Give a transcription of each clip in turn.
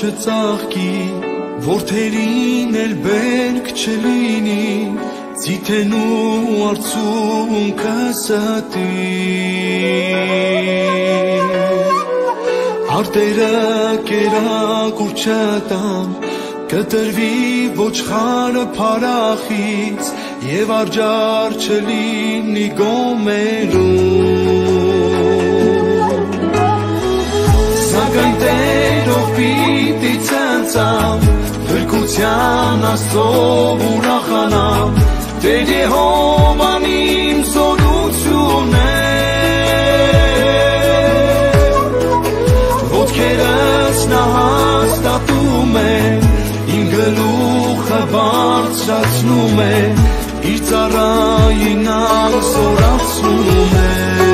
չծաղկի, որդերին էլ բերք չլինի, ձիթենու արցունքը ստի, արտերը կերակուր չտան, կտրվի ոչխարը փարախից, և արջար չլինի գոմերում, սակայն Տերով պիտի ցնցամ, փրկության Աստծով ուրախանամ, Տեր Եհովան իմ զորությունն է, ոտքերս նա հաստատում է, իմ գլուխը բարձրացնում է, իր ծառային զորացնում է։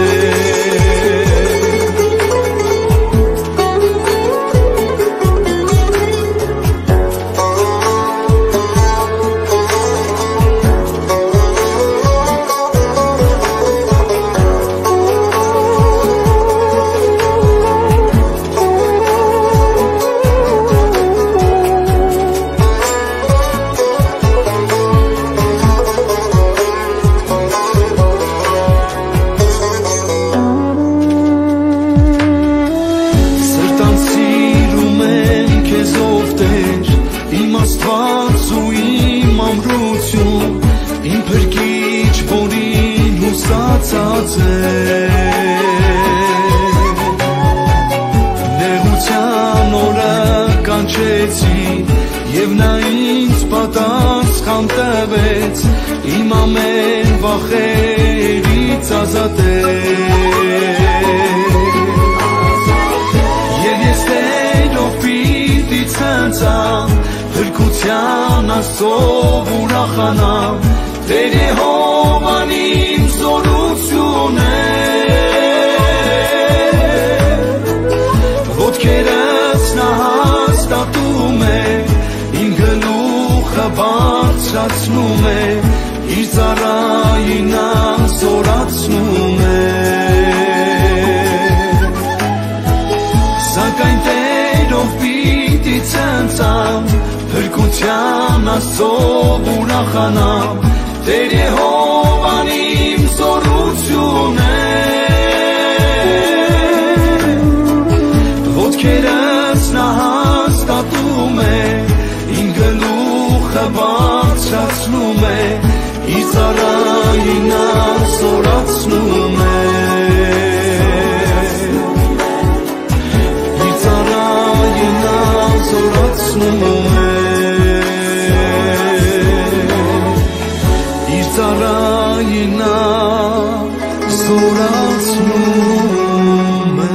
Նեղության օրը կանչեցի, և նա ինձ պատասխան տվեց, իմ ամեն վախերից ազատեց, և ես Տերով պիտի ցնցամ, փրկության Աստծով ուրախանամ, Տեր Եհովան իմ զորությունն է, ոտքերս նա հաստատում է, իմ գլուխը բարձրացնում է, իր ծառային զորացնում է, սակայն Տերով պիտի ցնցամ, փրկության Աստծով ուրախանամ, Տեր Եհովան իմ զորությունն է, ոտքերս նա հաստատում է, իմ գլուխը բարձրացնում է, իր ծառային զորացնում է, իր ծառային զորացնում է, ծառային զորացնում է։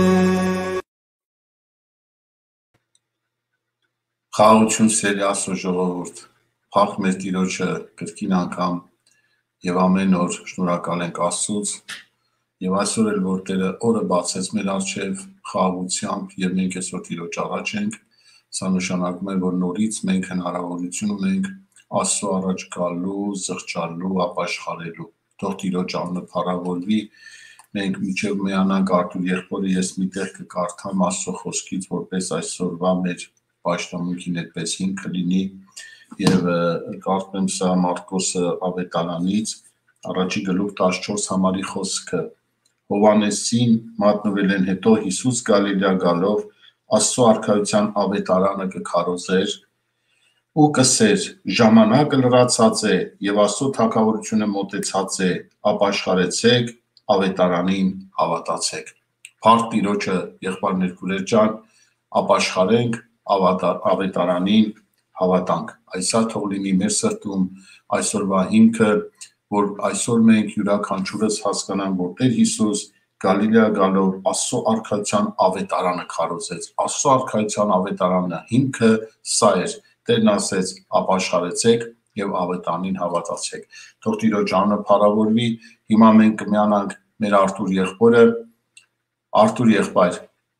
Խաղաղություն սիրելի Աստծո ժողովուրդ, փառք մեր Տիրոջը կրկին անգամ եւ ամեն օր շնորհակալ ենք Աստծուց եւ այսօր էլ որ Տերը օրը բացեց մեր առջև խաղաղությամբ եւ մենք այսօր Տիրոջ առաջ ենք, սա նշանակում է որ նորից մենք հնարավորություն ունենք Աստծո առաջ գալու, զղջալու, ապաշխարելու, թող Տիրոջ անունը փառավորվի, մենք մինչև միանանք Արթուր եղբորը ես միտեղ կկարդամ Աստծո խոսքից, որպես այսօրվա մեր պաշտամունքին այդպես հիմքը լինի եւ կարդում սա Մարկոսը ավետարանից, առաջի գլուխ 14 համարի խոսքը, Հովհաննեսին մատնվել են հետո Հիսուս Գալիլեա գալով Աստծո արքայության ավետարանը կքարոզեր ու կսեր ժամանակը լրացած է եւ Աստծո թագավորությունը մոտեցած է, ապաշխարեցեք, ավետարանին հավատացեք։ Փառք Տիրոջը, եղբայրներ քույրեր ջան, ապաշխարենք, ավետարանին հավատանք։ Այսա թող լինի մեր սրտում այսօրվա հիմքը, որ այսօր մենք յուրաքանչյուրս հասկանանք, որ Տեր Հիսուս Գալիլեա գալով Աստծո արքայության ավետարանը քարոզեց։ Աստծո արքայության ավետարանը հիմքը սա էր։ Տերն ասեց, ապաշխարեցեք եւ ավետանին հավատացեք։ Թող Տիրոջ անունը փառավորվի։ Հիմա մենք կմիանանք մեր Արթուր եղբորը։ Արթուր եղբայր։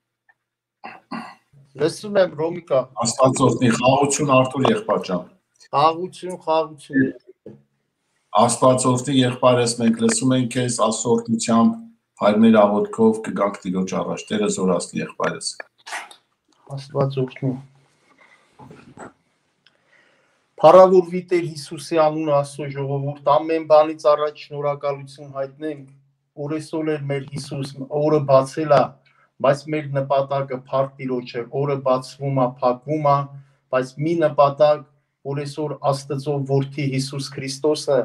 Լսում եմ Ռոմիկա։ Աստվածօրհնի խաղաղություն Արթուր եղբայր ջան։ Խաղաղություն։ Աստվածօրհնի եղբայրս մենք լսում ենք քեզ Աստծո օրհնությամբ, հայր մեր աղոթքով կգանք Տիրոջ առաջ։ Տերը զորացնի եղբայրս։ Աստված օգնի։ Փառավորվի Տեր Հիսուսի անունը Աստծո ժողովուրդ, ամեն բանից առաջ շնորհակալություն հայտնենք, որ այսօր էլ մեր Հիսուս օրը բացել է, բայց մեր նպատակը փառք Տիրոջ է, օրը բացվում է, փակվում է, բայց մի նպատակ, որ այսօր Աստծո որդի Հիսուս Քրիստոսը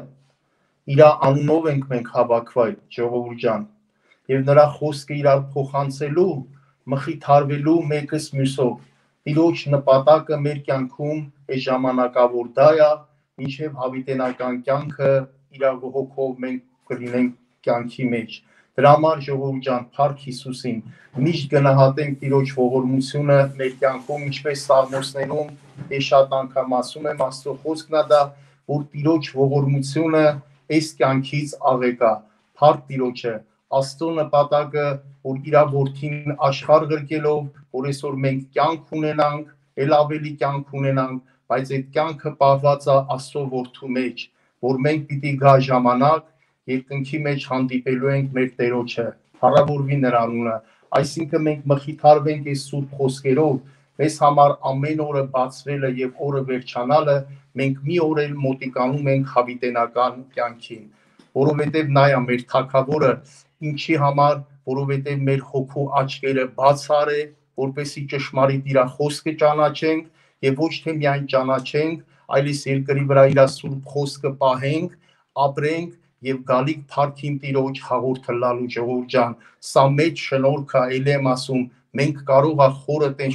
իր անունով ենք մենք հավաքվել, ժողովուրդ ջան, եւ նրա խոսքը իրար փոխանցելու, մխիթարվելու մեկս մյուսով։ Տիրոջ նպատակը մեր կյանքում այս ժամանակավոր դա է, մինչև հավիտենական կյանքը իր հոգով մենք կլինենք կյանքի մեջ։ Դրա համար ժողովուրդ ջան, փառք Հիսուսին, միշտ գնահատենք Տիրոջ ողորմությունը մեր կյանքում, ինչպես Սաղմոսներում ես շատ անգամ ասում եմ, Աստծո խոսքն է դա, որ Տիրոջ ողորմությունը այս կյանքից աղեկա։ Փառք Տիրոջը, Աստծո նպատակը, որ իր որդին աշխարհ գրկելով, որ այսօր մենք կյանք ունենանք, ել ավելի կյանք ունենանք, բայց այդ կյանքը պահված է Աստծո որդու մեջ, որ մենք պիտի գա ժամանակ, երկնքի մեջ հանդիպելու ենք մեր Տերոջը, փառավորվի նրա անունը, այսինքն մենք մխիթարվենք այս սուրբ խոսքերով, մեզ համար ամեն օրը բացվելը եւ օրը վերջանալը, մենք մի օր էլ մոտիկանում ենք հավիտենական կյանքին, որովհետեւ նա է մեր թագավորը, ինչի համար, որովհետեւ մեր հոգու աչքերը բաց արե, որպեսզի ճշմարիտ իր խոսքը ճանաչենք եւ ոչ թե միայն ճանաչենք, այլիս երկրի վրա իր սուրբ խոսքը պահենք, ապրենք եւ գալիք փառքին Տիրոջ հաղորդալու ժողովուրդ ջան, սա մեծ շնորհք է, ել եմ ասում, մենք կարող է խորը տենց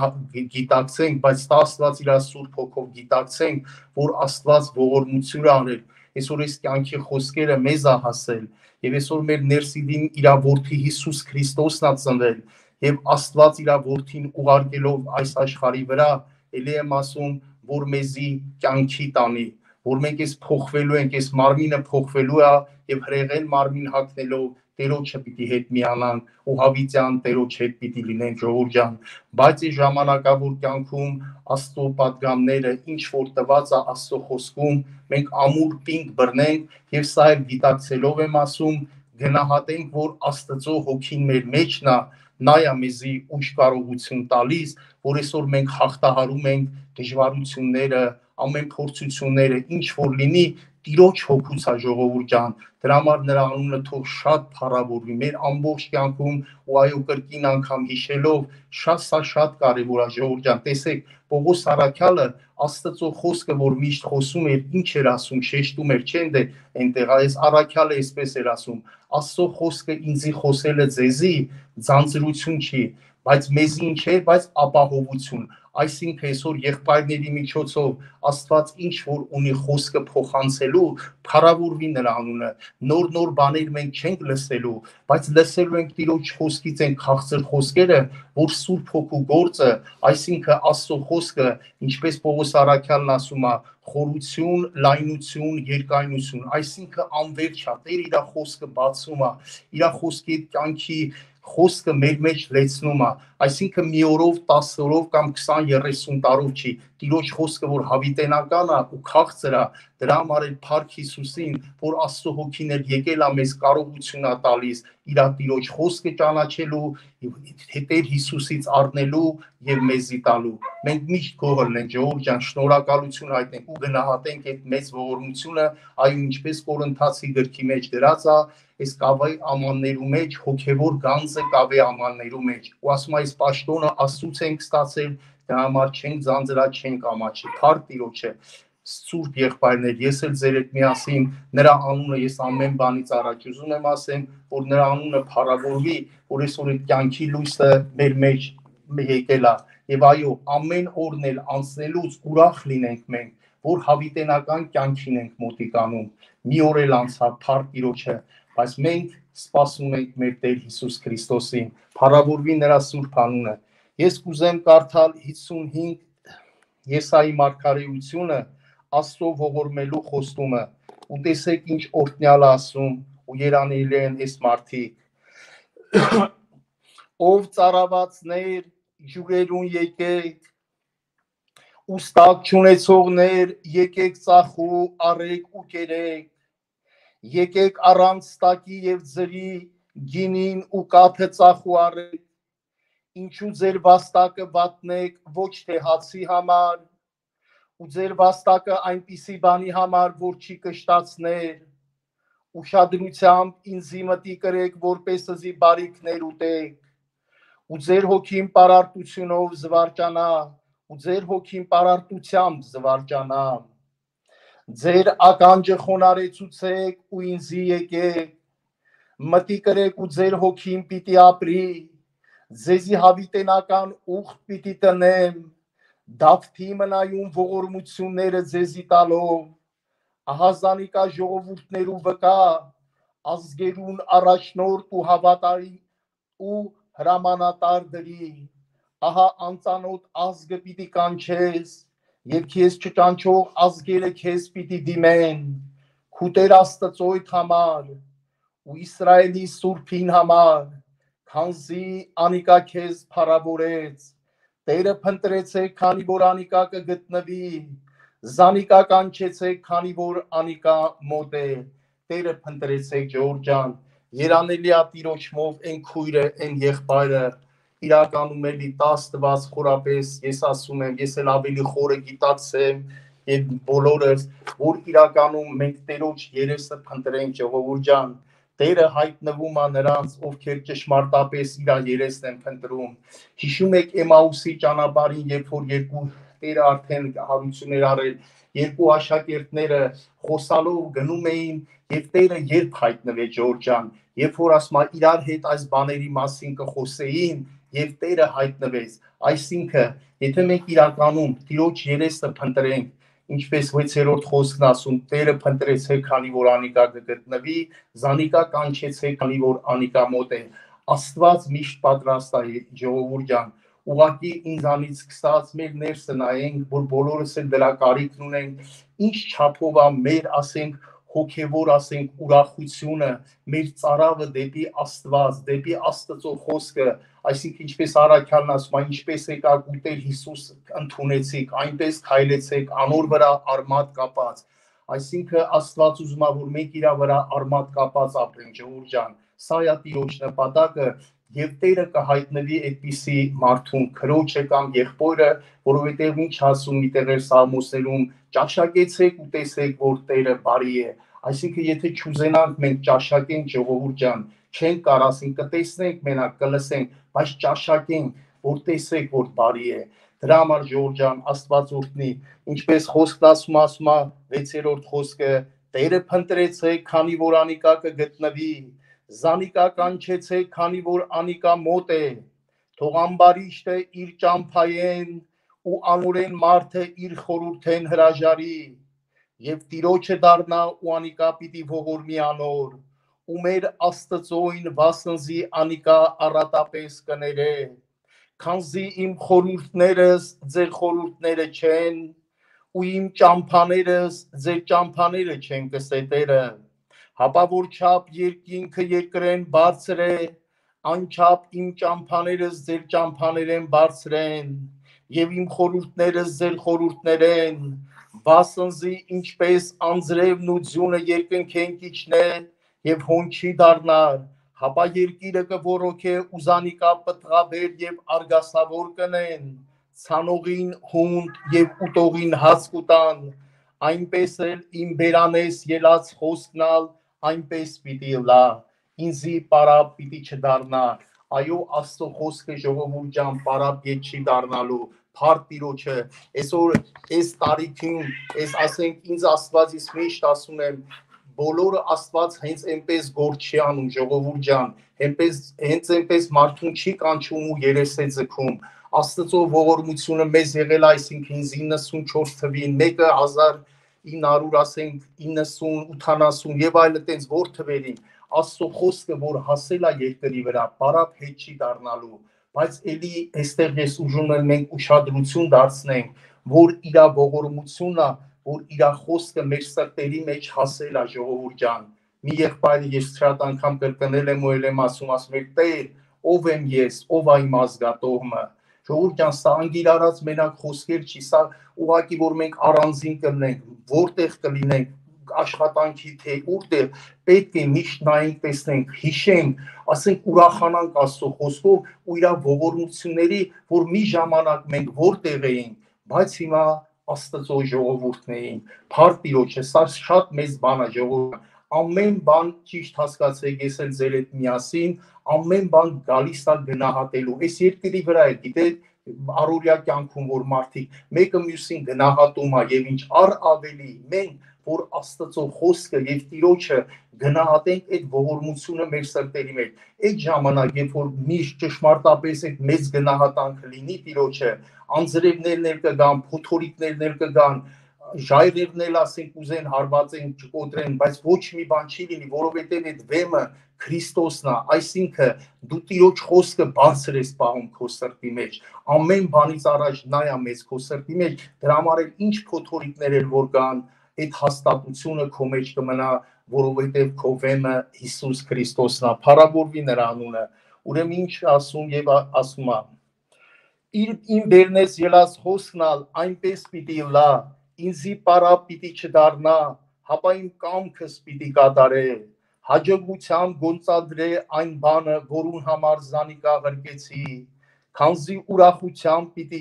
չգիտակցենք, բայց դա Աստված իր սուրբ հոգով գիտակցենք, որ Աստված ողորմություն արել, այսօր այս կյանքի խոսքերը մեզ է հասել եւ այսօր մեր ներսիդին իր որդի Հիսուս Քրիստոսն է ծնվել եւ Աստված իր որդին ուղարկելով այս աշխարհի վրա, ելի եմ ասում, որ մեզի կյանքի տանի, որ մենք այս փոխվելու ենք, այս մարմինը փոխվելու է եւ հրեղեն մարմին հագնելով Տերոջը պիտի հետ միանանք ու հավիտյան Տերոջ հետ պիտի լինենք ժողովուրդ ջան, բայց այս ժամանակավոր կյանքում Աստծո պատգամները ինչ որ տված է Աստծո խոսքում, մենք ամուր պինդ բռնենք եւ սա էլ գիտակցելով եմ ասում, գնահատենք, որ Աստծո հոգին մեր մեջն է, նա է մեզի ուժ կարողություն տալիս, որ այսօր մենք հաղթահարում ենք դժվարությունները, ամեն փորձությունները, ինչ որ լինի, Տիրոջ հոգուց է ժողովուրդ ջան, դրա համար նրա անունը թող շատ փառավորվի մեր ամբողջ կյանքում ու այո կրկին անգամ հիշելով, շատ կարևոր է ժողովուրդ ջան, տեսեք, Պողոս առաքյալը Աստծո խոսքը, որ միշտ խոսում էր, ինչ էր ասում, շեշտում էր, չեն դե այնտեղ այս առաքյալը այսպես էր ասում, Աստծո խոսքը ինձի խոսելը ձեզի ձանձրություն չի, բայց մեզի ինչ է, բայց ապահովություն, այսինքն այսօր եղբայրների միջոցով Աստված ինչ որ ունի խոսքը փոխանցելու, փառավորվի նրա անունը, նոր բաներ մենք չենք լսելու, բայց լսելու ենք Տիրոջ խոսքից են քաղցր խոսքերը, որ Սուրբ Հոգու գործը, այսինքն Աստծո խոսքը, ինչպես Պողոս առաքյալն ասում է, խորություն, լայնություն, երկայնություն, այսինքն անվերջ է, Տեր իր խոսքը բացում է, իր խոսքի կյանքի խոսքը մեր մեջ լեցնում է, այսինքն մի օրով, 10 օրով կամ 20-30 տարով չի, Տիրոջ խոսքը, որ հավիտենական է ու քաղցր է, դրա համար էլ փառք Հիսուսին, որ Աստծո հոգին էլ եկել է մեզ կարողություն է տալիս իր Տիրոջ խոսքը ճանաչելու, Տեր Հիսուսից առնելու եւ մեզի տալու։ Մենք միշտ գոհ լինենք, ժողովուրդ ջան, շնորհակալություն հայտնենք ու գնահատենք այդ մեծ ողորմությունը, այո, ինչպես Կորինթացի գրքի մեջ դրած է, այս կավե ամաններու մեջ, հոգևոր գանձը կավե ամաններու մեջ, ու ասում այս պաշտոնը Աստծուց ենք ստացել, դրա համար չենք ձանձրա, չենք ամաչի, փառք Տիրոջը, սուրբ եղբայրներ, ես էլ ձեր հետ միասին նրա անունը ես ամեն բանից առաջ ուզում եմ ասեմ, որ նրա անունը փառավորվի, որ այսօր այդ կյանքի լույսը մեր մեջ եկել է, եւ այո, ամեն օրն էլ անցնելուց ուրախ լինենք մենք, որ հավիտենական կյանքին ենք մոտիկանում, մի օր էլ անցավ, փառք Տիրոջը, բայց մենք սպասում ենք մեր Տեր Հիսուս Քրիստոսին, փառավորվի նրա սուրբ անունը։ Ես կուզեմ կարդալ 55 Եսայի մարգարեությունը, Աստծո ողորմելու խոստումը, ու տեսեք ինչ օրհնյալ ասում, ու երանելի են այս մարդիկ։ Ով ծարավացներ, ջուրերուն եկեք, ուստակ չունեցողներ, եկեք ծախու, առեք ու կերեք, եկեք առանց ստակի եւ ձրի, գինին ու կաթը ծախու առեք, ինչու ձեր վաստակը վատնեք ոչ թե հացի համար, ու ձեր վաստակը այնպիսի բանի համար, որ չի կշտացներ, ուշադրությամբ ինձի մտի կրեք, որպեսզի բարիքներ ուտեք, ու ձեր հոգին պարարտությունով զվարճանա, ու ձեր հոգին պարարտությամբ զվարճանա, ձեր ականջը խոնարեցուցեք ու ինձի եկեք, մտի կրեք ու ձեր հոգին պիտի ապրի, ձեզի հավիտենական ուխտ պիտի տնեմ, Դավթի մնայուն ողորմությունները ձեզի տալով, ահա զանիկա ժողովուրդներու վկա, ազգերուն առաջնորդ ու հավատարի ու հրամանատար դրի, ահա անծանոթ ազգը պիտի կանչես, և քեզ չկանչող ազգերը քեզ պիտի դիմեն, քու Տեր Աստծոյդ համար ու Իսրայելի Սուրբին համար, քանզի անիկա քեզ փառավորեց, Տերը փնտրեցեք, քանի որ անիկա կգտնվի, զանիկա կանչեցեք, քանի որ անիկա մոտ է, Տերը փնտրեցեք Ժողովուրդ ջան, երանելի է Տիրոջմով այն քույրը, այն եղբայրը, իրականում էլի 10 տված խորապես, ես ասում եմ, ես էլ ավելի խորը գիտակցեմ, եւ բոլորս, որ իրականում մենք Տերոջ երեսը փնտրենք Ժողովուրդ ջան, Տերը հայտնվում է նրանց, ովքեր ճշմարտապես իր երեսն են փնտրում։ Հիշում եք Էմաուսի ճանապարհին, երբ որ երկու Տերը արդեն հարություններ արել, երկու աշակերտները խոսալով գնում էին, եւ Տերը երբ հայտնվեց Ժողովուրդ ջան, երբ որ ասում է իրար հետ այս բաների մասին կխոսեին, եւ Տերը հայտնվեց։ Այսինքն, եթե մենք իրականում Տիրոջ երեսը փնտրենք, ինչպես 6-րդ խոսքն ասում, Տերը փնտրեցեք, քանի որ անիկա կգտնվի, զանիկա կանչեցեք, քանի որ անիկա մոտ է։ Աստված միշտ պատրաստ է Ժողովուրդ ջան, ուղղակի ինձանից սկսած մեր ներսը նայենք, որ բոլորս էլ դրա կարիքն ունենք, ինչ չափով է մեր, ասենք, հոգևոր, ասենք, ուրախությունը, մեր ծարավը դեպի Աստված, դեպի Աստծո խոսքը, այսինքն ինչպես առաքյալն ասում է, ինչպես եկաք ու Տեր Հիսուս ընդունեցիք, այնպես քայլեցեք, անոր վրա արմատ կապած, այսինքն Աստված ուզում է, որ մենք իր վրա արմատ կապած ապրենք, Ժողովուրդ ջան, սա է Տիրոջ նպատակը, եւ Տերը կհայտնվի այդպիսի մարդուն, քրոջը կամ եղբորը, որովհետեւ ինչ ասում միտեղ էր Սաղմոսներում, ճաշակեցեք ու տեսեք, որ Տերը բարի է, այսինքն եթե չուզենանք մենք ճաշակենք Ժողովուրդ ջան, չենք կար ասենք կտեսնենք մենակ կլսենք, բայց ճաշակենք, որ տեսեք, որ բարի է, դրա համար Ժողովուրդ ջան, Աստված օրհնի, ինչպես խոսքն ասում է 6-րդ խոսքը, Տերը փնտրեցեք, քանի որ անիկա կգտնվի, զանիկա կանչեցեք, քանի որ անիկա մոտ է, թող ամբարիշտը իր ճամփայեն ու անորեն մարդը իր խորհուրդեն հրաժարի, եւ Տիրոջը դառնա ու անիկա պիտի ողորմի անոր, ու մեր Աստծոյն վասնզի անիկա առատապես կներե, քանզի իմ խորհուրդներս ձեր խորհուրդները չեն, ու իմ ճամփաներս ձեր ճամփաները չեն կսետերը, հապա որ չափ երկինքը երկրեն բարձր է, անչափ իմ ճամփաներս ձեր ճամփաներեն բարձր են, եւ իմ խորհուրդներս ձեր խորհուրդներեն, վասնզի ինչպես անձրևն ու ձյունը երկնքեն կիչնե եւ հոնչի դառնար, հապա երկիրը կոռոքե ու զանիկա պտղաբեր եւ արգասավոր կնեն, ցանողին հունդ եւ ուտողին հաց կուտան, այնպես էլ իմ բերանես ելած խոսքնալ այնպես պիտի լա, ինձի պարապ պիտի չդառնա, այո Աստծո խոսքը Ժողովուրդ ջան պարապ ետ չի դառնալու, փառք Տիրոջը, այսօր այս տարիքին, այս ասենք ինձ Աստված իս միշտ ասում եմ, բոլորը Աստված հենց այնպես գործ չի անում Ժողովուրդ ջան, հենց այնպես մարդուն չի կանչում ու երես է ձգում, Աստծո ողորմությունը մեզ եղել է, այսինքն 94 թվին, մեկը 1900 ասենք 90, 80 եւ այլ այդպես որ թվերին Աստծո խոսքը որ հասել է երկրի վրա, պարապ հետ չի դառնալու, բայց էլի այստեղ ես ուժում եմ մենք ուշադրություն դարձնենք, որ իր ողորմությունն, որ իր խոսքը մեր սրտերի մեջ հասել է Ժողովուրդ ջան, մի եղբայրը ես շատ անգամ կրկնել եմ ու եմ ասում Տեր, ով եմ ես, ով է իմ ազգատոհը, Ժողովուրդ ջան, սա անգիրարած մենակ խոսքեր չի, սա ուղղակի որ մենք առանձին կլինենք, որտեղ կլինենք, աշխատանքի թե ուր է, պետք է միշտ նայենք, տեսնենք, հիշենք, ասենք ուրախանանք Աստծո խոսքով ու իր ողորմությունների, որ մի ժամանակ մենք որտեղ էինք, բայց հիմա Աստծո ժողովուրդն էին, փառք Տիրոջը, սա շատ մեծ բան է ժողովուրդ, ամեն բան ճիշտ հասկացեք, ես էլ ձեր հետ միասին, ամեն բան գալիս է գնահատելու, այս երկրի վրա է, գիտեք, առօրյա կյանքում որ մարդիկ մեկը մյուսին գնահատում է եւ ինչ ավելի մենք որ Աստծո խոսքը եւ Տիրոջը գնահատենք այդ ողորմությունը մեր սրտերի մեջ այդ ժամանակ երբ որ միշտ ճշմարտապես այդ մեծ գնահատանքը լինի Տիրոջը անձրևներն էլ կգան փոթորիկներն էլ կգան ժայռերն էլ ասենք ուզեն հարվածեն չկոտրեն բայց ոչ մի բան չի լինի որովհետեւ այդ վեմը Քրիստոսն է այսինքն դու Տիրոջ խոսքը բարձր ես պահում քո սրտի մեջ ամեն բանից առաջ նա է մեծ քո սրտի մեջ դրա համար էլ ինչ փոթորիկներ էլ որ կան այդ հաստատությունը քո մեջ կմնա որովհետեւ քո վեմը Հիսուս Քրիստոսն է փառավորվի նրա անունը ուրեմն ինչ ասում եւ ասում է իմ բերնես ելած խոսքնալ այնպես պիտի լա ինձի պարա պիտի չդառնա հապա իմ կամքս պիտի կատարե հաջողությամբ գործադրե այն բանը որուն համար զանիկա ղրկեցի քանզի ուրախությամբ պիտի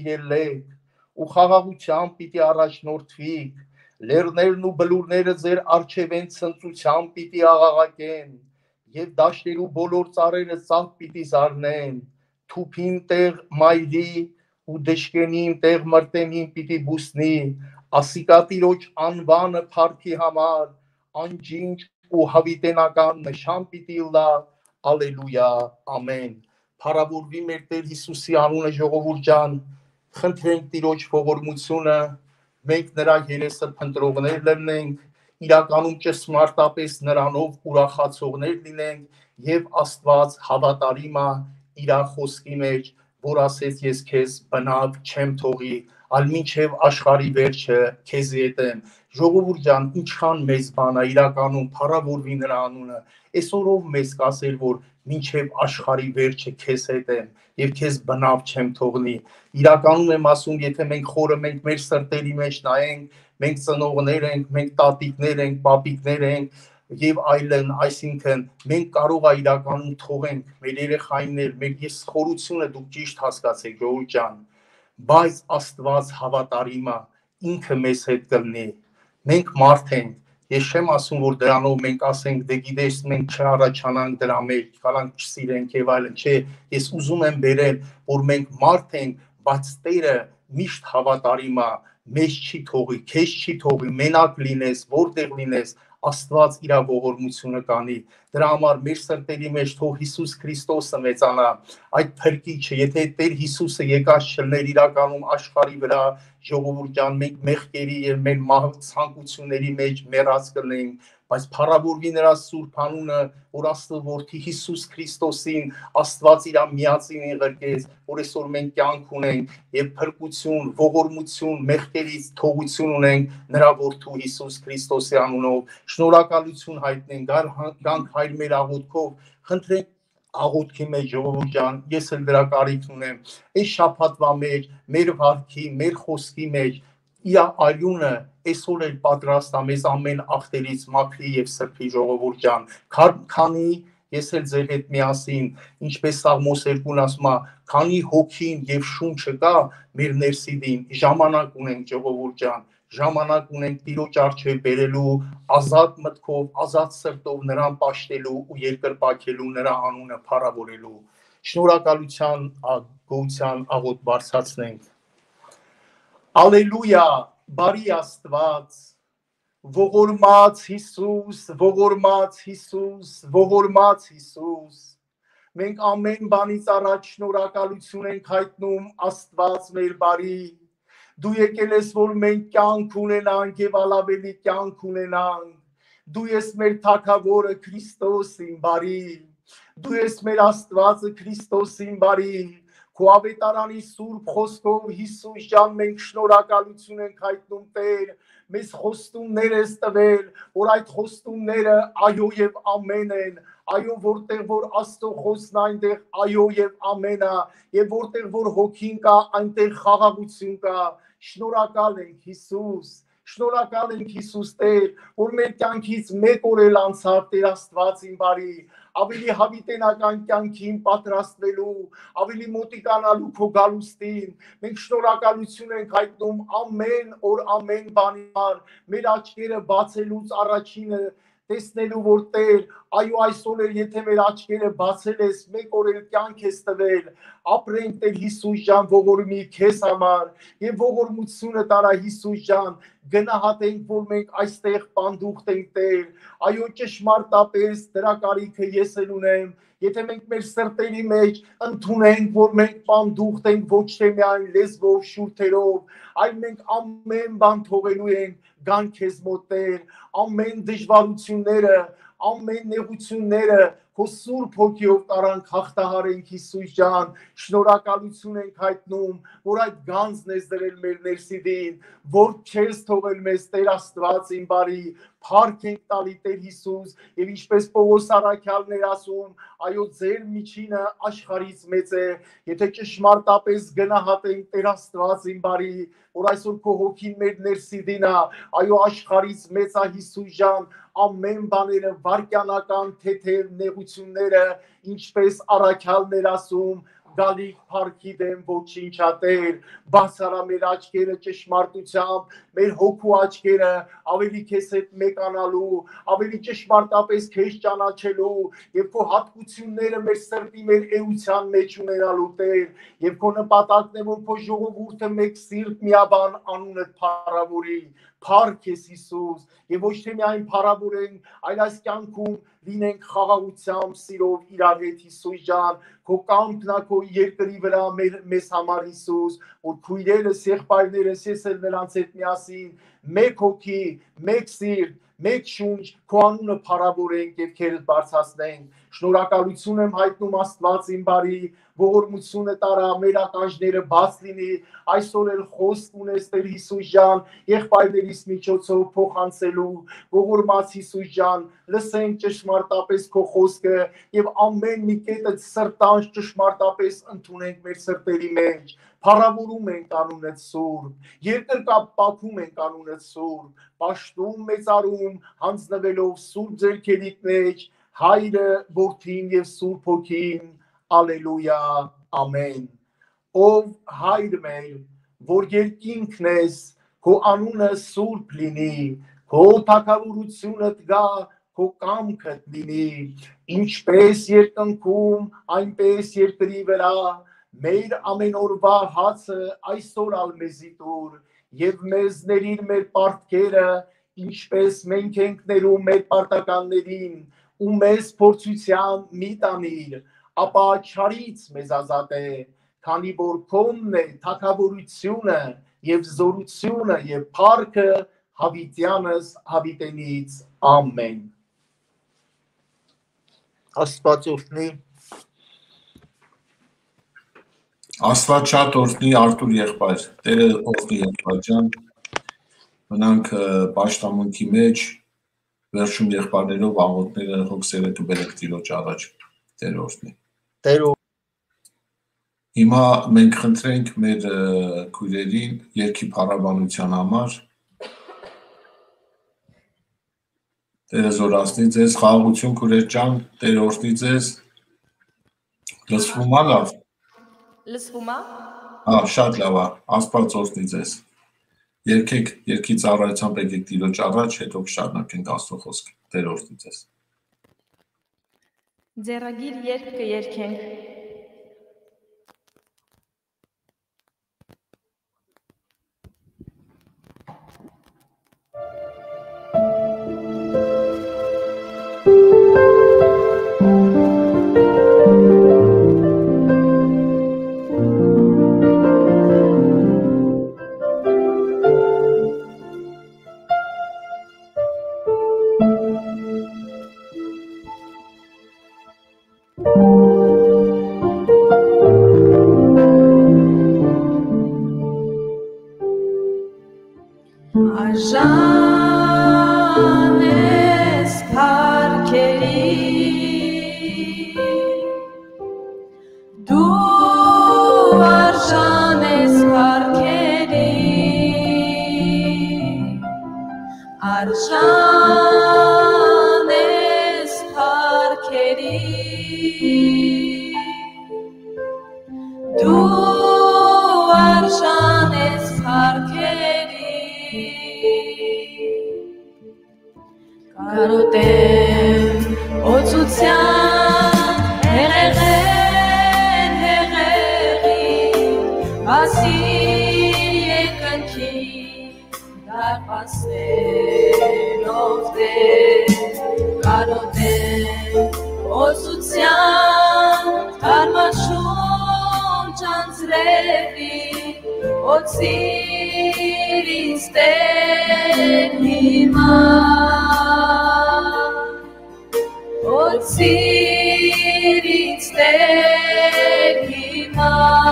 ելեք ու խաղաղությամբ պիտի առաջնորդվիք լեռներն ու բլուրները ձեր առջևեն ցնծությամբ պիտի աղաղակեն եւ դաշտերու բոլոր ծառերը ծաղ պիտի զարնեն թուփին տեղ մայրի ու դժկենին տեղ մրտենին պիտի բուսնի ասիկա Տիրոջ անվանը փառքի համար անջինջ ու հավիտենական նշան պիտի լա ալելույա ամեն փառավորվի մեր Տեր Հիսուսի անունը ժողովուրդ ջան խնդրենք Տիրոջ ողորմությունը մենք նրա երեսը փնտրողներ լինենք իրականում ճշմարտապես նրանով ուրախացողներ լինենք եւ Աստված հավատարիմ է իր խոսքի մեջ որ ասեց ես քեզ բնավ չեմ թողի այլ մինչև աշխարհի վերջը քեզի հետ եմ ժողովուրդ ջան ինչքան մեծ բան է իրականում փառավորվի նրա անունը այսօրով մեզ կասել որ մինչև աշխարհի վերջը քեզ հետ եմ եւ քեզ բնավ չեմ թողնի իրականում եմ ասում եթե մենք խորը մենք մեր սրտերի մեջ նայենք մենք ծնողներ ենք մենք տատիկներ ենք պապիկներ ենք եւ այլն այսինքն մենք կարող է իրականում թողենք մեր երեխայիններ մեր ես խորությունը դուք ճիշտ հասկացեք ժողովուրդ ջան բայց Աստված հավատարիմ է ինքը մեզ հետ կլինի մենք մարդ ենք ես չեմ ասում որ դրանով մենք ասենք դե գիտես մենք չառաջանանք դրա մեջ կարանք չսիրենք եւ այլն չէ ես ուզում եմ բերել որ մենք մարդ ենք բայց Տերը միշտ հավատարիմ է մեզ չի թողի քեզ չի թողի մենակ լինես որտեղ լինես Աստված իր ողորմությունը կանի դրա համար մեր սրտերի մեջ թող Հիսուս Քրիստոսը մեծանա այդ փրկիչը եթե Տեր Հիսուսը եկած չլներ իրականում աշխարհի վրա ժողովուրդ ջան մենք մեղքերի եւ մեր ցանկությունների մեջ մեռած կլինենք բայց փառավորվի նրա սուրբ անունը որ Աստծո որդի Հիսուս Քրիստոսին Աստված իր միածինին ղրկեց որ այսօր մենք կյանք ունենք եւ փրկություն ողորմություն մեղքերից թողություն ունենք նրա որդու Հիսուս Քրիստոսի անունով շնորհակալություն հայտնենք գանք հայր մեր աղոթքով խնդրենք աղոթքի մեջ ժողովուրդ ջան ես էլ դրա կարիքն ունեմ այս շաբաթվա մեջ մեր վարքի մեր խոսքի մեջ իր արյունը այսօր էլ պատրաստ է մեզ ամեն ախտերից մաքրի եւ սրբի ժողովուրդ ջան քանի ես էլ ձեր հետ միասին ինչպես Սաղմոս 2-ն ասում է քանի հոգին եւ շունչը կա մեր ներսիդին ժամանակ ունենք ժողովուրդ ջան ժամանակ ունենք Տիրոջ առջև բերելու ազատ մտքով ազատ սրտով նրան պաշտելու ու երկրպագելու նրա անունը փառավորելու շնորհակալության գոհության աղոթ բարձրացնենք Ալելույա բարի Աստված ողորմած Հիսուս ողորմած Հիսուս ողորմած Հիսուս մենք ամեն բանից առաջ շնորհակալություն ենք հայտնում Աստված մեր բարի դու եկել ես որ մենք կյանք ունենանք եւ ալավելի կյանք ունենանք դու ես մեր Թագավորը Քրիստոսին բարի դու ես մեր Աստվածը Քրիստոսին բարի Քո ավետարանի սուրբ խոսքով Հիսուս ջան մենք շնորհակալություն ենք հայտնում Տեր մեզ խոստումներ ես տվել որ այդ խոստումները այո եւ ամեն են այո որտեղ որ Աստծո խոսքն այնտեղ այո եւ ամեն է եւ որտեղ որ հոգին կա այնտեղ խաղաղություն կա շնորհակալ ենք Հիսուս Շնորհակալ ենք Հիսուս Տեր, որ մեր կյանքից մեկ օր էլ անցավ Տեր Աստված իմ բարի, ավելի հավիտենական կյանքին պատրաստվելու, ավելի մոտիկանալու քո գալուստին։ Մենք շնորհակալություն ենք հայտնում ամեն օր ամեն բանի համար, մեր աչքերը բացելուց առաջինը տեսնելու որ Տեր, այո այսօր էլ եթե մեր աչքերը բացել ես, մեկ օր էլ կյանք ես տվել, ապրենք Տեր Հիսուս ջան, ողորմի քեզ համար եւ ողորմությունը տարա Հիսուս ջան, գնահատենք որ մենք այստեղ պանդուխտ ենք Տեր, այո ճշմարտապես դրա կարիքը ես էլ ունեմ, եթե մենք մեր սրտերի մեջ ընդունենք, որ մենք պանդուխտ ենք ոչ թե միայն լեզվով, շուրթերով, այլ մենք ամեն բան թողելու ենք, գան քեզ մոտ Տեր, ամեն դժվարությունները, ամեն նեղությունները քո սուրբ հոգիով տարանք հաղթահարենք Հիսուս ջան, շնորհակալություն ենք հայտնում, որ այդ գանձն ես դրել մեր ներսիդին, որ չես թողել մեզ Տեր Աստված իմ բարի, փառք ենք տալի Տեր Հիսուս, եւ ինչպես Պողոս առաքյալն էր ասում, այո ձեր միջինը աշխարհից մեծ է, եթե ճշմարտապես գնահատենք Տեր Աստված իմ բարի, որ այսօր քո հոգին մեր ներսիդին է, այո աշխարհից մեծ է Հիսուս ջան, ամեն բաները վարքյանական թեթև նեղությունները, ինչպես առաքյալներ ասում, գալիք փառքի դեմ ոչինչ Տեր, բացարա մեր աչքերը ճշմարտությամբ, մեր հոգու աչքերը ավելի քեզ հետ մեկանալու, ավելի ճշմարտապես քեզ ճանաչելու եւ քո հատկությունները մեր սրտի մեր էության մեջ ունենալու Տեր, եւ քո նպատակն է որ քո ժողովուրդը մեկ սիրտ միաբան անունդ փառավորի, փառք ես Հիսուս, եւ ոչ թե միայն փառավորենք, այլ այս կյանքում լինենք խաղաղությամբ, սիրով իրար հետ Հիսուս ջան, քո կամքն է քո երկրի վրա մեզ համար Հիսուս, որ քույրերս, եղբայրներս, ես էլ նրանց հետ միասին, մեկ հոգի, մեկ սիրտ, մեկ շունչ, քո անունը փառավորենք եւ քեզ բարձրացնենք։ Շնորհակալություն եմ հայտնում Աստված իմ բարի, ողորմությունը տարա, մեր ականջները բաց լինի, այսօր էլ խոսք ունես Տեր Հիսուս ջան, եղբայրներիս միջոցով փոխանցելու, ողորմած Հիսուս ջան, լսենք ճշմարտապես քո խոսքը եւ ամեն մի կետը սրտանց ճշմարտապես ընդունենք մեր սրտերի մեջ։ Փառավորում ենք անունդ Սուրբ, երկրկապակում ենք անունդ Սուրբ, պաշտում մեծարում, հանձնվելով Սուրբ ձեռքերիդ մեջ, Հայրը, Որդին եւ Սուրբ Հոգին, Ալելույա, ամեն։ Ով Հայր մեր, որ երկինքն ես, քո անունը Սուրբ լինի, քո թագավորությունդ գա, քո կամքդ լինի, ինչպես երկնքում, այնպես երկրի վրա, մեր ամենօրվա հացը այսօր ալ մեզի տուր, եւ մեզ ների մեր պարտքերը, ինչպես մենք ենք ներում մեր պարտականներին, ու մեզ փորձության մի տանիր, ապա չարից մեզ ազատե, քանի որ քոնն է թագավորությունը եւ զորությունը եւ փառքը հավիտյանս հավիտենից ամեն։ Աստված օրհնի։ Աստված շատ օրհնի Արտուր եղբայր, Տերը օրհնի եղբայր ջան, մնանք պաշտամունքի մեջ, վերջում եղբայրներով աղոթները հոգսերը տուբերեք Տիրոջ առաջ, Տերը օրհնի։ Հիմա մենք խնդրենք մեր քույրերին երգի փառաբանության համար, Տերը զորացնի ձեզ, խաղաղություն քույրեր ջան, Տերը օրհնի ձեզ, լսվում է լավ։ Լսվում է։ Հա, շատ լավ է, Աստված օրհնի ձեզ։ Երգեք, երգի ծառայությամբ եկեք Տիրոջ առաջ, հետո կշարունակենք Աստծո խոսքը։ Տեր օրհնի ձեզ։ Ձեռագիր երգ կերգենք։ դու արժան ես փառքերի կարոտեմ օծության հեղեղեն հեղեղի ասիր եկնքի դարպասներով դեր կարոտեմ օծության թարմաշունչ անձրևի օծիր ինձ տեր հիմա օծիր ինձ տեր հիմա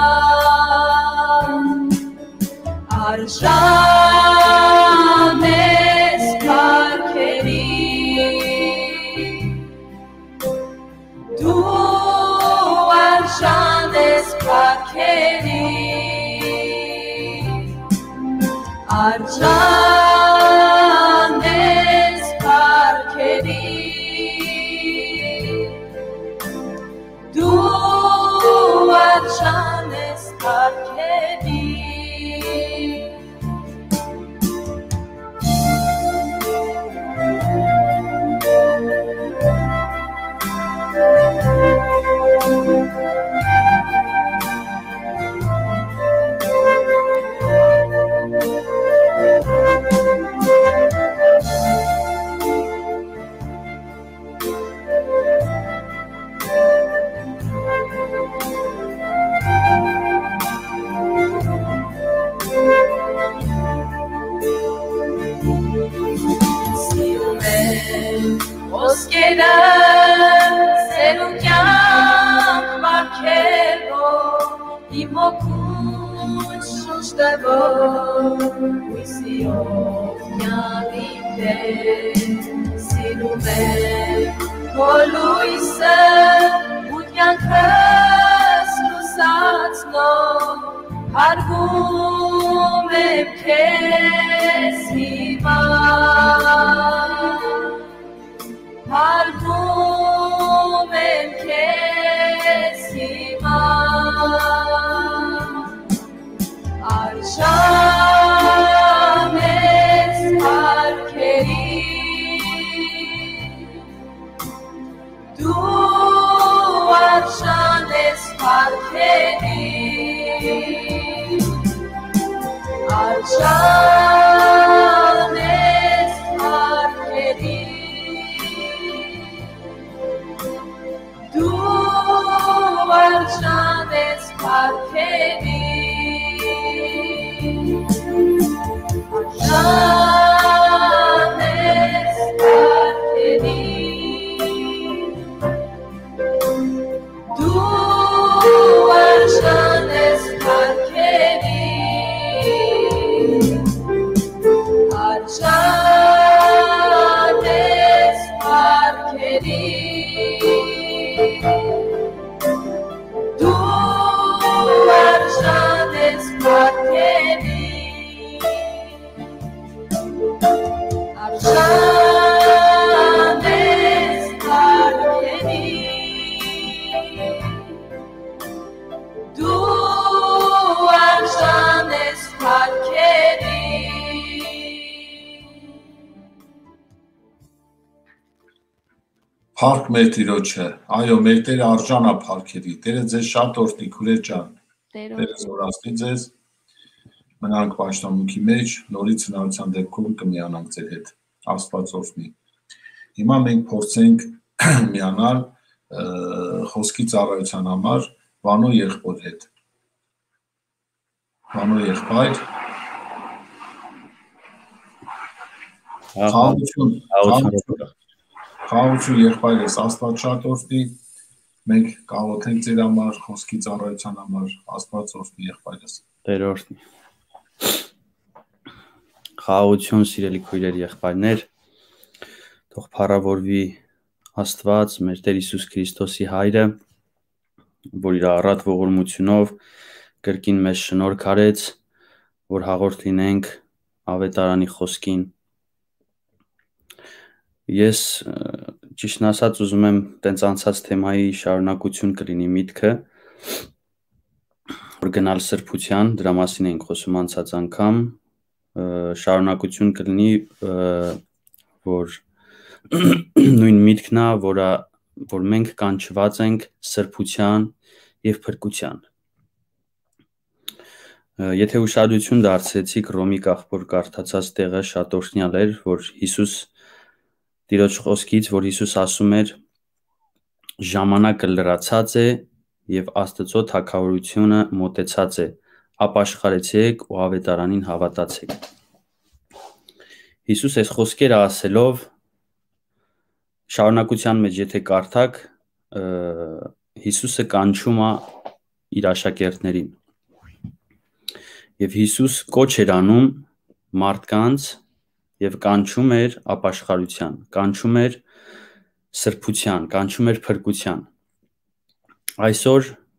արժան ես փառքերի դու արժան ես փառքերի արժան ես փառքերի դու արժան ես փառքերի Ոսկերը սերուկյանք մարգելով իմ օգուտ շունչ տվող հույսիով կյանքիմ դեր սիրում եմ քո լույսը ու կյանքս լուսացնող հարգում եմ քեզ հիմա Հարգում եմ քեզ հիմա արժան ես փառքերի դու արժան ես փառքերի արժան ես փառքերի Arժան ես փառքերի արժան ես փառքերի դու արժան ես փառքերի արժան ես փառքերի Փառք մեր Տիրոջը, այո, մեր Տերը արժան է փառքերի, Տերը ձեզ շատ օրհնի, քուրեր ջան, Տերը զորացնի ձեզ, մնանք պաշտամունքի մեջ, նորից հնարավորության դեպքում կմիանանք ձեր հետ, Աստված օրհնի։ Հիմա մենք փորձենք միանալ խոսքի ծառայության համար Վանո եղբոր հետ։ Վանո եղբայր, Խաղաղություն եղբայրս, Աստված շատ օրհնի, մենք կաղոթենք ձեր համար, խոսքի ծառայության համար, Աստված օրհնի եղբայրս։ Տեր օրհնի։ Խաղաղություն, սիրելի քույրեր, եղբայրներ, թող փառավորվի Աստված, մեր Տեր Հիսուս Քրիստոսի Հայրը, որ իր առատ ողորմությունով կրկին մեզ շնորհք արեց, որ հաղորդ լինենք ավետարանի խոսքին։ Ես ճիշտն ասած ուզում եմ տենց անցած թեմայի շարունակություն կլինի միտքը, որ գնալ սրբության, դրա մասին ենք խոսում անցած անգամ, շարունակություն կլինի, որ նույն միտքն է, որ մենք կանչված ենք սրբության եւ փրկության։ Եթե ուշադրություն դարձրեցիք Ռոմի կաղբոր կարդացած տեղը շատ օրհնյալ էր, որ Հիսուս Տիրոջ խոսքից, որ Հիսուս ասում էր ժամանակը լրացած է եւ Աստծո թագավորությունը մոտեցած է, ապաշխարեցեք ու ավետարանին հավատացեք։ Հիսուս այս խոսքերը ասելով շարունակության մեջ եթե կարդաք, Հիսուսը կանչում է իր աշակերտներին։ Եվ Հիսուս կոչ էր անում մարդկանց եւ կանչում էր ապաշխարության, կանչում էր սրբության, կանչում էր փրկության։ Այսօր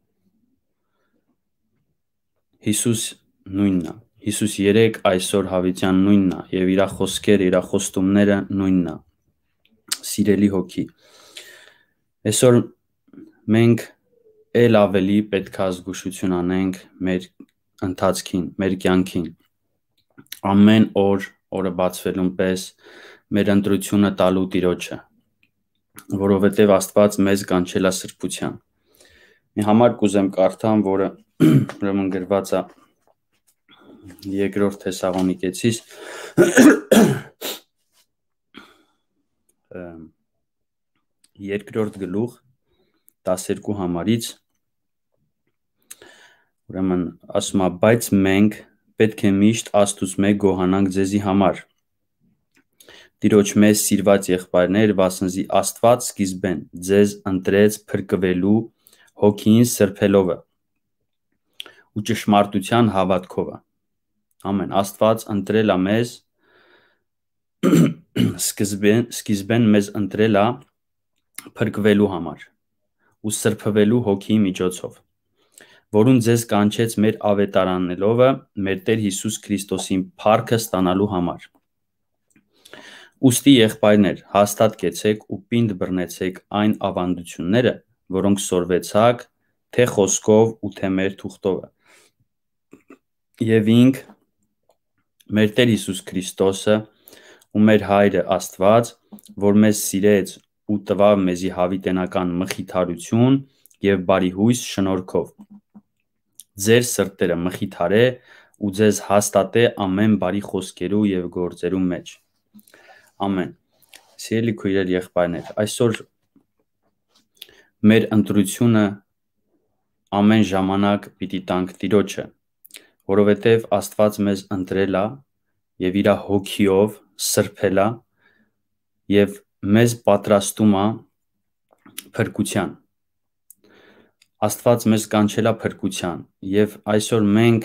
Հիսուս նույնն է։ Հիսուս 3 այսօր հավիտյան նույնն է եւ իր խոսքերը, իր խոստումները նույնն է։ Սիրելի հոգի։ Այսօր մենք ել ավելի պետք է զգուշություն անենք մեր ընթացքին, մեր կյանքին։ Ամեն օրը բացվելուն պես մեր ընտրությունը տալու Տիրոջը, որովհետև Աստված մեզ կանչել է սրբության։ Մի համար կուզեմ կարդամ, որը ուրեմն գրված է Երկրորդ Թեսաղոնիկեցիս 2-րդ գլուխ 12 համարից, ուրեմն ասում է, բայց մենք պետք է միշտ Աստուծմե գոհանանք ձեզի համար։ Տիրոջ մեծ սիրված եղբայրներ, վասնզի Աստված սկիզբեն ձեզ ընտրեց փրկվելու հոգին սրբելովը ու ճշմարտության հավատքովը։ Ամեն Աստված ընտրել է մեզ սկիզբեն մեզ ընտրել է փրկվելու համար ու սրբվելու հոգիի միջոցով, որուն ձեզ կանչեց մեր ավետարանելով մեր Տեր Հիսուս Քրիստոսին փառքը ստանալու համար։ Ուստի եղբայրներ, հաստատ կեցեք ու պինդ բռնեցեք այն ավանդությունները, որոնք սորվեցաք, թե խոսքով ու թե մեր թուղթովը։ Եվ ինք մեր Տեր Հիսուս Քրիստոսը ու մեր Հայրը Աստված, որ մեզ սիրեց ու տվավ մեզի հավիտենական մխիթարություն եւ բարի հույս շնորհքով։ Ձեր սրտերը մխիթարե ու ձեզ հաստատե ամեն բարի խոսքերու եւ գործերու մեջ։ Ամեն։ Սիրելի քույրեր, եղբայրներ, այսօր մեր ընտրությունը ամեն ժամանակ պիտի տանք Տիրոջը, որովհետև Աստված մեզ ընտրել է եւ իր հոգիով սրբել է եւ մեզ պատրաստում է փրկության։ Աստված մեզ կանչել է փրկության եւ այսօր մենք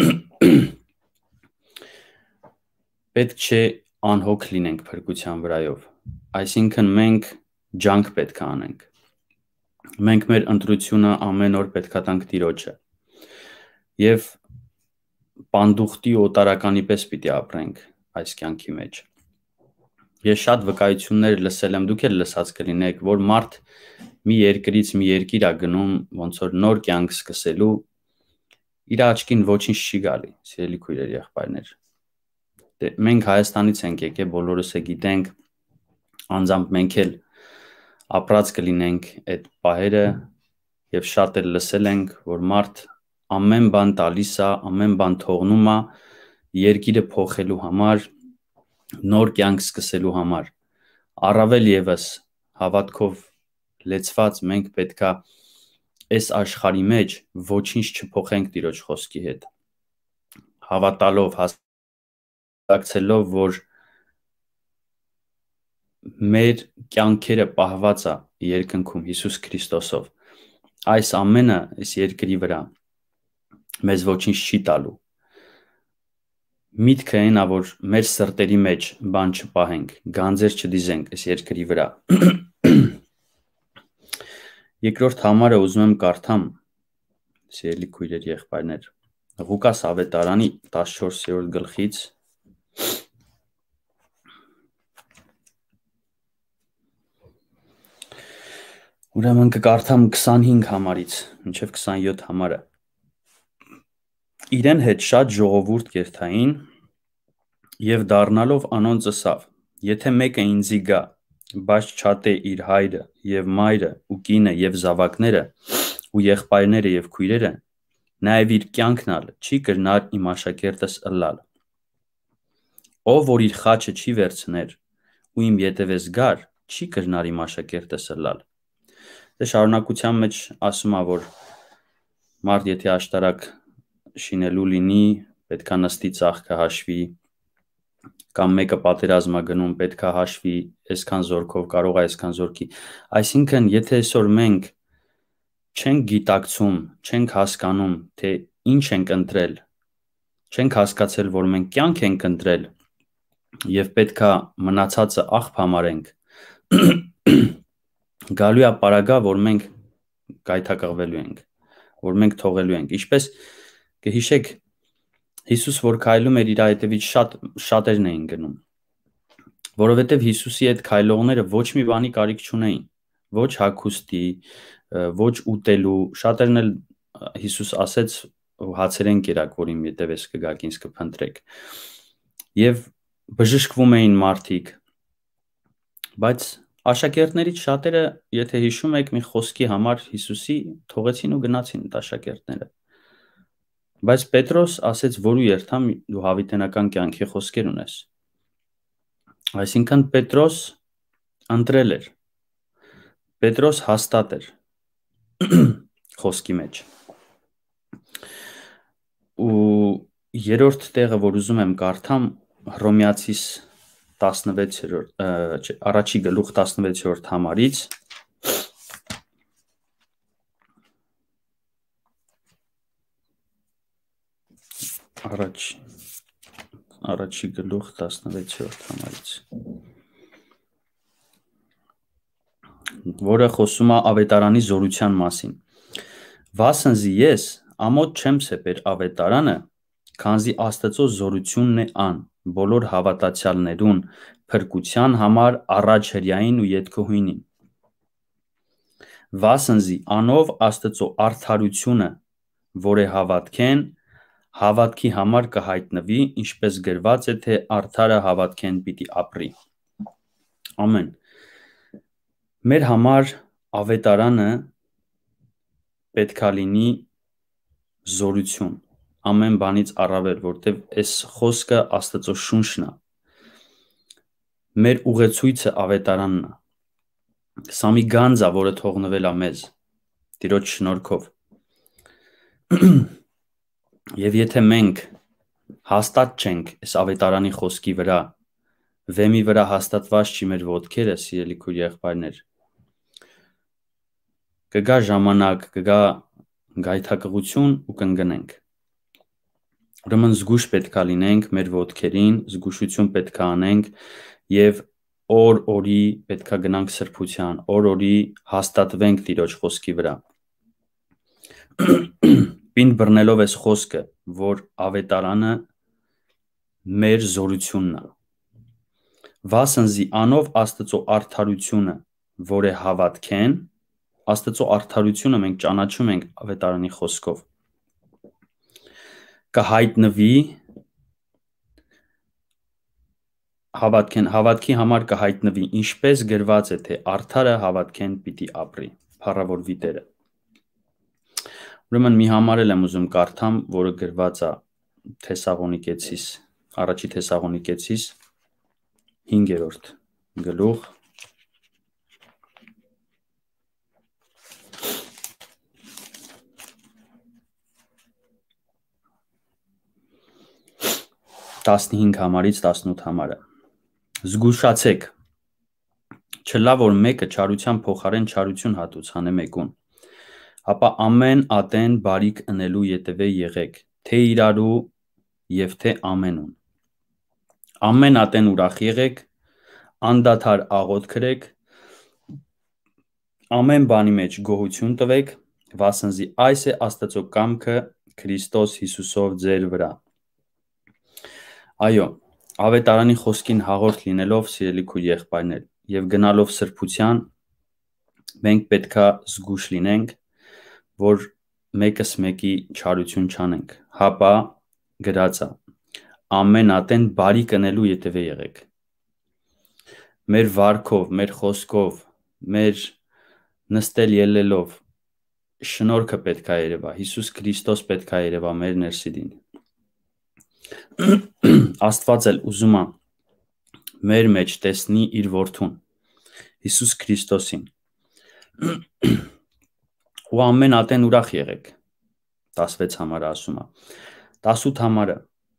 պետք չէ անհոգ լինենք փրկության վրայով, այսինքն մենք ջանք պետք է անենք։ Մենք մեր ընտրությունը ամեն օր պետք է տանք Տիրոջը եւ պանդուխտի օտարականի պես պիտի ապրենք այս կյանքի մեջ։ Ես շատ վկայություններ լսել եմ, դուք էլ լսած կլինեք, որ մարդ մի երկրից մի երկիր է գնում, ոնց որ նոր կյանք սկսելու, իր աչքին ոչինչ չի գալի, սիրելի քույրեր, եղբայրներ։ Մենք Հայաստանից ենք եկել, բոլորս է գիտենք, անձամբ մենք էլ ապրած կլինենք այդ պահերը եւ շատ էլ լսել ենք, որ մարդ ամեն բան տալիս է, ամեն բան թողնում է երկիրը փոխելու համար, նոր կյանք սկսելու համար։ Առավել եւս հավատքով լեցված մենք պետքա այս աշխարհի մեջ ոչինչ չփոխենք Տիրոջ խոսքի հետ։ Հավատալով, հասկացելով, որ մեր կյանքերը պահված է երկնքում Հիսուս Քրիստոսով, այս ամենը այս երկրի վրա մեզ ոչինչ չի տալու։ Միտքը այն է, որ մեր սրտերի մեջ բան չպահենք, գանձեր չդիզենք այս երկրի վրա։ Երկրորդ համարը ուզում եմ կարդամ, սիրելի քույրեր, եղբայրներ, Ղուկաս ավետարանի 14-րդ գլխից Ուրեմն կկարդամ 25 համարից մինչև 27 համարը։ Իրեն հետ շատ ժողովուրդ կերթային եւ դառնալով անոնց ըսավ. Եթե մեկը ինձի գա, բայց չատե իր հայրը եւ մայրը ու կինը եւ զավակները ու եղբայրները եւ քույրերը, նաեւ իր կյանքն ալ չի կրնար իմ աշակերտս ըլլալ։ Ով որ իր խաչը չի վերցներ ու իմ ետևես գար, չի կրնար իմ աշակերտս ըլլալ։ Դե շարունակության մեջ ասում է, որ մարդ եթե աշտարակ շինելու լինի, պետքա նստի ծաղկը հաշվի, կամ մեկը պատերազմա գնում, պետքա հաշվի, այսքան զորքով կարող է այսքան զորքի։ Այսինքն, եթե այսօր մենք չենք գիտակցում, չենք հասկանում, թե ինչ ենք ընտրել, չենք հասկացել, որ մենք կյանք ենք ընտրել եւ պետքա մնացածը աղբ համարենք, գալու է պարագա, որ մենք գայթակղվելու ենք, որ մենք թողելու ենք։ Ինչպես կհիշեք, Հիսուս որ քայլում էր իր հետևից շատերն էին գնում, որովհետև Հիսուսի հետ քայլողները ոչ մի բանի կարիք չունեին, ոչ հագուստի, ոչ ուտելու, շատերն էլ Հիսուս ասեց հացեր են կերակ, որ իմ ետևես կգաք, ինձ կփնտրեք։ Եվ բժշկվում էին մարդիկ, բայց աշակերտներից շատերը, եթե հիշում եք, մի խոսքի համար Հիսուսի թողեցին ու գնացին այդ աշակերտները։ Բայց Պետրոս ասեց, որու երթամ դու հավիտենական կյանքի խոսքեր ունես։ Այսինքն Պետրոս ընտրել էր, Պետրոս հաստատ էր խոսքի մեջ։ Ու երրորդ տեղը, որ ուզում եմ կարդամ, Հռոմեացիս 1 գլուխ 16-րդ համարից, առաջի գլուխ 16-րդ համարից, որը խոսում է ավետարանի զորության մասին։ Վասնզի ես ամոթ չեմ սեպեր ավետարանը, քանզի Աստծո զորությունն է ան, բոլոր հավատացյալներուն փրկության համար առաջ հրյային ու ետքոհույնին։ Վասնզի անով Աստծո արդարությունը, որ է հավատքեն, հավատքի համար կհայտնվի, ինչպես գրված է, թե արդարը հավատքեն պիտի ապրի։ Ամեն։ Մեր համար ավետարանը պետքա լինի զորություն, ամեն բանից առավել, որտեվ այս խոսքը Աստծո շունչն է։ Մեր ուղեցույցը ավետարանն է։ Սա մի գանձ է, որը թողնվել է մեզ Տիրոջ շնորհքով։ Եվ եթե մենք հաստատ չենք այս ավետարանի խոսքի վրա, վեմի վրա հաստատված չի մեր ոտքերը, սիրելի քույր եղբայրներ, կգա ժամանակ, կգա գայթակղություն ու կընկնենք։ Ուրեմն զգուշ պետքա լինենք մեր ոտքերին, զգուշություն պետքա անենք եւ օր-օրի պետքա գնանք սրբության, օր-օրի հաստատվենք Տիրոջ խոսքի վրա։ Պինդ բռնելով այս խոսքը, որ ավետարանը մեր զորությունն է։ Վասնզի անով Աստծո արդարությունը, որ է հավատքեն, Աստծո արդարությունը մենք ճանաչում ենք ավետարանի խոսքով, կհայտնվի հավատքի համար կհայտնվի, ինչպես գրված է, թե արդարը հավատքեն պիտի ապրի, փառավորվի Տերը։ Ուրեմն մի համար եմ ուզում կարդամ, որը գրված է Թեսաղոնիկեցիս, առաջի Թեսաղոնիկեցիս 5-րդ գլուխ 15 համարից 18 համարը։ Զգուշացեք, չլա որ մեկը չարության փոխարեն չարություն հատուցանե մեկուն, ապա ամեն ատեն բարիք ընելու ետևե եղեք, թե իրարու եւ թե ամենուն։ Ամեն ատեն ուրախ եղեք, անդադար աղոթ քրեք, ամեն բանի մեջ գոհություն տվեք, վասնզի այս է Աստծո կամքը Քրիստոս Հիսուսով ձեր վրա։ Այո, ավետարանի խոսքին հաղորդ լինելով, սիրելի քույր եղբայրներ, եւ գնալով սրբության, մենք պետքա զգուշ լինենք, որ մեկս մեկի չարություն չանենք, հապա գրածա, ամեն ատեն բարի կնելու ետևե եղեք, մեր վարքով, մեր խոսքով, մեր նստել ելելով, շնորհքը պետքա երևա, Հիսուս Քրիստոս պետքա երևա մեր ներսիդին, Աստված էլ ուզում է մեր մեջ տեսնի իր որդուն, Հիսուս Քրիստոսին, ու ամեն ատեն ուրախ եղեք, 16 համարը ասում է, 18 համարը,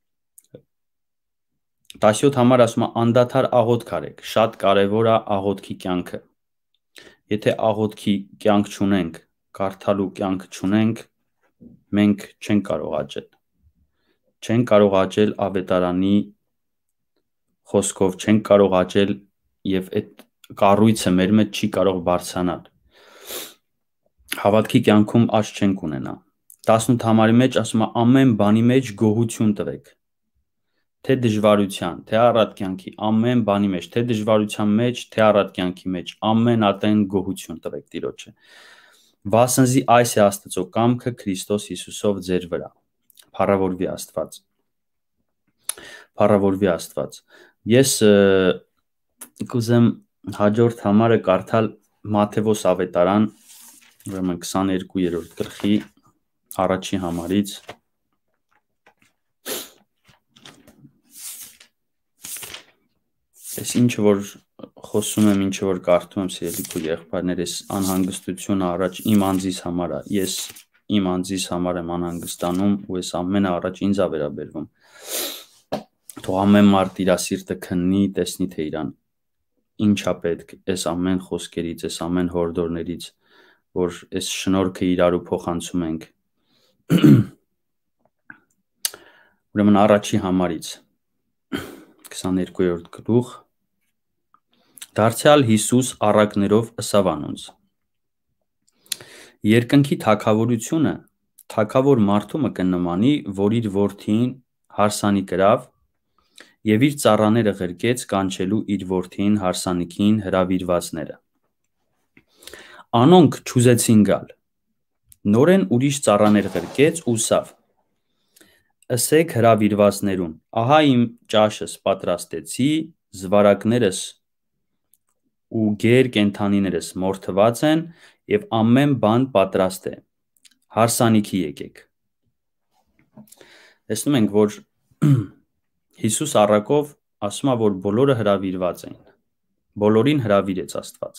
17 համարը ասում է, անդադար աղոթք արեք, շատ կարևոր է աղոթքի կյանքը, եթե աղոթքի կյանք չունենք, կարդալու կյանք չունենք, մենք չենք կարող աճել, չենք կարող աճել ավետարանի խոսքով, չենք կարող աճել և այդ կառույցը մեր մեջ չի կարող բարձրանալ, հավատքի կյանքում աճ չենք ունենա, 18 համարի մեջ ասում է, ամեն բանի մեջ գոհություն տվեք, թե դժվարության, թե առատ կյանքի, ամեն բանի մեջ, թե դժվարության մեջ, թե առատ կյանքի մեջ, ամեն ատեն գոհություն տվեք Տիրոջը, վասնզի այս է Աստծո կամքը Քրիստոս Հիսուսով ձեր վրա, փառավորվի Աստված, փառավորվի Աստված, ես կուզեմ հաջորդ համարը կարդալ Մատթեոս ավետարան, ուրեմն 22-րդ գլխի առաջի համարից, ես ինչը որ խոսում եմ, ինչը որ կարդում եմ, սիրելի քույր եղբայրներ, ես անհանգստությունը առաջ իմ անձիս համար է, ես իմ անձիս համար եմ անհանգստանում ու ես ամենը առաջ ինձ է վերաբերվում, թող ամեն մարդ իր սիրտը քննի, տեսնի թե իրան ինչ է պետք այս ամեն խոսքերից, այս ամեն հորդորներից, որ այս շնորհքը իրարու փոխանցում ենք, ուրեմն առաջի համարից, 22-րդ գլուխ, դարձյալ Հիսուս առակներով ըսավ անոնց, երկնքի թագավորությունը թագավոր մարդու մը կնմանի, որ իր որդին հարսանի կրավ և իր ծառաները ղրկեց կանչելու իր որդին հարսանիքին հրավիրվածները, անոնք չուզեցին գալ, նորեն ուրիշ ծառաներ ղրկեց ու սավ, ըսեք հրավիրվածներուն, ահա իմ ճաշս պատրաստեցի, զվարակներս ու գեր կենթանիներս մորթված են և ամեն բան պատրաստ է, հարսանիքի եկեք, տեսնում ենք, որ Հիսուս առակով ասում է, որ բոլորը հրավիրված էին, բոլորին հրավիրեց Աստված,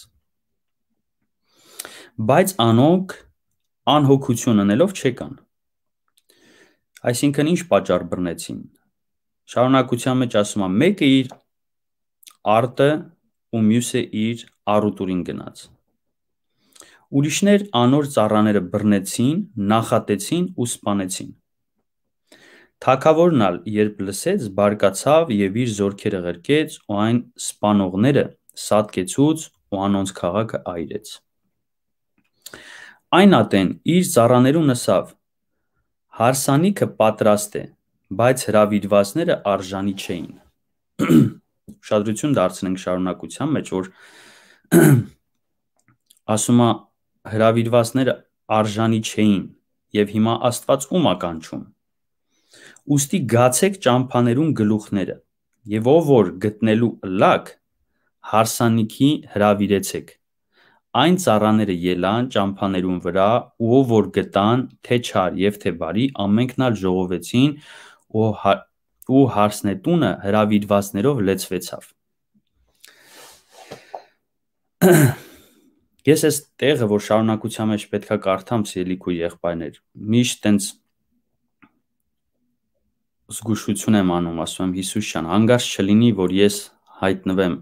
բայց անոնք անհոգություն ընելով չեկան, այսինքն ինչ պատճառ բռնեցին, շարունակության մեջ ասում է, մեկը իր արտը ու մյուսը իր առուտուրին գնաց, ուրիշներ անոր ծառաները բռնեցին, նախատեցին ու սպանեցին, թագավորն ալ երբ լսեց, բարկացավ և իր զորքերը ղրկեց ու այն սպանողները սատկեցուց ու անոնց քաղաքը այրեց, այն ատեն իր ծառաներուն ըսավ, հարսանիքը պատրաստ է, բայց հրավիրվածները արժանի չէին, ուշադրություն դարձնենք շարունակության մեջ, որ ասում է հրավիրվածները արժանի չէին և հիմա Աստված ում է կանչում, ուստի գացեք ճամփաներուն գլուխները և ով որ գտնելու ըլլաք, հարսանիքի հրավիրեցեք, այն ծառաները ելան ճամփաներուն վրա ու ով որ գտան, թե չար և թե բարի, ամենքն ալ ժողովեցին ու հարսնետունը հրավիրվածներով լեցվեցավ, ես այս տեղը, որ շարունակության մեջ պետքա կարդամ, սիրելի քույր եղբայրներ, միշտ տենց զգուշություն եմ անում, ասում եմ Հիսուս ջան, հանգարց չլինի, որ ես հայտնվեմ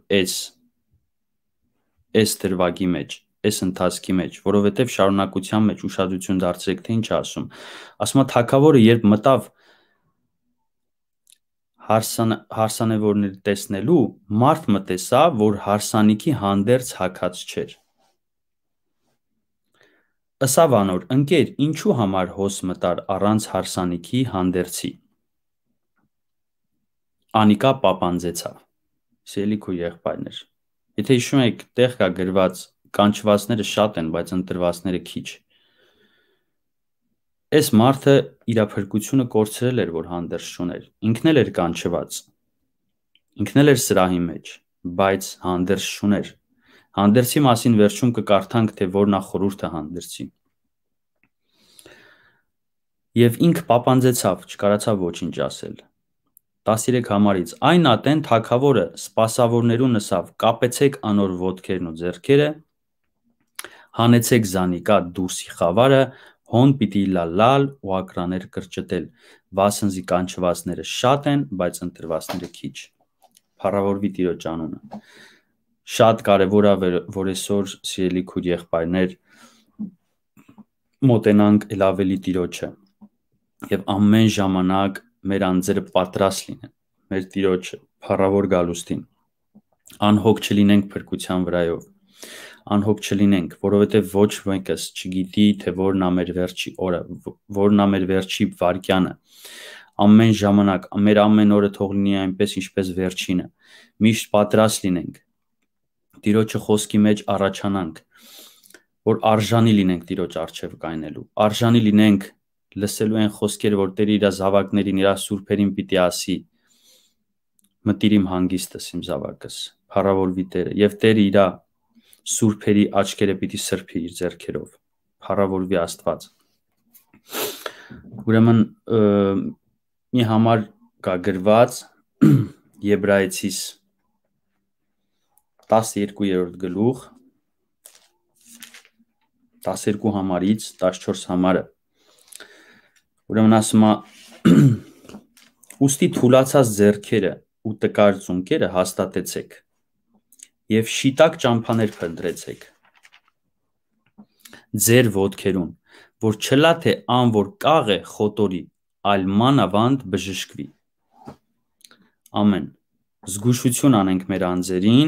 այս դրվագի մեջ, այս ընթացքի մեջ, որովհետև շարունակության մեջ ուշադրություն դարձրեք, թե ինչ ասում է թագավորը երբ մտավ հարսանևորներ տեսնելու, մարդ մտեսավ, որ հարսանիքի հանդերձ հագած չէր, ըսավ անոր, ընկեր, ինչու համար հոս մտար առանց հարսանիքի հանդերձի, անիկա պապանձեցավ, սիրելի քույր եղբայրներ, եթե հիշում եք տեղ կա գրված կանչվածները շատ են, բայց ընտրվածները քիչ։ Այս մարդը իր փրկությունը կորցրել էր, որ հանդերձ չուներ։ Ինքն էլ էր կանչված։ Ինքն էլ էր սրահի մեջ, բայց հանդերձ չուներ։ Հանդերձի մասին վերջում կկարդանք, թե որն է խորհուրդը հանդերձի։ Եվ ինքը պապանձեցավ, չկարացավ ոչինչ ասել։ 13 համարից այն ատեն թագավորը սպասավորներուն նսավ, կապեցեք անոր ոտքերն ու ձեռքերը, հանեցեք զանիկա դուրսի խավարը, հոն պիտի լալ ու ակրաներ կրճտել, վասնզի կանչվածները շատ են, բայց ընտրվածները քիչ։ Փառավորվի Տիրոջ անունը։ Շատ կարևոր է, որ այսօր սիրելի քույր եղբայրներ մոտենանք ել ավելի Տիրոջը եւ ամեն ժամանակ մեր անձերը պատրաստ լինեն մեր Տիրոջը փառավոր գալուստին։ Անհոգ չլինենք փրկության վրայով։ Անհոգ չլինենք, որովհետև ոչ մեկս չգիտի, թե որն է մեր վերջի օրը, որն է մեր վերջի վայրկյանը։ Ամեն ժամանակ, մեր ամեն օրը թող լինի այնպես, ինչպես վերջինը։ Միշտ պատրաստ լինենք։ Տիրոջը խոսքի մեջ առաջանանք, որ արժանի լինենք Տիրոջ առջև կայնելու։ Արժանի լինենք լսելու այն խոսքերը, որ Տերը իր զավակներին, իր սուրբերին պիտի ասի. մտիր իմ հանգիստս, իմ զավակս, փառավորվի Տերը, եւ Տերը իր սուրբերի աչքերը պիտի սրբի իր ձեռքերով, փառավորվի Աստված։ Ուրեմն մի համար կա գրված Եբրայեցիս 12-րդ գլուխ 12 համարից 14 համարը։ Ուրեմն ասում է. ուստի թուլացած ձեռքերը ու տկար ծունկերը հաստատեցեք եւ շիտակ ճամփաներ փնտրեցեք ձեր ոտքերուն, որ չլա թե ան որ կաղ է խոտորի, այլ մանավանդ բժշկվի։ Ամեն։ Զգուշություն անենք մեր անձերին,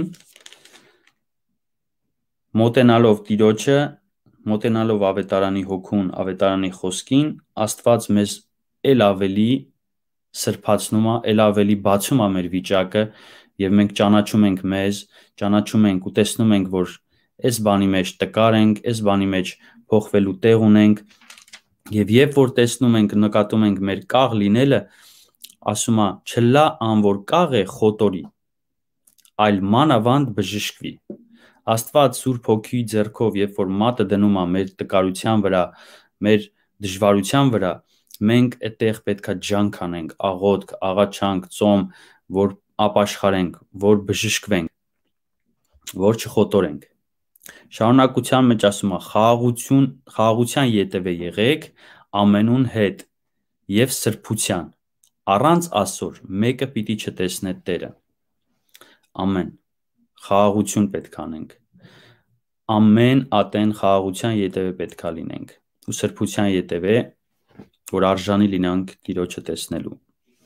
մոտենալով Տիրոջը, մոտենալով ավետարանի հոգուն, ավետարանի խոսքին, Աստված մեզ ել ավելի սրբացնում է, ել ավելի բացում է մեր վիճակը, եւ մենք ճանաչում ենք մեզ, ճանաչում ենք ու տեսնում ենք, որ այս բանի մեջ տկար ենք, այս բանի մեջ փոխվելու տեղ ունենք, եւ երբ որ տեսնում ենք, նկատում ենք մեր կաղ լինելը, ասում է, չլա ան որ կաղ է խոտորի, այլ մանավանդ բժշկվի։ Աստված Սուրբ Հոգի ձեռքով, երբ որ մատը դնում է մեր տկարության վրա, մեր դժվարության վրա, մենք այդտեղ պետքա ջանք անենք, աղոթք, աղաչանք, ծոմ, որ ապաշխարենք, որ բժշկվենք, որ չխոտորենք։ Շարունակության մեջ ասում է. խաղաղության ետևե եղեք ամենուն հետ եւ սրբության, առանց ասոր մեկը պիտի չտեսնե Տերը։ Ամեն։ Խաղաղություն պետք անենք։ Ամեն ատեն խաղաղության ետևե պետքա լինենք ու սրբության ետևե, որ արժանի լինենք Տիրոջը տեսնելու։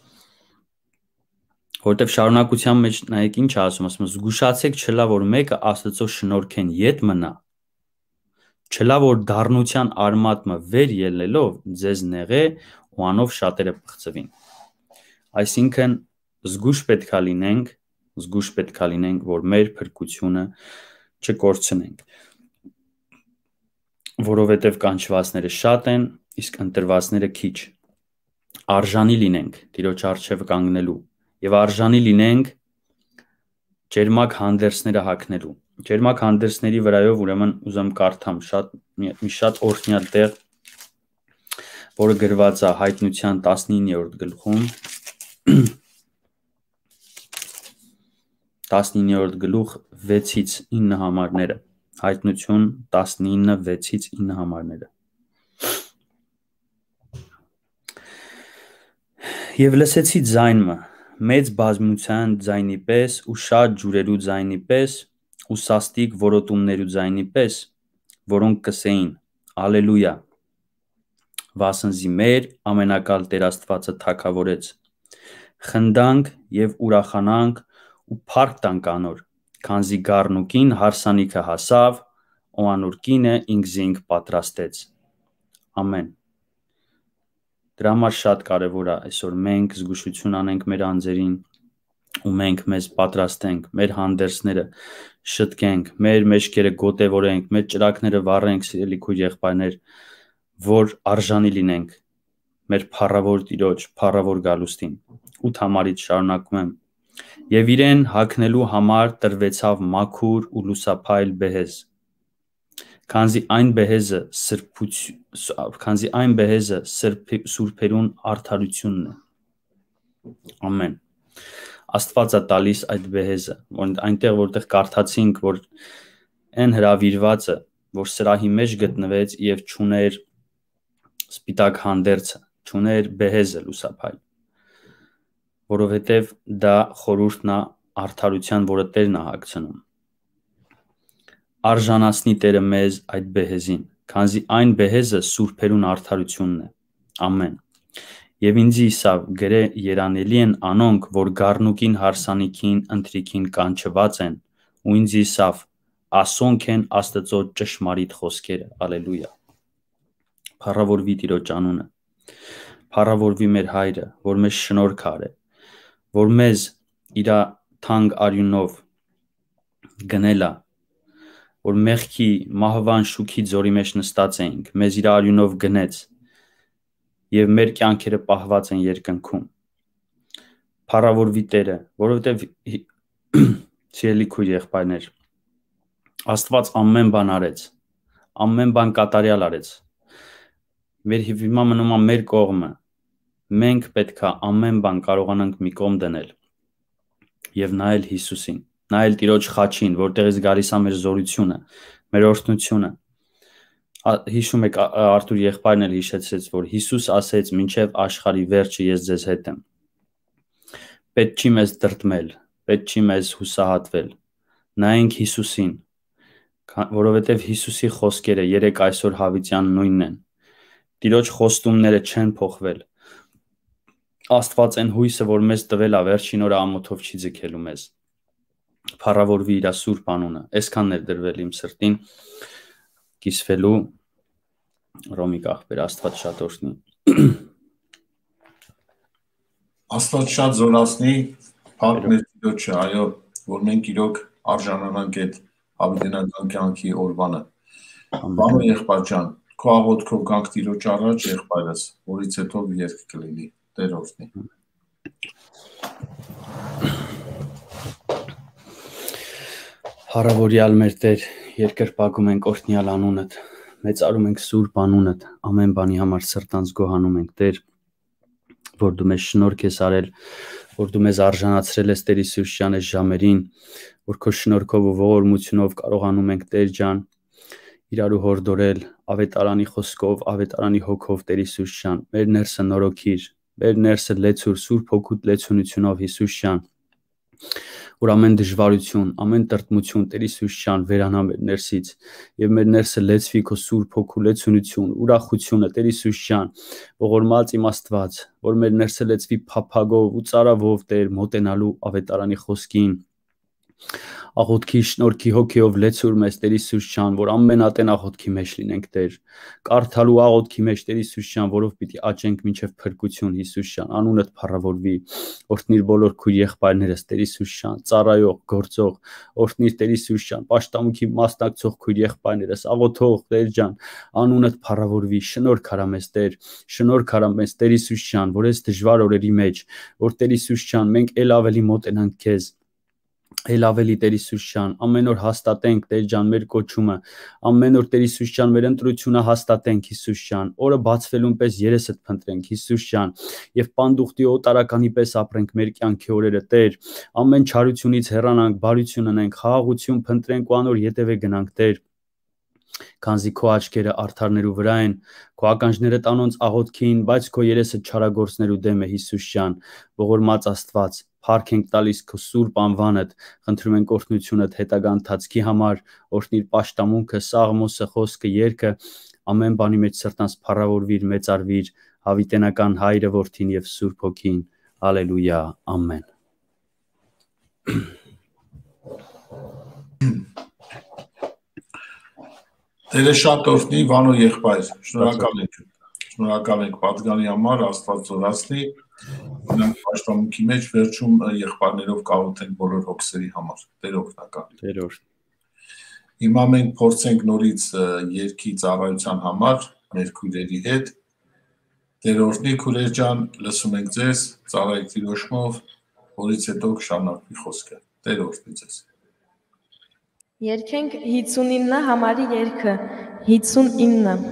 Որտեվ շարունակության մեջ նայեք ինչ ասում, զգուշացեք չլա որ մեկը Աստծո շնորհքեն յետ մնա, չլա որ դառնության արմատը վեր ելնելով ձեզ նեղե ու անով շատերը պղծվին։ Այսինքն զգուշ պետքա լինենք, որ մեր փրկությունը չկորցնենք, որովհետև կանչվածները շատ են, իսկ ընտրվածները քիչ։ Արժանի լինենք Տիրոջ առջև կանգնելու եւ արժանի լինենք ջերմակ հանդերձները հագնելու։ Ջերմակ հանդերձների վրայով ուրեմն ուզեմ կարդամ մի շատ օրհնյալ տեղ, որը գրված է Հայտնության 19-րդ գլխում 19-րդ գլուխ 6-ից 9 համարները, Հայտնություն 19 6-ից 9 համարները։ Եվ լսեցի ձայնը, մեծ բազմության ձայնի պես ու շատ ջուրերու ձայնի պես ու սաստիկ որոտումներու ձայնի պես, որոնք կսեին. Ալելույա, վասնզի մեր ամենակալ Տեր Աստվածը թագավորեց։ Խնդանք եւ ուրախանանք ու փառք տանք անոր, քանզի գառնուկին հարսանիքը հասավ, ու անոր կինը ինքզինք պատրաստեց։ Ամեն։ Դրա համար շատ կարևոր է այսօր մենք զգուշություն անենք մեր անձերին ու մենք մեզ պատրաստենք մեր հանդերձները շտկենք, մեր մեջքերը գոտևորենք, մեր ճրակները վառենք, սիրելի քույր եղբայրներ, որ արժանի լինենք մեր փառավոր Տիրոջ, փառավոր գալուստին։ 8 համարից շարունակում եմ։ Եվ իրեն հագնելու համար տրվեցավ մաքուր ու լուսափայլ բեհեզ, քանզի այն բեհեզը սուրբերուն արդարությունն է։ Ամեն։ Աստված է տալիս այդ բեհեզը, այնտեղ որտեղ կարդացինք, որ այն հրավիրվածը, որ սրահի մեջ գտնվեց եւ ճուներ սպիտակ հանդերձը, ճուներ բեհեզը լուսափայլ, որովհետեւ դա խորհուրդն է արդարության, որը Տերն է հագցնում։ Արժանացնի Տերը մեզ այդ բեհեզին, քանզի այն բեհեզը սուրբերուն արդարությունն է։ Ամեն։ Եվ ինձ իսավ գրե երանելի են անոնք, որ գառնուկին հարսանիքին ընթրիքին կանչված են, ու ինձ իսավ ասոնք են Աստծո ճշմարիտ խոսքերը։ Ալելույա։ Փառավորվի Տիրոջ անունը։ Փառավորվի մեր Հայրը, որ մեզ շնորհք արե, որ մեզ իր թանկ արյունով գնելա, որ մեղքի մահվան շուքի ձորի մեջ նստած էինք, մեզ իր արյունով գնեց եւ մեր կյանքերը պահված են երկնքում։ Փառավորվի Տերը, որովհետեւ սիրելի քույր եղբայրներ, Աստված ամեն բան արեց, ամեն բան կատարյալ արեց։ Մեր հիմա մնում է մեր կողմը։ Մենք պետքա ամեն բան կարողանանք մի կողմ դնել եւ նայել Հիսուսին, նայել Տիրոջ խաչին, որտեղից գալիս է մեր զորությունը, մեր օրհնությունը։ Հիշում եք Արթուր եղբայրն էլ հիշեցրեց, որ Հիսուս ասեց. «Մինչև աշխարհի վերջը ես ձեզ հետ եմ»։ Պետք չի մեզ դրդմել, պետք չի մեզ հուսահատվել։ Նայենք Հիսուսին, որովհետև Հիսուսի խոսքերը երեք այսօր հավիտյան նույնն են։ Տիրոջ խոստումները չեն փոխվել։ Աստված այն հույսը, որ մեզ տվել է, վերջին օրը ամոթով չի ձգելու մեզ։ Փառավորվի իր սուրբ անունը։ Այսքան ներդրվել իմ սրտին կիսվելու Ռոմիկ աղբեր, Աստված շատ օրհնի։ Աստված շատ զորացնի, փառք մեր Տիրոջը, այո, որ մենք իրոք արժանանանք այդ հավիտենական կյանքի օրվանը։ Բանո եղբայր ջան, քո աղոթքով գանք Տիրոջ առաջ, եղբայրս, որից հետո երգ կլինի։ Տեր օրհնի։ Հարավորյալ մեր Տեր, երկրպագում ենք օրհնյալ անունդ, մեծարում ենք սուրբ անունդ, ամեն բանի համար սրտանց գոհանում ենք, Տեր, որ դու մեզ շնորհք ես արել, որ դու մեզ արժանացրել ես Տեր Հիսուս ջան այս ժամերին, որ քո շնորհքով ու ողորմությունով կարողանում ենք Տեր ջան իրարու հորդորել ավետարանի խոսքով, ավետարանի հոգով Տեր Հիսուս ջան, մեր ներսը նորոգիր, մեր ներսը լեցուր սուրբ հոգուտ լեցունությունով Հիսուս ջան, որ ամեն դժվարություն, ամեն տրտմություն Տեր Հիսուս ջան վերանա մեր ներսից եւ մեր ներսը լեցվի քո սուրբ հոգու լեցունություն, ուրախությունը Տեր Հիսուս ջան, ողորմած իմ Աստված, որ մեր ներսը լեցվի փափագով ու ծարավով Տեր մոտենալու ավետարանի խոսքին, աղոթքի շնորհքի հոգեով լեցուր մեզ Տեր Հիսուս ջան, որ ամենատեն աղոթքի մեջ լինենք Տեր, կարդալու աղոթքի մեջ Տեր Հիսուս ջան, որով պիտի աճենք մինչև փրկություն Հիսուս ջան, անունդ փառավորվի, օրհնիր բոլոր քույր եղբայրներս Տեր Հիսուս ջան, ծառայող, գործող, օրհնիր Տեր Հիսուս ջան, պաշտամունքի մասնակցող քույր եղբայրներս, աղոթող Տեր ջան, անունդ փառավորվի, շնորհք արա մեզ Տեր, շնորհք արա մեզ Տեր Հիսուս ջան, որ այս դժվար օրերի մեջ, որ Տեր Հիսուս ջան, մենք ել ավելի մոտենանք քեզ, ել ավելի Տեր Հիսուս ջան, ամեն օր հաստատենք Տեր ջան մեր կոչումը, ամեն օր Տեր Հիսուս ջան մեր ընտրությունը հաստատենք Հիսուս ջան, օրը բացվելուն պես երեսդ փնտրենք Հիսուս ջան, եւ պանդուխտի օտարականի պես ապրենք մեր կյանքի օրերը Տեր, ամեն չարությունից հեռանանք, բարություն ունենք, խաղաղություն փնտրենք ու անոր յետևե գնանք Տեր, քանզի քո աչքերը արդարներու վրա են, քո ականջները տանոնց աղոթքին, բայց քո երեսը չարագործներու դեմ է Հիսուս ջան, ողորմած Աստված, փառք ենք տալիս քո սուրբ անվանդ, խնդրում ենք օրհնությունդ հետագա ընթացքի համար, օրհնիր պաշտամունքը, սաղմոսը, խոսքը, երգը, ամեն բանի մեջ սրտանց փառավորվիր, մեծարվիր, հավիտենական Հայրը, Որդին եւ Սուրբ Հոգին, հալելույա, ամեն։ Տերը շատ օրհնի, Վանո եղբայր, շնորհակալ ենք պատգանի համար, Աստված զորացնի, մենք պաշտամունքի մեջ վերջում եղբայրներով կաղոթենք բոլոր հոգսերի համար, Տեր օրհնական լինի։ Հիմա մենք փորձենք նորից երկի ծառայության համար մեր քույրերի հետ։ Տեր օրհնի քույրեր ջան, լսում ենք ձեզ, ծառայեք Տիրոջով, որից հետո կշարունակվի խոսքը։ Տեր օրհնի ձեզ։ Երկենք 59 համարի երգը, 59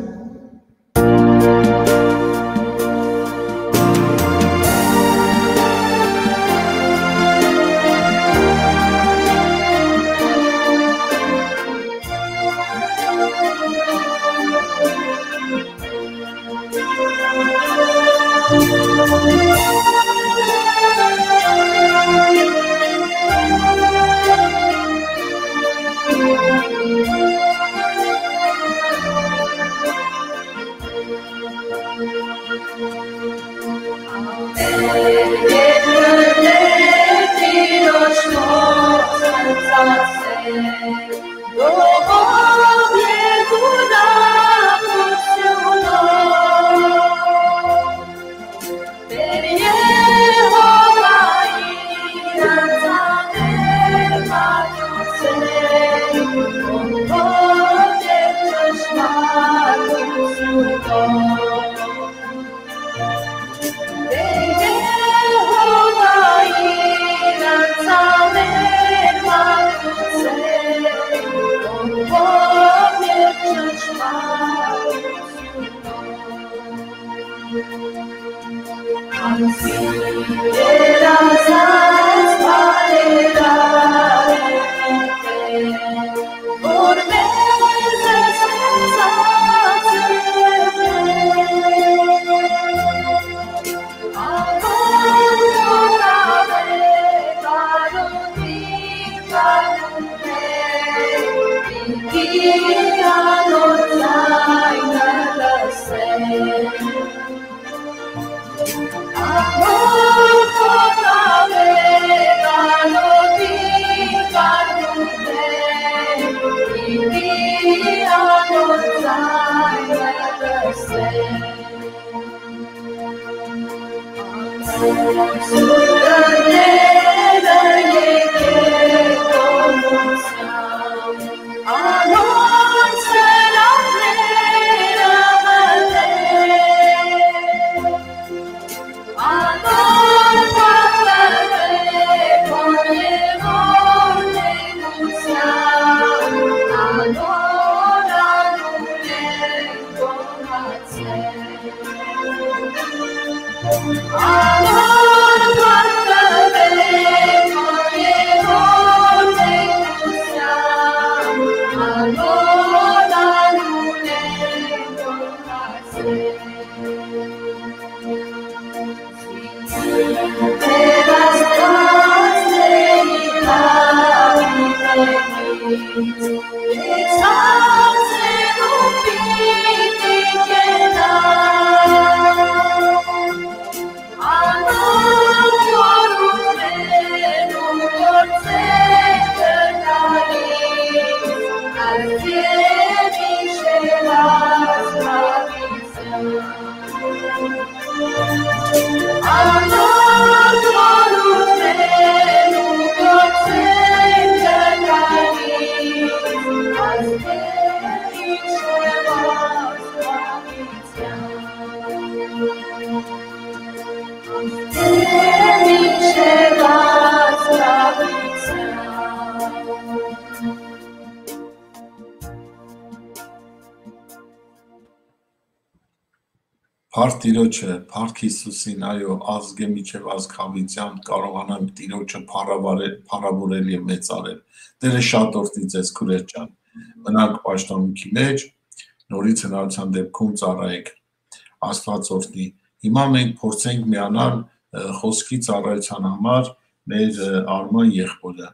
Փառք Տիրոջը, փառք Հիսուսին, այո, ազգե միջև ազգ հավիտյան կարողանանք Տիրոջը փառավորել եւ մեծարել։ Տերը շատ օրհնի ձեզ քուրեր ջան։ Մնանք պաշտամունքի մեջ, նորից հնարավորության դեպքում ծառայեք։ Աստված օրհնի։ Հիմա մենք փորձենք միանալ խոսքի ծառայության համար մեր Արման եղբորը։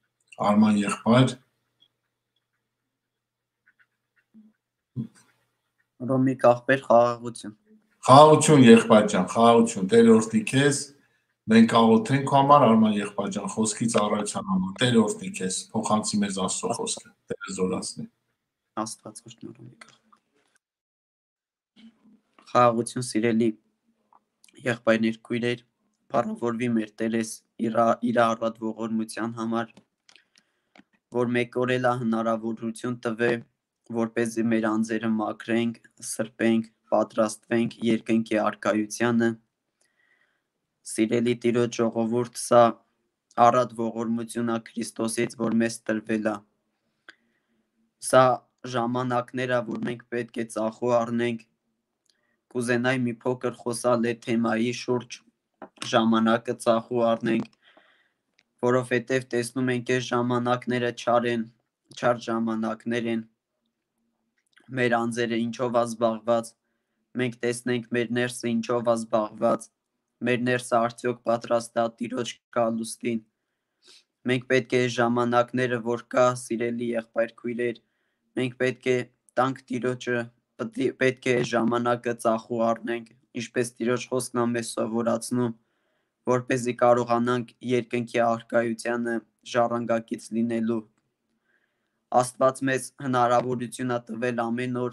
Արման եղբայր Ռոմիկ աղբեր խաղաղություն։ Խաղաղություն եղբայր ջան, խաղաղություն, Տեր օրհնի քեզ։ Մենք աղոթենք քո համար Արման եղբայր ջան, խոսքի ծառայության համար։ Տեր օրհնի քեզ, փոխանցի մեզ Աստծո խոսքը։ Տերը զորացնի։ Աստված օրհնի Ռոմիկ աղբեր։ Խաղաղություն սիրելի եղբայրներ, քույրեր, փառավորվի մեր Տերես իր առատ ողորմության համար։ որ մեկ օրելա հնարավորություն տվե, որպեսզի մեր անձերը մաքրենք, սրբենք, պատրաստվենք երկնքի առկայությանը։ Սիրելի Տիրոջ ժողովուրդ, սա առատ ողորմություն է Քրիստոսից, որ մեզ տրվել է։ Սա ժամանակներ է, որ մենք պետք է ծախու առնենք։ Կուզենայի մի փոքր խոսալ այդ թեմայի շուրջ, ժամանակը ծախու առնենք, որովհետև տեսնում ենք այս ժամանակները չար ժամանակներ են, մեր անձերը ինչով է զբաղված, մենք տեսնենք մեր ներսը ինչով է զբաղված, մեր ներսը արդյոք պատրաստ է Տիրոջ գալուստին։ Մենք պետք է այս ժամանակները, որ կա, սիրելի եղբայր քույրեր, մենք պետք է տանք Տիրոջը, պետք է այս ժամանակը ծախու առնենք, ինչպես Տիրոջ խոսքն է մեզ սովորացնում, որպեսզի կարողանանք երկնքի առկայությանը ժառանգակից լինելու։ Աստված մեզ հնարավորություն է տվել ամեն օր,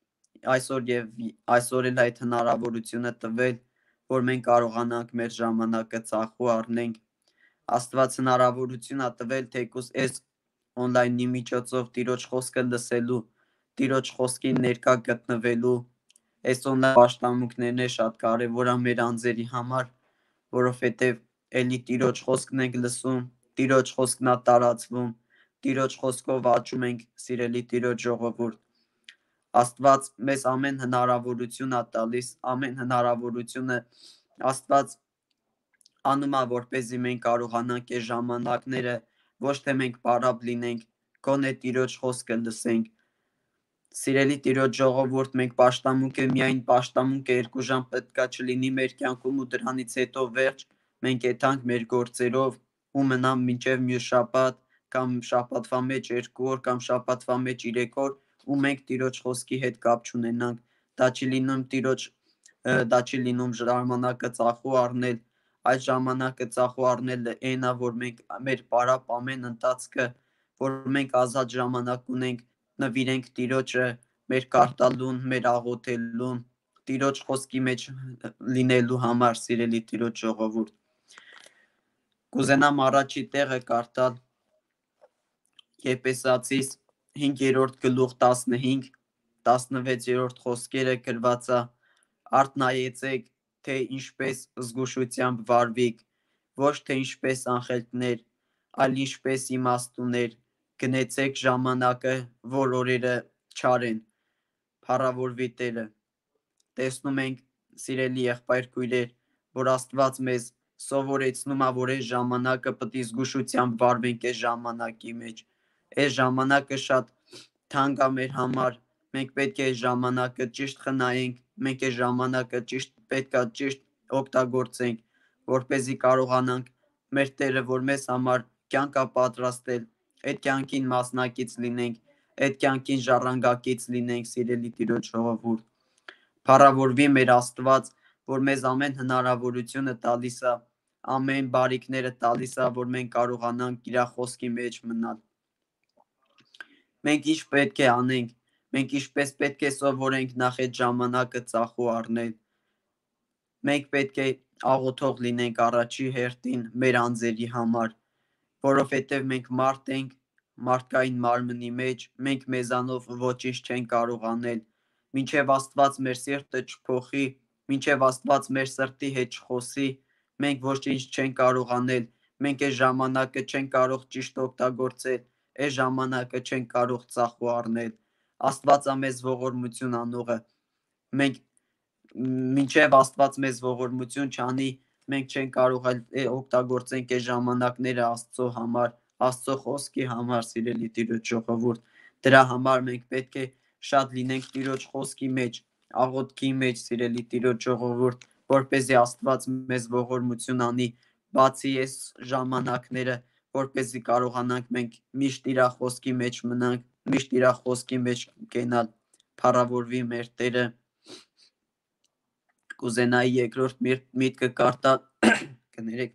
այսօր էլ այդ հնարավորությունը տվել, որ մենք կարողանանք մեր ժամանակը ծախու առնենք։ Աստված հնարավորություն է տվել թեկուզ այս on-line-ի միջոցով Տիրոջ խոսքը լսելու, Տիրոջ խոսքի ներկա գտնվելու։ Այս on-line պաշտամունքներն է շատ կարևոր է մեր անձերի համար, որովհետև էլի Տիրոջ խոսքն ենք լսում, Տիրոջ խոսքն է տարածվում, Տիրոջ խոսքով աճում ենք, սիրելի Տիրոջ ժողովուրդ։ Աստված մեզ ամեն հնարավորություն է տալիս, ամեն հնարավորությունը Աստված անում է, որպեսզի մենք կարողանանք այս ժամանակները ոչ թե մենք պարապ լինենք, գոնե Տիրոջ խոսքը լսենք։ Սիրելի Տիրոջ ժողովուրդ, մենք պաշտամունքը միայն պաշտամունքը 2 ժամ պետքա չլինի մեր կյանքում ու դրանից հետո վերջ, մենք եթանք մեր գործերով ու մնամ մինչև մյուս շաբաթ կամ շաբաթվա մեջ 2 օր կամ շաբաթվա մեջ 3 օր ու մենք Տիրոջ խոսքի հետ կապ չունենանք։ Դա չի լինում ժամանակը ծախու առնել, այդ ժամանակը ծախու առնելը այն է, որ մենք մեր պարապ ամեն ընթացքը, որ մենք ազատ ժամանակ ունենք, նվիրենք Տիրոջը, մեր կարդալուն, մեր աղոթելուն, Տիրոջ խոսքի մեջ լինելու համար, սիրելի Տիրոջ ժողովուրդ։ Կուզենամ առաջի տեղը կարդալ Եփեսացիս 5-րդ գլուխ 15-16 խոսքերը գրված է. «Արթնայեցեք, թե ինչպես զգուշությամբ վարվիք, ոչ թե ինչպես անխելքներ, այլ ինչպես իմաստուններ, գնեցեք ժամանակը, որ օրերը չար են, փառավորվի Տերը»։ Տեսնում ենք, սիրելի եղբայր քույրեր, որ Աստված մեզ սովորեցնում է, որ այս ժամանակը պետք է զգուշությամբ վարվենք այս ժամանակի մեջ։ Այս ժամանակը շատ թանկ է մեր համար, մենք պետք է այս ժամանակը ճիշտ խնայենք, մենք այս ժամանակը պետք է ճիշտ օգտագործենք, որպեսզի կարողանանք մեր Տերը, որ մեզ համար կյանք է պատրաստել, այդ կյանքին մասնակից լինենք, այդ կյանքին ժառանգակից լինենք, սիրելի Տիրոջ ժողովուրդ։ Փառավորվի մեր Աստված, որ մեզ ամեն հնարավորությունը տալիս է, ամեն բարիքները տալիս է, որ մենք կարողանանք իր խոսքի մեջ մնալ։ Մենք ինչ պետք է անենք, մենք ինչպես պետք է սովորենք նախ այդ ժամանակը ծախու առնել։ Մենք պետք է աղոթող լինենք առաջի հերթին մեր անձերի համար, որովհետև մենք մարդ ենք, մարդկային մարմնի մեջ, մենք մեզանով ոչինչ չենք կարող անել, մինչև Աստված մեր սիրտը չփոխի, մինչև Աստված մեր սրտի հետ չխոսի, մենք ոչինչ չենք կարող անել, մենք այս ժամանակը չենք կարող ճիշտ օգտագործել, այս ժամանակը չենք կարող ծախու առնել։ Աստված է մեզ ողորմություն անողը։ Մենք մինչև Աստված մեզ ողորմություն չանի, մենք չենք կարող օգտագործենք այս ժամանակները Աստծո համար, Աստծո խոսքի համար, սիրելի Տիրոջ ժողովուրդ։ Դրա համար մենք պետք է շատ լինենք Տիրոջ խոսքի մեջ, աղոթքի մեջ, սիրելի Տիրոջ ժողովուրդ, որպեսզի Աստված մեզ ողորմություն անի, բացի այս ժամանակները, որպեսզի կարողանանք մենք միշտ իր խոսքի մեջ մնանք, միշտ իր խոսքի մեջ կենալ։ Փառավորվի մեր Տերը։ Կուզենայի երկրորդ միտքը կարդալ, կներեք,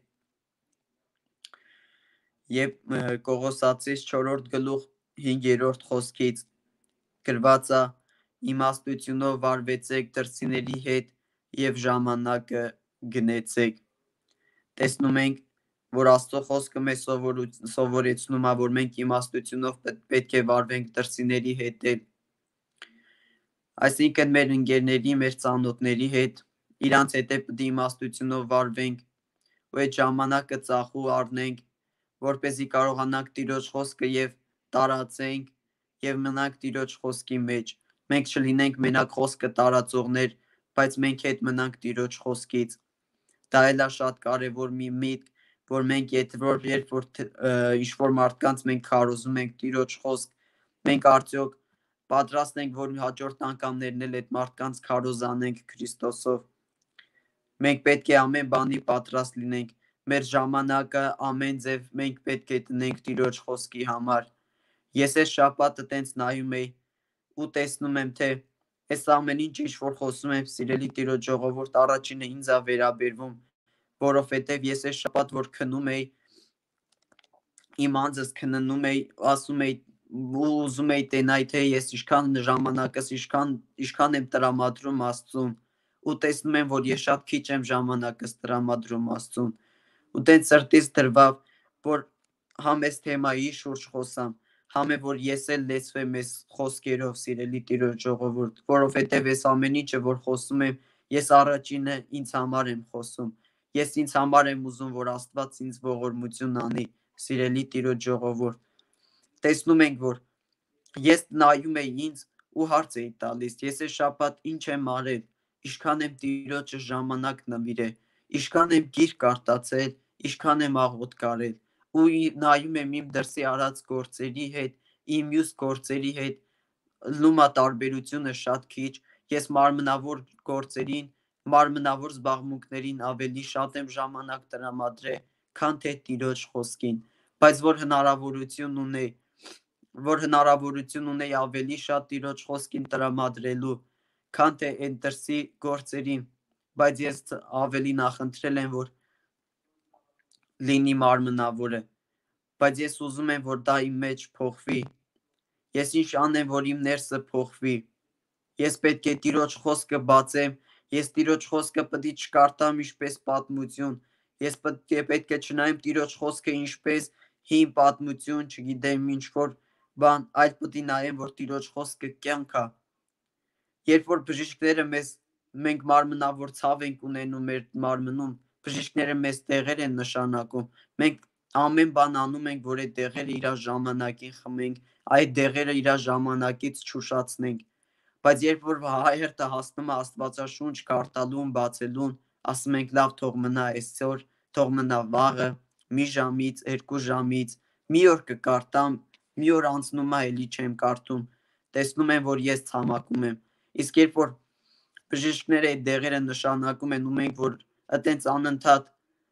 եւ Կողոսացիս 4-րդ գլուխ 5-րդ խոսքից գրված է. իմաստությունով վարվեցեք դրսիների հետ եւ ժամանակը գնեցեք։ Տեսնում ենք, որ Աստծո խոսքը մեզ սովորեցնում է, որ մենք իմաստությունով պետք է վարվենք դրսիների հետ, այսինքն մեր ընկերների, մեր ծանոթների հետ, իրանց հետ պետք է իմաստությունով վարվենք, ու այդ ժամանակը ծախու առնենք, որպեսզի կարողանանք Տիրոջ խոսքը եւ տարածենք եւ մնանք Տիրոջ խոսքի մեջ։ Մենք չլինենք մենակ խոսքը տարածողներ, բայց մենք հետ մնանք Տիրոջ խոսքից։ Դա էլ է շատ կարևոր մի միտք, որ մենք երբ որ ինչ-որ մարդկանց մենք քարոզում ենք Տիրոջ խոսք, մենք արդյոք պատրաստ ենք, որ հաջորդ անգամներն էլ այդ մարդկանց քարոզանենք Քրիստոսով։ Մենք պետք է ամեն բանի պատրաստ լինենք, մեր ժամանակը ամեն ձև մենք պետք է տնենք Տիրոջ խոսքի համար։ Ես այս շաբաթը տենց նայում էի ու տեսնում եմ, թե այս ամեն ինչ որ խոսում եմ, սիրելի Տիրոջ ժողովուրդ, առաջինը ինձ է վերաբերվում, որովհետև ես այս շաբաթ որ քնում էի, իմ անձս քննում էի, ասում էի ու ուզում էի տենայի, թե ես ինչքան ժամանակս ինչքան եմ տրամադրում Աստծուն, ու տեսնում եմ, որ ես շատ քիչ եմ ժամանակս տրամադրում Աստծուն, ու տենց սրտից դրվավ, որ համ այս թեմայի շուրջ խոսամ, համ է որ ես էլ լեցվեմ այս խոսքերով, սիրելի Տիրոջ ժողովուրդ, որովհետև այս ամեն ինչը որ խոսում եմ, ես առաջինը ինձ համար եմ խոսում, ես ինձ համար եմ ուզում, որ Աստված ինձ ողորմություն անի, սիրելի Տիրոջ ժողովուրդ։ Տեսնում ենք, որ ես նայում էի ինձ ու հարց էի տալիս, ես այս շաբաթ ինչ եմ արել, ինչքան եմ Տիրոջը ժամանակ նվիրել, ինչքան եմ գիրք արտացել, ինչքան եմ աղոթք արել, ու նայում եմ իմ դրսի արած գործերի հետ, իմ մյուս գործերի հետ, լումա տարբերությունը շատ քիչ, ես մարմնավոր գործերին, մարմնավոր զբաղմունքներին ավելի շատ եմ ժամանակ տրամադրել, քան թե Տիրոջ խոսքին, բայց որ հնարավորություն ունեի ավելի շատ Տիրոջ խոսքին տրամադրելու, քան թե այն դրսի գործերին, բայց ես ավելի նախընտրել եմ, որ լինի մարմնավորը, բայց ես ուզում եմ, որ դա իմ մեջ փոխվի, ես ինչ անեմ, որ իմ ներսը փոխվի, ես պետք է Տիրոջ խոսքը բացեմ, ես Տիրոջ խոսքը պետք է չկարդամ ինչպես պատմություն, ես պետք է չնայեմ Տիրոջ խոսքը ինչպես հին պատմություն, չգիտեմ ինչ որ բան, այլ պետք է նայեմ, որ Տիրոջ խոսքը կյանք է։ Երբ որ բժիշկները մենք մարմնավոր ցավ ենք ունենում մեր մարմնում, բժիշկները մեզ տեղեր են նշանակում, մենք ամեն բան անում ենք, որ այդ դեղերը իր ժամանակին խմենք, այդ դեղերը իր ժամանակից չուշացնենք, բայց երբ որ հայրը հասնում է Աստվածաշունչ կարդալուն, բացելուն, ասում ենք լավ, թող մնա այսօր, թող մնա վաղը, մի ժամից, 2 ժամից, մի օր կկարդամ, մի օր անցնում է, էլի չեմ կարդում, տեսնում եմ, որ ես ցամաքում եմ, իսկ երբ որ բժիշկները այդ դեղերը նշանակում են ու մենք որ այտենց անընդհատ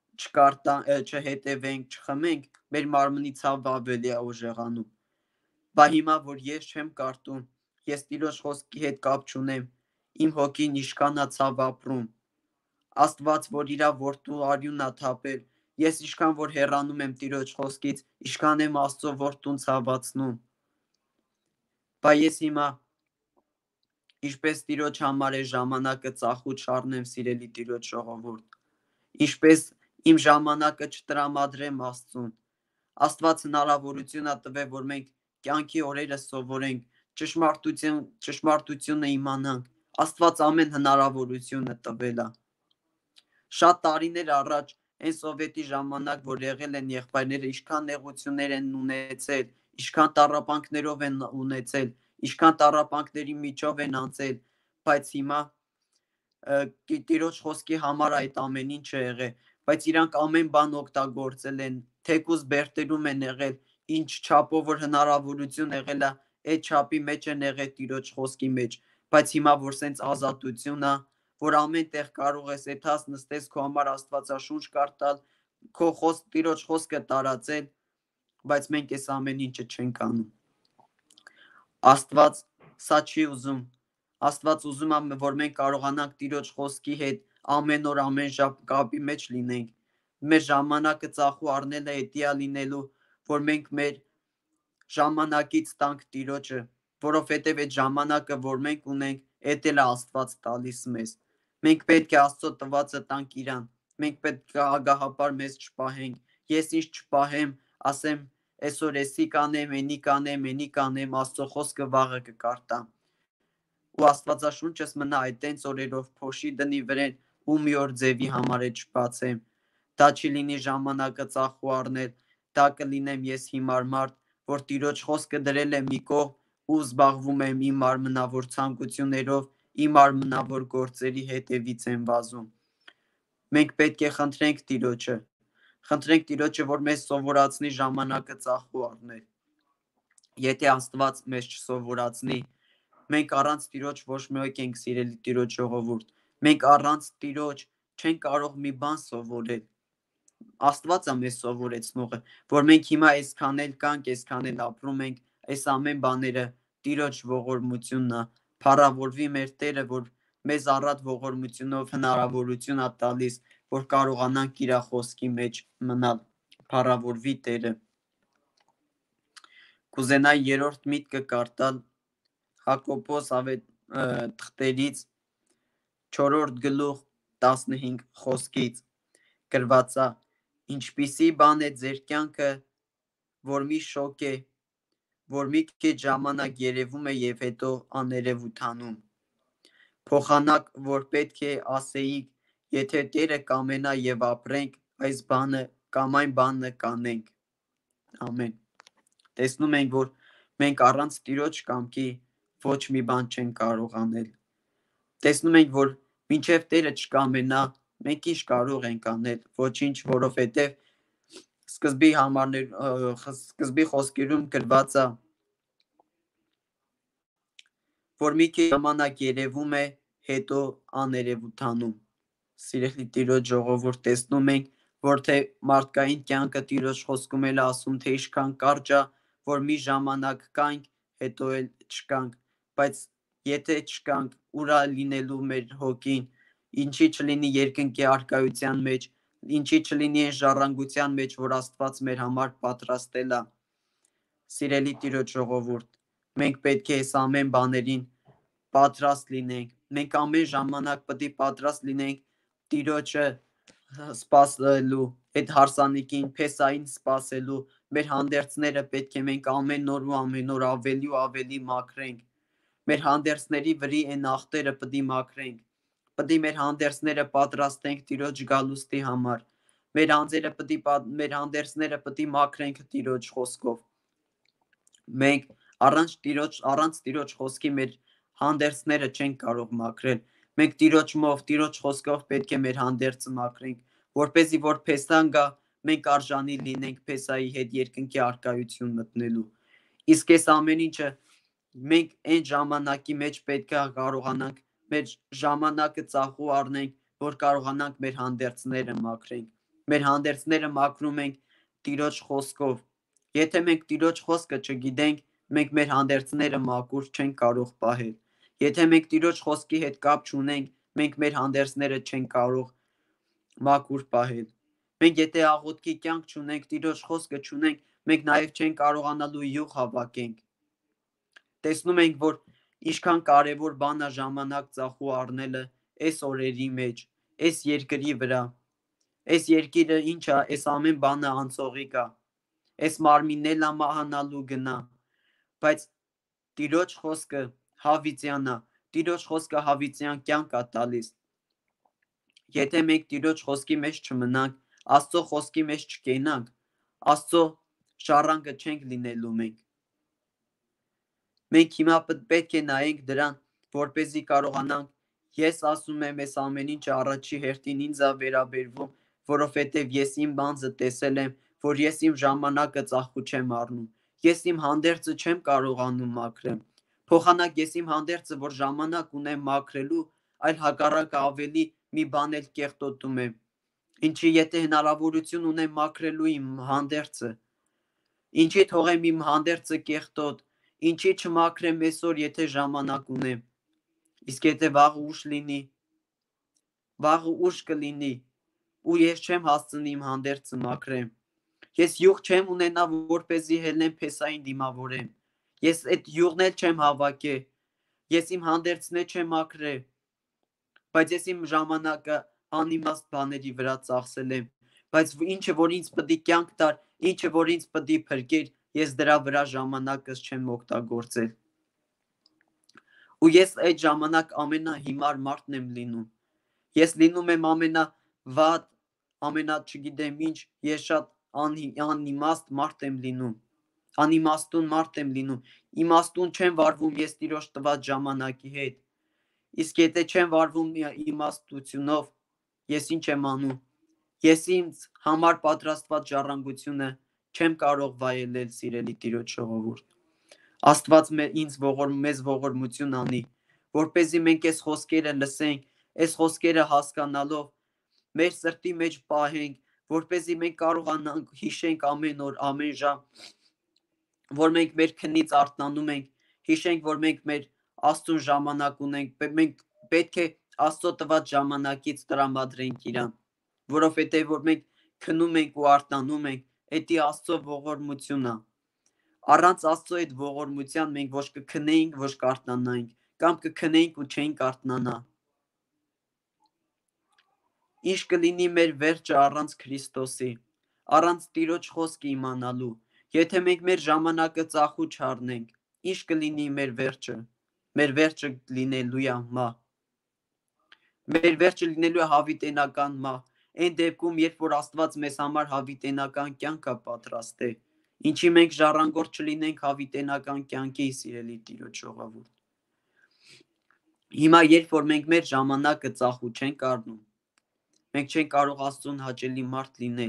չհետևենք, չխմենք, մեր մարմնի ցավը ավելի է ուժեղանում։ Բա հիմա որ ես չեմ կարդում, ես Տիրոջ խոսքի հետ կապ չունեմ, իմ հոգին ինչքան է ցավ ապրում։ Աստված որ իր որդու արյունն է թափել, ես ինչքան որ հեռանում եմ Տիրոջ խոսքից, ինչքան եմ Աստծո որդուն ցավացնում։ Բա ես հիմա ինչպես Տիրոջ համար է ժամանակը ծախու չառնեմ, սիրելի Տիրոջ ժողովուրդ, ինչպես իմ ժամանակը չտրամադրեմ Աստծուն։ Աստված հնարավորություն է տվել, որ մենք կյանքի օրերը սովորենք, ճշմարտությունը իմանանք։ Աստված ամեն հնարավորությունը տվել է։ Շատ տարիներ առաջ, այն սովետի ժամանակ, որ եղել են եղբայրները, ինչքան նեղություններ են ունեցել, ինչքան տառապանքներով են ունեցել, ինչքան տառապանքների միջով են անցել, բայց հիմա Տիրոջ խոսքի համար այդ ամեն ինչը եղել, բայց իրանք ամեն բան օգտագործել են, թեկուզ բերտերում են եղել, ինչ չափով որ հնարավորություն եղել է, այդ չափի մեջ են եղել Տիրոջ խոսքի մեջ, բայց հիմա որ սենց ազատություն է, որ ամեն տեղ կարող ես եթաս նստես քո համար Աստվածաշունչ կարդալ, քո Տիրոջ խոսքը տարածել, բայց մենք այս ամեն ինչը չենք անում։ Աստված սա չի ուզում։ Աստված ուզում է, որ մենք կարողանանք Տիրոջ խոսքի հետ ամեն օր, ամեն ժամ կապի մեջ լինենք։ Մեր ժամանակը ծախու առնելը հետիա լինելու, որ մենք մեր ժամանակից տանք Տիրոջը, որովհետև այդ ժամանակը, որ մենք ունենք, էդ էլ է Աստված տալիս մեզ։ Մենք պետք է Աստծո տվածը տանք իրան։ Մենք պետք է ագահապար մեզ չպահենք, ես ինչ չպահեմ, ասեմ այսօր էսի կանեմ, էնի կանեմ, Աստծո խոսքը վաղը կկարտամ։ Ու Աստվածաշունչս մնա այդ տենց օրերով փոշի դնի վրեն ու մի օր ձևի համար է չբացեմ։ Դա չի լինի ժամանակը ծախու առնել, դա կլինեմ ես հիմար մարդ, որ Տիրոջ խոսքը դրել եմ մի կողմ ու զբաղվում եմ իմ մարմնավոր ցանկություններով, իմ մարմնավոր գործերի հետևից եմ վազում։ Մենք պետք է խնդրենք Տիրոջը, որ մեզ սովորացնի ժամանակը ծախու առնել։ Եթե Աստված մեզ չսովորացնի, մենք առանց Տիրոջ ոչ մեկ ենք, սիրելի Տիրոջ ժողովուրդ։ Մենք առանց Տիրոջ չենք կարող մի բան սովորել։ Աստված է մեզ սովորեցնողը, որ մենք հիմա այսքան էլ կանք, այսքան էլ ապրում ենք, այս ամեն բաները Տիրոջ ողորմությունն է, փառավորվի մեր Տերը, որ մեզ առատ ողորմությունով հնարավորություն է տալիս, որ կարողանանք իր խոսքի մեջ մնալ, փառավորվի Տերը։ Կուզենայի երրորդ միտքը կարդալ Հակոբոս թղթերից 4-րդ գլուխ 15 խոսքից, գրված է. ինչպիսի բան է ձեր կյանքը, որ մի շոկ է, որ մի քիչ ժամանակ երևում է եւ հետո աներևութանում։ Փոխանակ, որ պետք է ասեիք, եթե Տերը կամենա եւ ապրենք, այս բանը կամ այն բանը կանենք։ Ամեն։ Տեսնում ենք, որ մենք առանց Տիրոջ կամքի ոչ մի բան չենք կարող անել։ Տեսնում ենք, որ մինչև Տերը չկամենա, մենք ինչ կարող ենք անել, ոչինչ, որովհետև սկզբի խոսքերում գրված է, որ մի քիչ ժամանակ երևում է, հետո աներևութանում։ Սիրելի Տիրոջ ժողովուրդ, տեսնում ենք, որ թե մարդկային կյանքը Տիրոջ խոսքում էլ ասում, թե ինչքան կարճ է, որ մի ժամանակ կանք, հետո էլ չկանք, բայց եթե չկանք, ուրա լինելու մեր հոգին, ինչի չլինի երկնքի առկայության մեջ, ինչի չլինի այն ժառանգության մեջ, որ Աստված մեր համար պատրաստել է։ Սիրելի Տիրոջ ժողովուրդ, մենք պետք է այս ամեն բաներին պատրաստ լինենք, մենք ամեն ժամանակ պետք է պատրաստ լինենք Տիրոջը սպասելու, այդ հարսանիքին, փեսային սպասելու, մեր հանդերձները պետք է մենք ամեն օր ու ամեն օր ավելի ու ավելի մաքրենք, մեր հանդերձների վրի այն ախտերը պետք է մաքրենք, պետք է մեր հանդերձները պատրաստենք Տիրոջ գալուստի համար, մեր հանդերձները պետք է մաքրենք Տիրոջ խոսքով։ Մենք առանց Տիրոջ խոսքի մեր հանդերձները չենք կարող մաքրել։ Մենք Տիրոջ խոսքով պետք է մեր հանդերձը մաքրենք, որպեսզի որ փեսան գա, մենք արժանի լինենք փեսայի հետ երկնքի առկայություն մտնելու։ Իսկ այս ամեն ինչը մենք այն ժամանակի մեջ պետք է կարողանանք մեր ժամանակը ծախու առնենք, որ կարողանանք մեր հանդերձները մաքրենք։ Մեր հանդերձները մաքրում ենք Տիրոջ խոսքով։ Եթե մենք Տիրոջ խոսքը չգիտենք, մենք մեր հանդերձները մաքուր չենք կարող պահել։ Եթե մենք Տիրոջ խոսքի հետ կապ չունենք, մենք մեր հանդերձները չենք կարող մաքուր պահել։ Մենք եթե աղոթքի կյանք չունենք, Տիրոջ խոսքը չունենք, մենք նաև չենք կարողանալու յուղ հավաքենք։ Տեսնում ենք, որ ինչքան կարևոր բան է ժամանակ ծախու առնելը այս օրերի մեջ, այս երկրի վրա։ Այս երկիրը ինչ է, այս ամեն բանը անցողիկ է։ Այս մարմինն էլ է մահանալու գնա, բայց Տիրոջ խոսքը հավիտյան է, Տիրոջ խոսքը հավիտյան կյանք է տալիս։ Եթե մենք Տիրոջ խոսքի մեջ չմնանք, Աստծո խոսքի մեջ չկենանք, Աստծո ժառանգը չենք լինելու մենք։ Մենք հիմա պետք է նայենք դրան, որպեսզի կարողանանք, ես ասում եմ, այս ամեն ինչը առաջի հերթին ինձ է վերաբերվում, որովհետև ես իմ բանձը տեսել եմ, որ ես իմ ժամանակը ծախու չեմ առնում, ես իմ հանդերձը չեմ կարողանում մաքրեմ։ Փոխանակ ես իմ հանդերձը, որ ժամանակ ունեմ մաքրելու, այլ հակառակը ավելի մի բան էլ կեղտոտում եմ։ Ինչի եթե հնարավորություն ունեմ մաքրելու իմ հանդերձը, ինչի թողեմ իմ հանդերձը կեղտոտ, ինչի չմաքրեմ այսօր, եթե ժամանակ ունեմ։ Իսկ եթե վաղը ուշ լինի, վաղը ուշ կլինի, ու ես չեմ հասցնի իմ հանդերձը մաքրեմ։ Ես յուղ չեմ ունենա, որպեսզի հելնեմ փեսային դիմավորեմ։ Ես այդ յուղն էլ չեմ հավաքե։ Ես իմ հանդերձն էլ չեմ մաքրե։ Բայց ես իմ ժամանակը անիմաստ բաների վրա ծախսել եմ, բայց ինչը որ ինձ պետք է կյանք տար, ինչը որ ինձ պետք է փրկեր, ես դրա վրա ժամանակս չեմ օգտագործել։ Ու ես այդ ժամանակ ամենահիմար մարդն եմ լինում։ Ես լինում եմ ամենավատ, չգիտեմ ինչ, ես շատ անիմաստ մարդ եմ լինում։ Անիմաստուն մարդ եմ լինում։ Իմաստուն չեմ վարվում ես Տիրոջ տված ժամանակի հետ։ Իսկ եթե չեմ վարվում իմաստությունով, ես ինչ եմ անում։ Ես ինձ համար պատրաստված ժառանգությունը չեմ կարող վայելել, սիրելի Տիրոջ ժողովուրդ։ Աստված մեզ ողորմություն անի, որպեսզի մենք այս խոսքերը լսենք, այս խոսքերը հասկանալով մեր սրտի մեջ պահենք, որպեսզի մենք կարողանանք հիշենք ամեն օր, ամեն ժամ, որ մենք մեր քնից արթնանում ենք, հիշենք, որ մենք մեր Աստծուն ժամանակ ունենք, մենք պետք է Աստծո տված ժամանակից տրամադրենք իրան, որովհետև որ մենք քնում ենք ու արթնանում ենք, դա Աստծո ողորմությունն է։ Առանց Աստծո այդ ողորմության մենք ոչ կքնեինք, ոչ կարթնանայինք, կամ կքնեինք ու չէինք արթնանա։ Ինչ կլինի մեր վերջը առանց Քրիստոսի, առանց Տիրոջ խոսքը իմանալու, եթե մենք մեր ժամանակը ծախու չառնենք, ինչ կլինի մեր վերջը։ Մեր վերջը լինելու է մահ։ Մեր վերջը լինելու է հավիտենական մահ։ Այն դեպքում, երբ որ Աստված մեզ համար հավիտենական կյանք է պատրաստել, ինչի մենք ժառանգորդ չլինենք հավիտենական կյանքի, սիրելի Տիրոջ ժողովուրդ։ Հիմա երբ որ մենք մեր ժամանակը ծախու չենք առնում, մենք չենք կարող Աստծուն հաճելի մարդ լինել։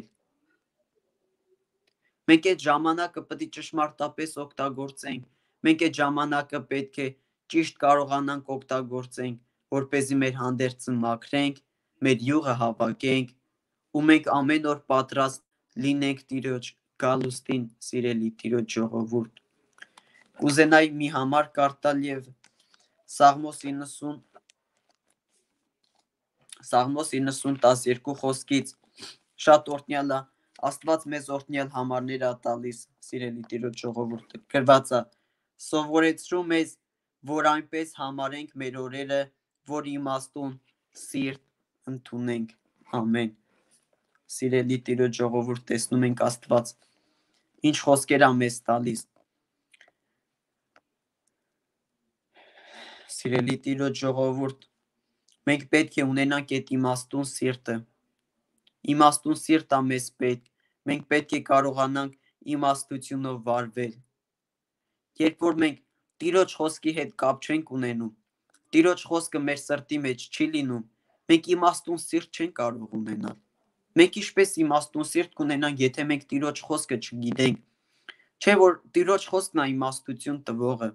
Մենք այդ ժամանակը պետք է ճշմարտապես օգտագործենք։ Մենք այդ ժամանակը պետք է ճիշտ կարողանանք օգտագործենք, որպեսզի մեր հանդերձը մաքրենք, մեր յուղը հավաքենք, ու մենք ամեն օր պատրաստ լինենք Տիրոջ գալուստին, սիրելի Տիրոջ ժողովուրդ։ Կուզենայի մի համար կարդալ եւ Սաղմոս 90:12 խոսքից շատ օրհնյալ է, Աստված մեզ օրհնյալ համարներ է տալիս, սիրելի Տիրոջ ժողովուրդ, գրված է. սովորեցրու մեզ, որ այնպես համարենք մեր օրերը, որ իմաստուն սիրտ ընդունենք։ Ամեն։ Սիրելի Տիրոջ ժողովուրդ, տեսնում ենք Աստված ինչ խոսքեր է մեզ տալիս։ Սիրելի Տիրոջ ժողովուրդ, մենք պետք է ունենանք այդ իմաստուն սիրտը։ Իմաստուն սիրտ է մեզ պետք։ Մենք պետք է կարողանանք իմաստությունով վարվել։ Երբ որ մենք Տիրոջ խոսքի հետ կապ չենք ունենում, Տիրոջ խոսքը մեր սրտի մեջ չի լինում, մենք իմաստուն սիրտ չենք կարող ունենալ։ Մենք ինչպես իմաստուն սիրտ կունենանք, եթե մենք Տիրոջ խոսքը չգիտենք։ Չէ որ Տիրոջ խոսքն է իմաստություն տվողը։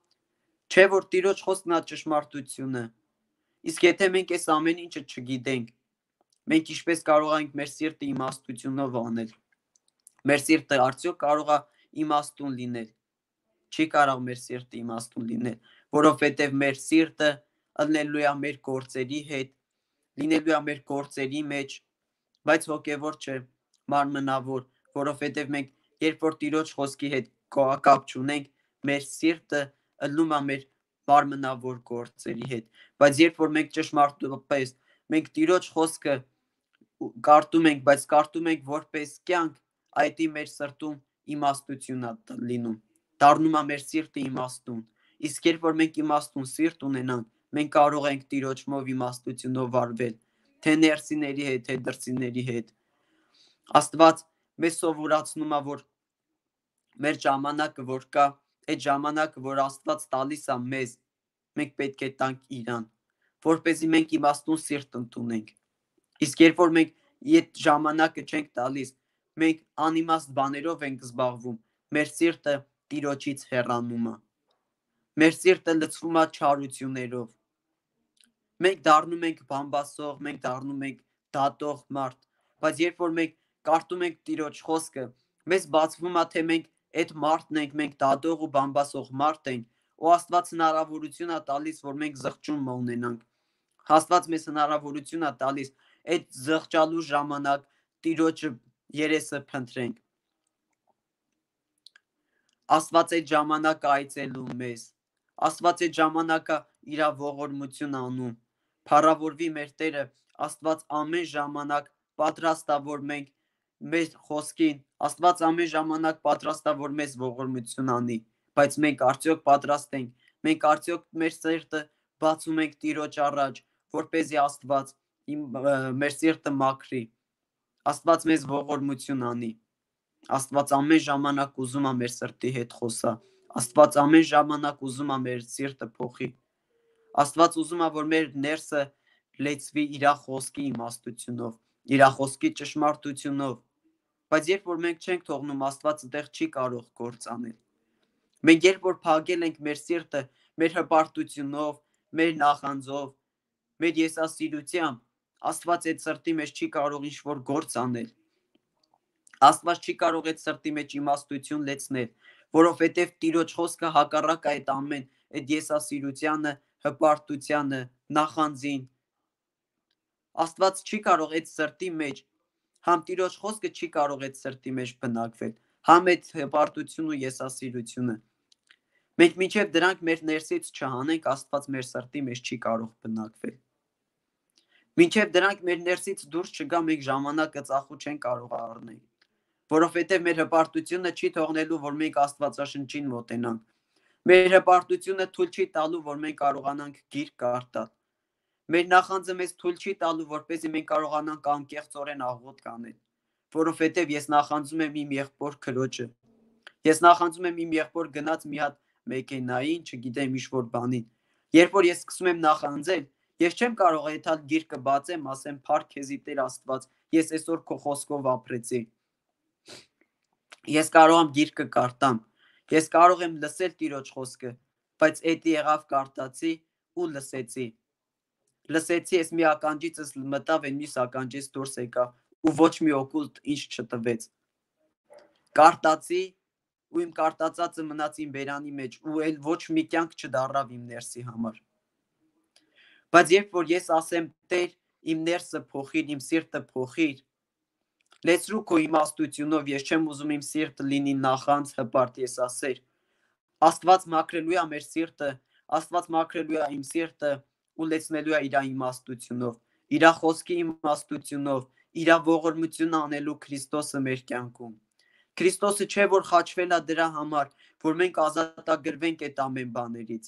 Չէ որ Տիրոջ խոսքն է ճշմարտությունը։ Իսկ եթե մենք այս ամեն ինչը չգիտենք, մենք ինչպես կարող ենք մեր սիրտը իմաստությունով անել։ Մեր սիրտը արդյոք կարող է իմաստուն լինել։ Չի կարող մեր սիրտը իմաստուն լինել, որովհետև մեր սիրտը ըլնելու է մեր գործերի հետ, լինելու է մեր գործերի մեջ, բայց հոգևոր չէ, մարմնավոր, որովհետև մենք երբ որ Տիրոջ խոսքի հետ կապ չունենք, մեր սիրտը ըլնում է մեր մարմնավոր գործերի հետ, բայց երբ որ մենք ճշմարտապես մենք Տիրոջ խոսքը կարդում ենք, բայց կարդում ենք որպես կյանք, այդ մեր սրտում իմաստություն է լինում, դառնում է մեր սիրտը իմաստուն։ Իսկ երբ որ մենք իմաստուն սիրտ ունենանք, մենք կարող ենք Տիրոջմով իմաստությունով վարվել, թե ներսիների հետ, թե դրսիների հետ։ Աստված մեզ սովորացնում է, որ մեր ժամանակը որ կա, այդ ժամանակը որ Աստված տալիս է մեզ, մենք պետք է տանք իրան, որպեսզի մենք իմաստուն սիրտ ընդունենք։ Իսկ երբ որ մենք այդ ժամանակը չենք տալիս, մենք անիմաստ բաներով ենք զբաղվում, մեր սիրտը Տիրոջից հեռանում է։ Մեր սիրտը լցվում է չարություններով։ Մենք դառնում ենք բամբասող, մենք դառնում ենք դատող մարդ, բայց երբ որ մենք կարդում ենք Տիրոջ խոսքը, մեզ բացվում է, թե մենք այդ մարդն ենք, մենք դատող ու բամբասող մարդ ենք, ու Աստված հնարավորություն է տալիս, որ մենք զղջում ունենանք։ Աստված մեզ հնարավորություն է տալիս այդ զղջալու ժամանակ Տիրոջը երեսը փնտրենք։ Աստված այդ ժամանակը այցելում մեզ։ Աստված այդ ժամանակը իր ողորմություն անում։ Փառավորվի մեր Տերը, Աստված ամեն ժամանակ պատրաստ է, որ մենք մեր խոսքին, Աստված ամեն ժամանակ պատրաստ է, որ մեզ ողորմություն անի, բայց մենք արդյոք պատրաստ ենք, մենք արդյոք մեր սիրտը բացում ենք Տիրոջ առաջ, որպեսզի Աստված մեր սիրտը մաքրի, Աստված մեզ ողորմություն անի, Աստված ամեն ժամանակ ուզում է մեր սրտի հետ խոսա, Աստված ամեն ժամանակ ուզում է մեր սիրտը փոխի, Աստված ուզում է, որ մեր ներսը լեցվի իր խոսքի իմաստությունով, իր խոսքի ճշմարտությունով, բայց երբ որ մենք չենք թողնում, Աստված այդտեղ չի կարող գործ անել։ Մենք երբ որ փակել ենք մեր սիրտը, մեր հպարտությունով, մեր նախանձով, մեր եսասիրությամբ, Աստված այդ սրտի մեջ չի կարող ինչ-որ գործ անել։ Աստված չի կարող այդ սրտի մեջ իմաստություն լեցնել, որովհետև Տիրոջ խոսքը հակառակ է այդ ամեն, այդ եսասիրությանը, հպարտությանը, նախանձին։ Աստված չի կարող այդ սրտի մեջ, համ Տիրոջ խոսքը չի կարող այդ սրտի մեջ բնակվել, համ այդ հպարտությունն ու եսասիրությունը։ Մենք մինչև դրանք մեր ներսից չհանենք, Աստված մեր սրտի մեջ չի կարող բնակվել։ Մինչև դրանք մեր ներսից դուրս չգա, մենք ժամանակը ծախու չեն կարող առնել, որովհետև մեր հպարտությունը չի թողնելու, որ մենք Աստվածաշնչին մոտենանք։ Մեր հպարտությունը թույլ չի տալու, որ մենք կարողանանք գիրք կարդալ։ Մեր նախանձը մեզ թույլ չի տալու, որպեսզի մենք կարողանանք անկեղծորեն աղոթք անել, որովհետև ես նախանձում եմ իմ եղբոր քրոջը։ Ես նախանձում եմ իմ եղբոր գնաց մի հատ մեքենային, չգիտեմ ինչ-որ բանին։ Երբ որ ես սկսում եմ նախանձել, ես չեմ կարող այդալ գիրկը բացեմ, ասեմ փառք քեզի Տեր Աստված, ես այսօր քո խոսքով ապրեցի։ Ես կարող եմ գիրկը կարդամ, ես կարող եմ լսել Տիրոջ խոսքը, բայց այդ եղավ կարդացի ու լսեցի։ Լսեցի, ես մի ականջիցս մտավ, այն մյուս ականջից դուրս եկավ ու ոչ մի օգուտ ինչ չտվեց։ Կարդացի ու իմ կարտածածը մնաց իմ բերանի մեջ ու էլ ոչ մի կյանք չդառավ իմ ներսի համար։ Բայց երբ որ ես ասեմ Տեր, իմ ներսը փոխիր, իմ սիրտը փոխիր, լեցրու քո իմաստությունով, ես չեմ ուզում իմ սիրտը լինի նախանձ, հպարտ, եսասեր։ Աստված մաքրելու է մեր սիրտը, Աստված մաքրելու է իմ սիրտը ու լեցնելու է իր իմաստությունով, իր խոսքի իմաստությունով, իր ողորմությունը անելու Քրիստոսը մեր կյանքում։ Քրիստոսը չէ, որ խաչվել է դրա համար, որ մենք ազատագրվենք այդ ամեն բաներից։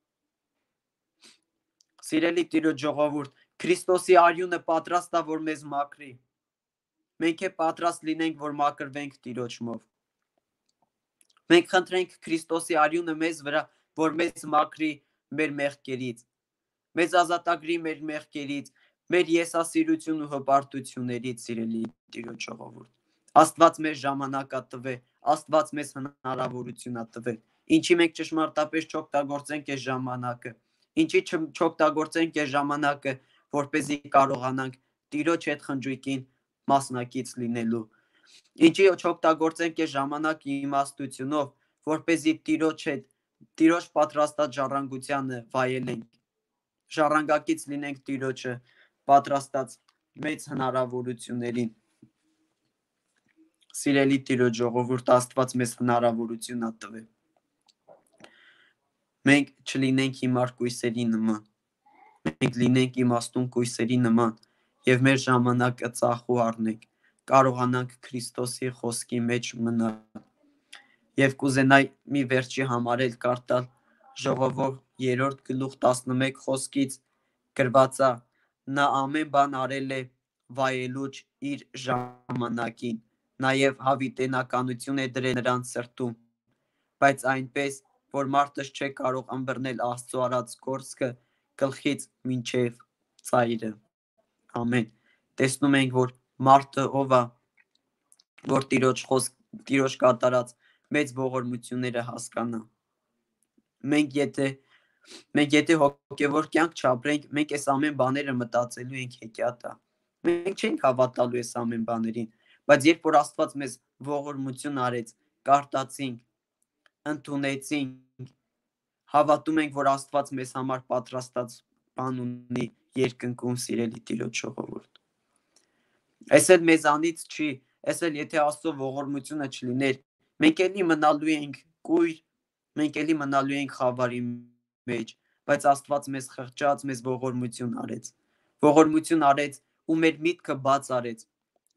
Սիրելի Տիրոջ ժողովուրդ, Քրիստոսի արյունը պատրաստ է, որ մեզ մաքրի։ Մենք է պատրաստ լինենք, որ մաքրվենք Տիրոջով։ Մենք խնդրենք Քրիստոսի արյունը մեզ վրա, որ մեզ մաքրի մեր մեղքերից, մեզ ազատագրի մեր մեղքերից, մեր եսասիրություն ու հպարտություններից, սիրելի Տիրոջ ժողովուրդ։ Աստված մեզ ժամանակա տվե, Աստված մեզ հնարավորություն է տվել։ Ինչի մենք ճշմարտապես չօգտագործենք այս ժամանակը, ինչի չօգտագործենք այս ժամանակը, որպեսզի կարողանանք Տիրոջ հետ խնջույքին մասնակից լինելու։ Ինչի չօգտագործենք այս ժամանակի իմաստությունով, որպեսզի Տիրոջ հետ, Տիրոջ պատրաստած ժառանգությանը վայելենք, ժառանգակից լինենք Տիրոջը պատրաստած մեծ հնարավորություններին։ Սիրելի Տիրոջ ժողովուրդ, Աստված մեզ հնարավորություն է տվել։ Մենք չլինենք հիմար կույսերի նման, մենք լինենք իմաստուն կույսերի նման եւ մեր ժամանակը ծախու առնենք, կարողանանք Քրիստոսի խոսքի մեջ մնալ։ Եվ կուզենայի մի վերջի համար էլ կարդալ Ժողովուրդ 3 գլուխ 11 խոսքից գրված է. նա ամեն բան արել է վայելուչ իր ժամանակին, նաև հավիտենականություն է դրել նրանց սրտում, բայց այնպես, որ մարդը չէ կարող ըմբռնել Աստծո արած գործքը գլխից մինչև ծայրը։ Ամեն։ Տեսնում ենք, որ մարդը ով է, որ Տիրոջ կատարած մեծ ողորմությունները հասկանա։ Մենք եթե հոգևոր կյանք չապրենք, մենք այս ամեն բաները մտածելու ենք հեքիաթ է։ Մենք չենք հավատալու այս ամեն բաներին, բայց երբ որ Աստված մեզ ողորմություն արեց, կարտացինք, ընդունեցինք, հավատում ենք, որ Աստված մեզ համար պատրաստած բան ունի երկնքում, սիրելի Տիրոջ ժողովուրդ։ Այս էլ մեզանից չի, այս էլ եթե Աստծո ողորմությունը չլիներ, մենք էլի մնալու ենք կույր, մենք էլի մնալու ենք խավարի մեջ, բայց Աստված մեզ խղճաց, մեզ ողորմություն արեց ու մեր միտքը բաց արեց,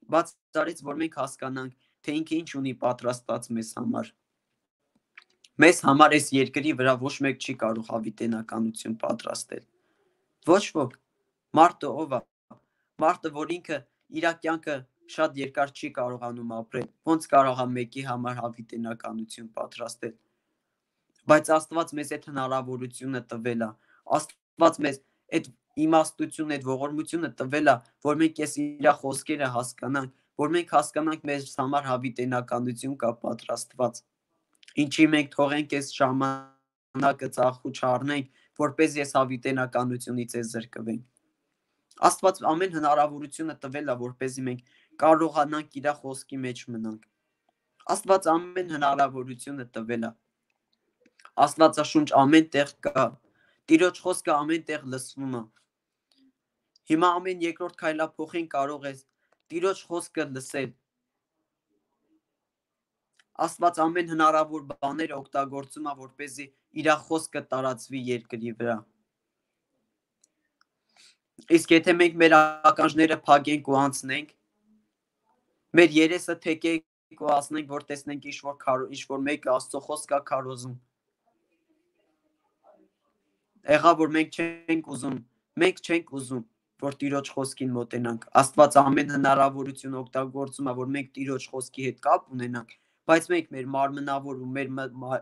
բացառեց, որ մենք հասկանանք, թե ինքը ինչ ունի պատրաստած մեզ համար։ Մեզ համար այս երկրի վրա ոչ մեկ չի կարող հավիտենականություն պատրաստել։ Ոչ ոք։ Մարդը ով է։ Մարդը, որ ինքը իր կյանքը շատ երկար չի կարողանում ապրել, ոնց կարող է մեկի համար հավիտենականություն պատրաստել։ Բայց Աստված մեզ այդ հնարավորությունը տվել է։ Աստված մեզ այդ իմաստությունը, այդ ողորմությունը տվել է, որ մենք այս իր խոսքերը հասկանանք, որ մենք հասկանանք մեզ համար հավիտենականություն կա պատրաստված։ Ինչի մենք թողենք այս ժամանակը ծախու չառնենք, որպես ես հավիտենականությունից է զրկվենք։ Աստված ամեն հնարավորությունը տվել է, որպեսզի մենք կարողանանք իր խոսքի մեջ մնանք։ Աստված ամեն հնարավորությունը տվել է։ Աստվածաշունչ ամեն տեղ կա։ Տիրոջ խոսքը ամեն տեղ լսվում է։ Հիմա ամեն երկրորդ քայլափոխին կարող ես Տիրոջ խոսքը լսել։ Աստված ամեն հնարավոր բաներ օգտագործում է, որպեսզի իր խոսքը տարածվի երկրի վրա։ Իսկ եթե մենք մեր ականջները փակենք ու անցնենք, մեր երեսը թեքենք ու ասնենք, որ տեսնենք ինչ-որ մեկը Աստծո խոսք է քարոզում, եղա որ մենք չենք ուզում, որ Տիրոջ խոսքին մոտենանք։ Աստված ամեն հնարավորություն օգտագործում է, որ մենք Տիրոջ խոսքի հետ կապ ունենանք, բայց մենք մեր մարմնավոր ու մեր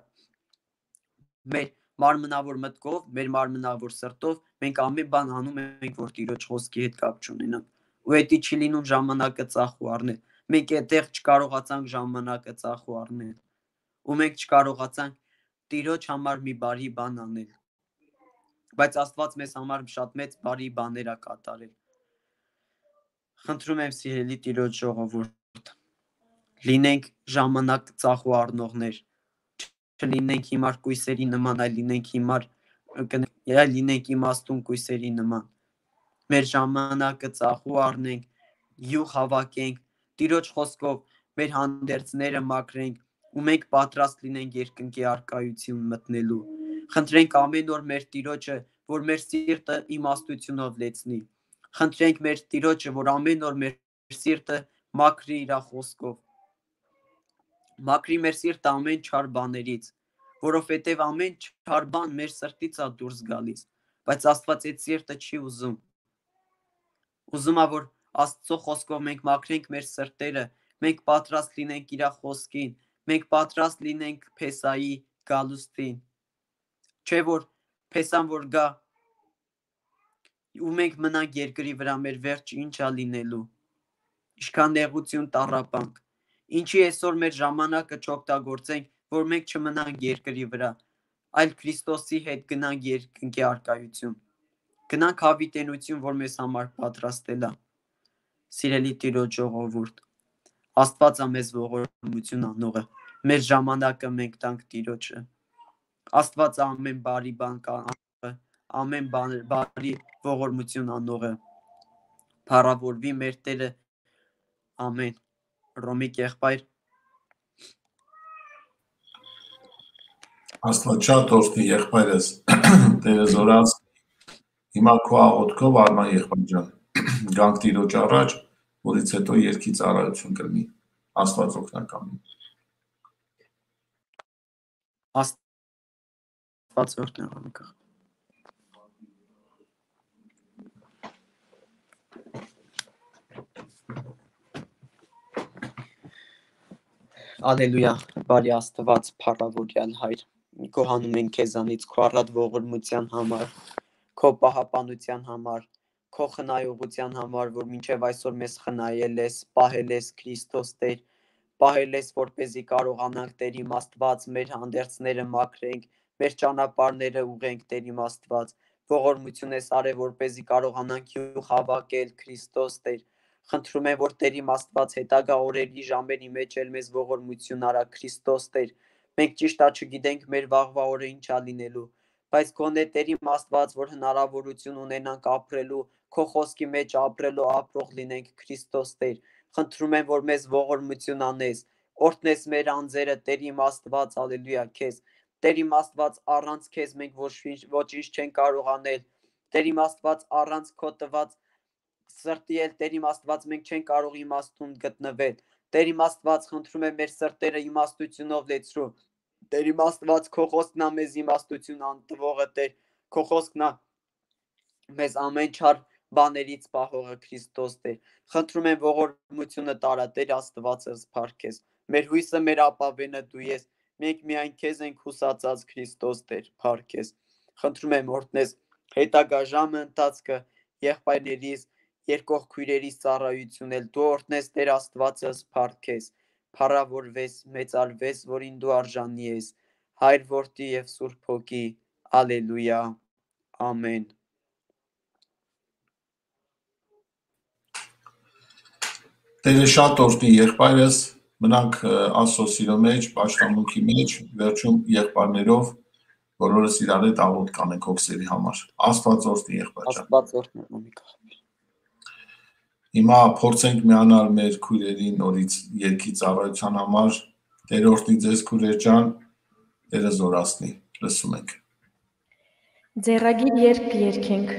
մարմնավոր մտքով, մեր մարմնավոր սրտով մենք ամեն բան անում ենք, որ Տիրոջ խոսքի հետ կապ չունենանք։ Ու դա չի լինում ժամանակը ծախու առնել։ Մենք այդտեղ չկարողացանք ժամանակը ծախու առնել։ Ու մենք չկարողացանք Տիրոջ համար մի բարի բան անել։ Բայց Աստված մեզ համար շատ մեծ բարի բաներ է կատարել։ Խնդրում եմ սիրելի Տիրոջ ժողովուրդ, լինենք ժամանակ ծախու առնողներ, չլինենք հիմար կույսերի նման, այլ լինենք իմաստուն կույսերի նման։ Մեր ժամանակը ծախու առնենք, յուղ հավաքենք, Տիրոջ խոսքով մեր հանդերձները մաքրենք ու մենք պատրաստ լինենք երկնքի առկայություն մտնելու։ Խնդրենք ամեն օր մեր Տիրոջը, որ մեր սիրտը իմաստությունով լեցնի։ Խնդրենք մեր Տիրոջը, որ ամեն օր մեր սիրտը մաքրի իր խոսքով։ Մաքրի մեր սիրտը ամեն չար բաներից, որովհետև ամեն չար բան մեր սրտից է դուրս գալիս, բայց Աստված այդ սիրտը չի ուզում։ Ուզում է, որ Աստծո խոսքով մենք մաքրենք մեր սրտերը, մենք պատրաստ լինենք իր խոսքին, մենք պատրաստ լինենք Փեսայի գալուստին։ Չէ որ Փեսան որ գա ու մենք մնանք երկրի վրա, մեր վերջը ինչ է լինելու։ Ինչքան նեղություն տառապանք։ Ինչի այսօր մեր ժամանակը չօգտագործենք, որ մենք չմնանք երկրի վրա, այլ Քրիստոսի հետ գնանք երկնքի առկայություն։ Գնանք հավիտենություն, որ մեզ համար պատրաստել է։ Սիրելի Տիրոջ ժողովուրդ, Աստված է մեզ ողորմություն անողը, մեր ժամանակը մենք տանք Տիրոջը։ Աստված է ամեն բարի բան կանողը, ամեն բարի ողորմություն անողը։ Փառավորվի մեր Տերը, ամեն։ Ռոմիկ եղբայր։ Աստված շատ օրհնի եղբայրս, Տերը զորաց։ Հիմա քո աղոթքով Արման եղբայր ջան, գանք Տիրոջ առաջ, որից հետո երկի ծառայություն կլինի։ Աստված օգնական լինի։ Աստված օրհնի Ռոմիկ։ Ալելույա, բարի Աստված, փառավորյալ Հայր, գոհանում ենք քեզանից քո առատ ողորմության համար, քո պահապանության համար, քո խնայողության համար, որ մինչև այսօր մեզ խնայել ես, պահել ես Քրիստոս Տեր, պահել ես, որպեսզի կարողանանք Տեր իմ Աստված մեր հանդերձները մաքրենք, մեր ճանապարհները ուղենք Տեր իմ Աստված, ողորմություն ես արել, որպեսզի կարողանանք յուղ հավաքել Քրիստոս Տեր։ Խնդրում եմ, որ Տեր իմ Աստված հետագա օրերի ժամերի մեջ էլ մեզ ողորմություն արա Քրիստոս Տեր։ Մենք ճիշտ է չգիտենք մեր վաղվա օրը ինչ է լինելու, բայց գոնե Տեր իմ Աստված, որ հնարավորություն ունենանք ապրելու, քո խոսքի մեջ ապրելու ապրող լինենք Քրիստոս Տեր։ Խնդրում եմ, որ մեզ ողորմություն անես, օրհնես մեր անձերը, Տեր իմ Աստված, ալելույա քեզ։ Տեր իմ Աստված, առանց քեզ մենք ոչինչ չենք կարող անել։ Տեր իմ Աստված, առանց քո տված սրտի էլ Տեր իմ Աստված մենք չենք կարող իմաստուն գտնվել։ Տեր իմ Աստված խնդրում եմ մեր սրտերը իմաստությունով լեցրու։ Տեր իմ Աստված քո խոսքն է մեզ իմաստություն անտվողը Տեր, քո խոսքն է մեզ ամեն չար բաներից պահողը Քրիստոս Տեր։ Խնդրում եմ ողորմությունը տարա Տեր Աստվածս փառքես։ Մեր հույսը, մեր ապավենը դու ես։ Մենք միայն քեզ ենք հուսացած Քրիստոս Տեր, փառքես։ Խնդրում եմ օրհնես հետագա ժամը ընթացքը եղբայրներիս, երկող քույրերիս ծառայություն էլ դու օրհնես Տեր Աստվածս փառքես։ Փառավորվես, մեծարվես, որին դու արժանի ես։ Հայր, Որդի եւ Սուրբ Հոգի։ Ալելույա։ Ամեն։ Տերը շատ օրհնի եղբայրս, մնանք Աստծո սիրո մեջ, պաշտամունքի մեջ, վերջում եղբայրներով բոլորս իրար հետ աղոթ կանենք հոգսերի համար։ Աստված օրհնի եղբայր ջան։ Աստված օրհնի Մամիկա։ Հիմա փորձենք միանալ մեր քույրերի նորից երկի ծառայության համար։ Տեր օրհնի ձեզ քույրեր ջան, Տերը զորացնի։ Լսում ենք։ Ձեռագիր երգ երգենք։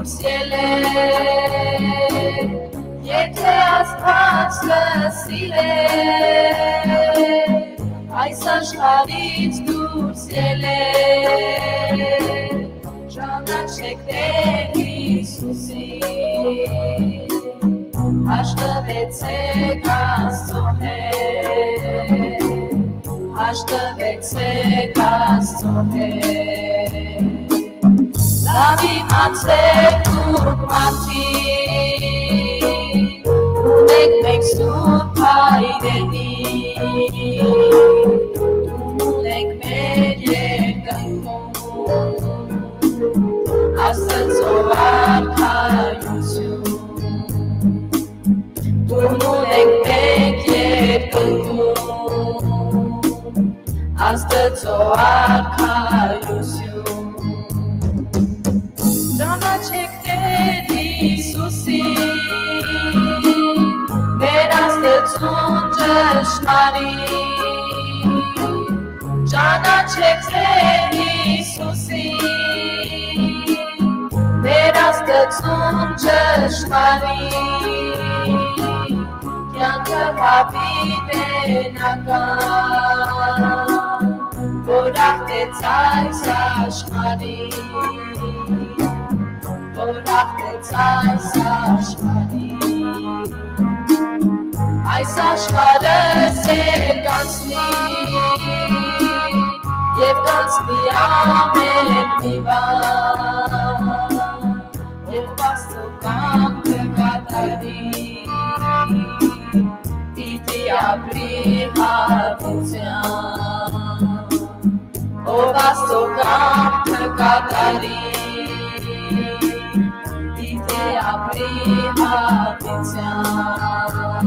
դուրս ելել Եթե աստված կսիրել Այս աշխարհից դուրս ելել Ճանաչեք Տեր Հիսուսին Հաշտվեցեք Աստծո հետ Հաշտվեցեք Աստծո հետ Լավ իմացեք դուք մարդիկ Ունեք մենք սուրբ հայրենի Ունենք մեր երկնքում Աստծո արքայություն Ունենք մենք երկնքում Աստծո արքայություն Ճանաչեք Տեր Հիսուսին Մեր Աստծուն ճշմարիտ Ճանաչեք Տեր Հիսուսին Մեր Աստծուն ճշմարիտ Կյանքը հավիտենական Որ աղթեց այս աշխարհին Որ աղթեց այս աշխարհին Այս աշխարհը սեր կանցնի Եվ կանցնի ամեն մի բան Եվ Աստծո կամքը կատարի Պիտի ապրի հարության Ով Աստծո կամքը կատարի Պիտի ապրի հարության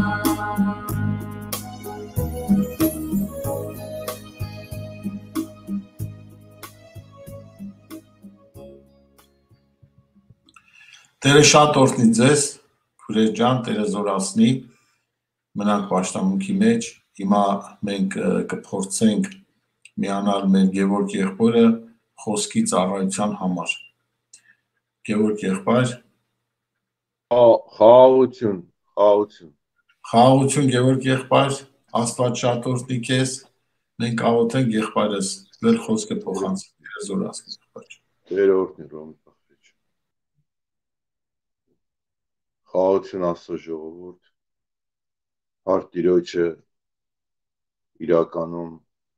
Տերը շատ օրհնի ձեզ, քուրեր ջան, Տերը զորացնի, մնանք պաշտամունքի մեջ, հիմա մենք կփորձենք միանալ մեր Գևորգ եղբորը խոսքի ծառայության համար։ Գևորգ եղբայր։ Խաղաղություն։ Խաղաղություն Գևորգ եղբայր, Աստված շատ օրհնի քեզ, մենք աղոթենք եղբայրս, լել խոսքը փոխանցի, Տերը զորացնի եղբայր։ Տերը օրհնի Ռոմի Պախրիչ։ Խաղաղություն Աստծո ժողովուրդ, հարկ Տիրոջը իրականում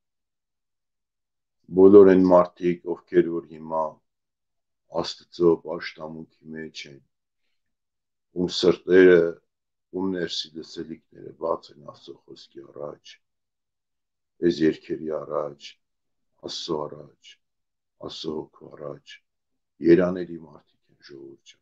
բոլոր են մարդիկ, ովքեր որ հիմա Աստծո պաշտամունքի մեջ են, ում սրտերը, ում ներսի լսելիքները բաց են Աստծո խոսքի առաջ, այս երգերի առաջ, Աստծո առաջ, Աստծո հոգու առաջ, երանելի մարդիկ են ժողովուրդ ջան։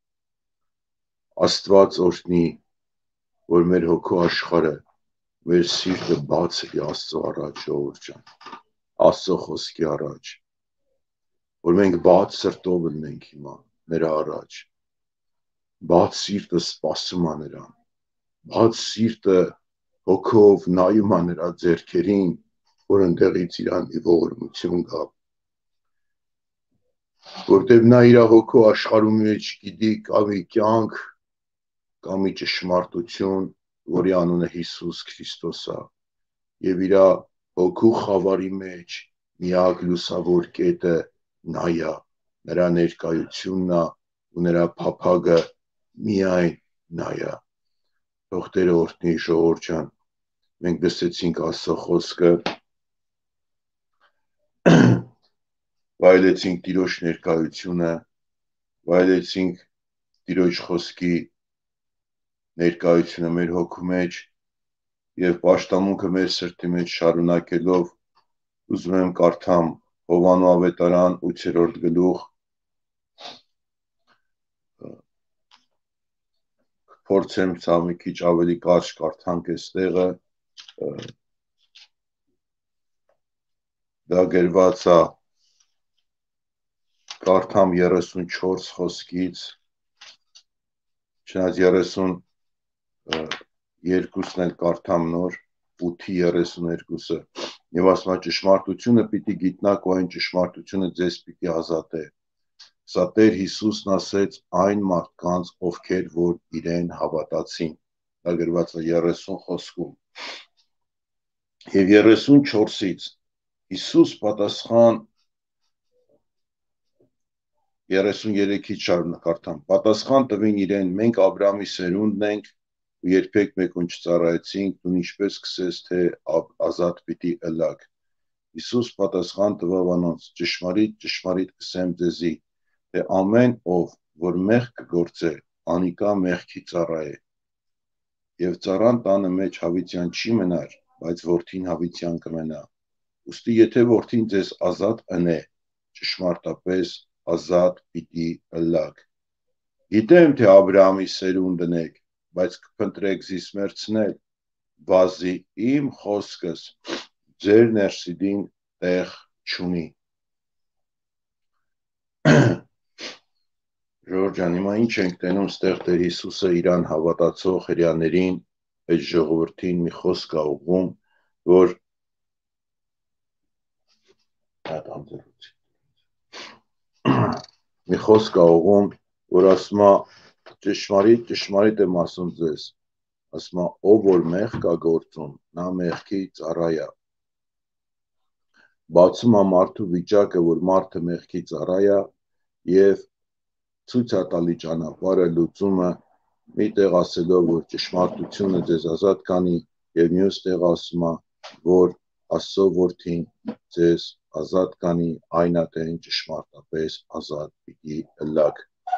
Աստված օրհնի, որ մեր հոգու աշխարհը, մեր սիրտը բաց է Աստծո առաջ ժողովուրդ ջան, Աստծո խոսքի առաջ, որ մենք բաց սրտով լինենք հիմա նրա առաջ, բաց սիրտը սպասում է նրան, բաց սիրտը հոգով նայում է նրա ձեռքերին, որ ընդեղից իրան մի ողորմություն գա, որտեղ նա իր հոգու աշխարհում մեջ գիտի կամի կյանք, կամի ճշմարտություն, որի անունը Հիսուս Քրիստոս է, եւ իր հոգու խավարի մեջ միակ լուսավոր կետը նա է, նրա ներկայությունն է ու նրա փափագը միայն նա է։ Թող Տերը օրհնի ժողովուրդ ջան, մենք լսեցինք Աստծո խոսքը, վայելեցինք Տիրոջ ներկայությունը, վայելեցինք Տիրոջ խոսքի ներկայությունը մեր հոգու մեջ եւ պաշտամունքը մեր սրտի մեջ շարունակելով ուզում եմ կարդամ Հովանու ավետարան 8-րդ գլուխ փորձեմ ցավ մի քիչ ավելի կարճ կարդանք այստեղը դա գրված է կարդամ 34 խոսքից չնայած 32-ն էլ կարդամ նոր 8-32-ը եւ ասում է ճշմարտությունը պիտի գիտնաք ու այն ճշմարտությունը ձեզ պիտի ազատե Սա Տեր Հիսուսն ասեց այն մարդկանց, ովքեր որ իրեն հավատացին։ Դա գրված է 30 խոսքում։ Եվ 34-ից Հիսուս պատասխան 33-ից շարունակարդամ։ Պատասխան տվին իրեն, մենք Աբրահամի սերունդն ենք ու երբեք մեկուն չծառայեցինք, դու ինչպես կսես, թե ազատ պիտի ըլլակ։ Հիսուս պատասխան տվավ անոնց, ճշմարիտ, ճշմարիտ կսեմ ձեզի, թե ամեն ով, որ մեղք կգործե, անիկա մեղքի ծառա է։ Եվ ծառան տանը մեջ հավիտյան չի մնար, բայց որդին հավիտյան կմնա։ Ուստի եթե որդին ձեզ ազատ ընե, ճշմարտապես ազատ պիտի ըլլակ։ Գիտեմ, թե Աբրահամի սերունդն եք, բայց կփնտրեք զիս մերցնել, բազի իմ խոսքս ձեր ներսիդին տեղ չունի։ Ժորժան, հիմա ինչ ենք տենում ստեղ Տեր Հիսուսը իրան հավատացող հրեաներին, այդ ժողովրդին մի խոսք է ուղղում, որ մի խոսք է ուղղում, որ ասում է ճշմարիտ, ճշմարիտ եմ ասում ձեզ, ասում է ով որ մեղք է գործում, նա մեղքի ծառա է։ Բացում է մարդու վիճակը, որ մարդը մեղքի ծառա է եւ ցույց է տալի ճանապարհը, լուծումը, մի տեղ ասելով, որ ճշմարտությունը ձեզ ազատ կանի եւ մյուս տեղ ասում է, որ Աստծո որդին ձեզ ազատ կանի, այն ատեն ճշմարտապես ազատ պիտի ըլլակ։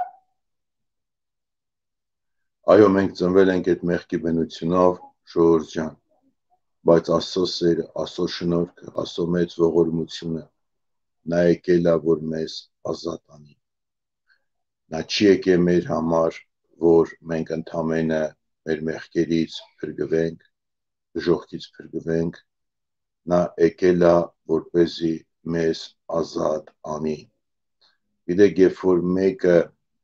Այո, մենք ծնվել ենք այդ մեղքի բնությունով, Ժողովուրդ ջան, բայց Աստծո սերը, Աստծո շնորհքը, Աստծո մեծ ողորմությունը նա եկել է, որ մեզ ազատ անի։ Նա չի եկել մեր համար, որ մենք ընդամենը մեր մեղքերից փրկվենք, դժոխքից փրկվենք, նա եկել է, որպեսզի մեզ ազատ անի։ Գիտեք, երբ որ մեկը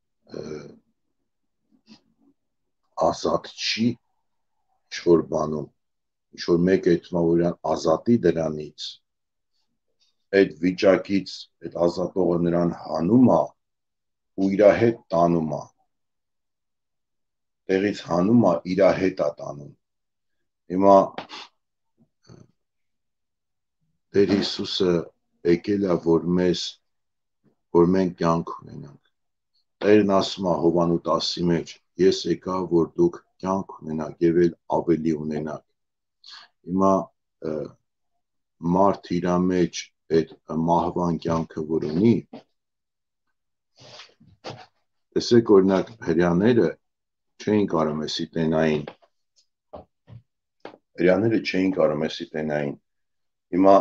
ազատ չի, ինչ-որ բանում, ինչ-որ մեկը որ ազատի դրանից, այդ վիճակից, այդ ազատողը նրան հանում է ու իր հետ տանում է, տեղից հանում է, իր հետ է տանում։ Հիմա Տեր Հիսուսը եկել է, որ մենք կյանք ունենանք։ Տերն ասում է Հովանու 10-ի մեջ, ես եկա, որ դուք կյանք ունենաք եւ էլ ավելի ունենաք։ Հիմա մարդ իր մեջ այդ մահվան կյանքը որ ունի, տեսեք օրինակ հրեաները չէին կարող էսի տենային։ Հրեաները չէին կարող էսի տենային։ Հիմա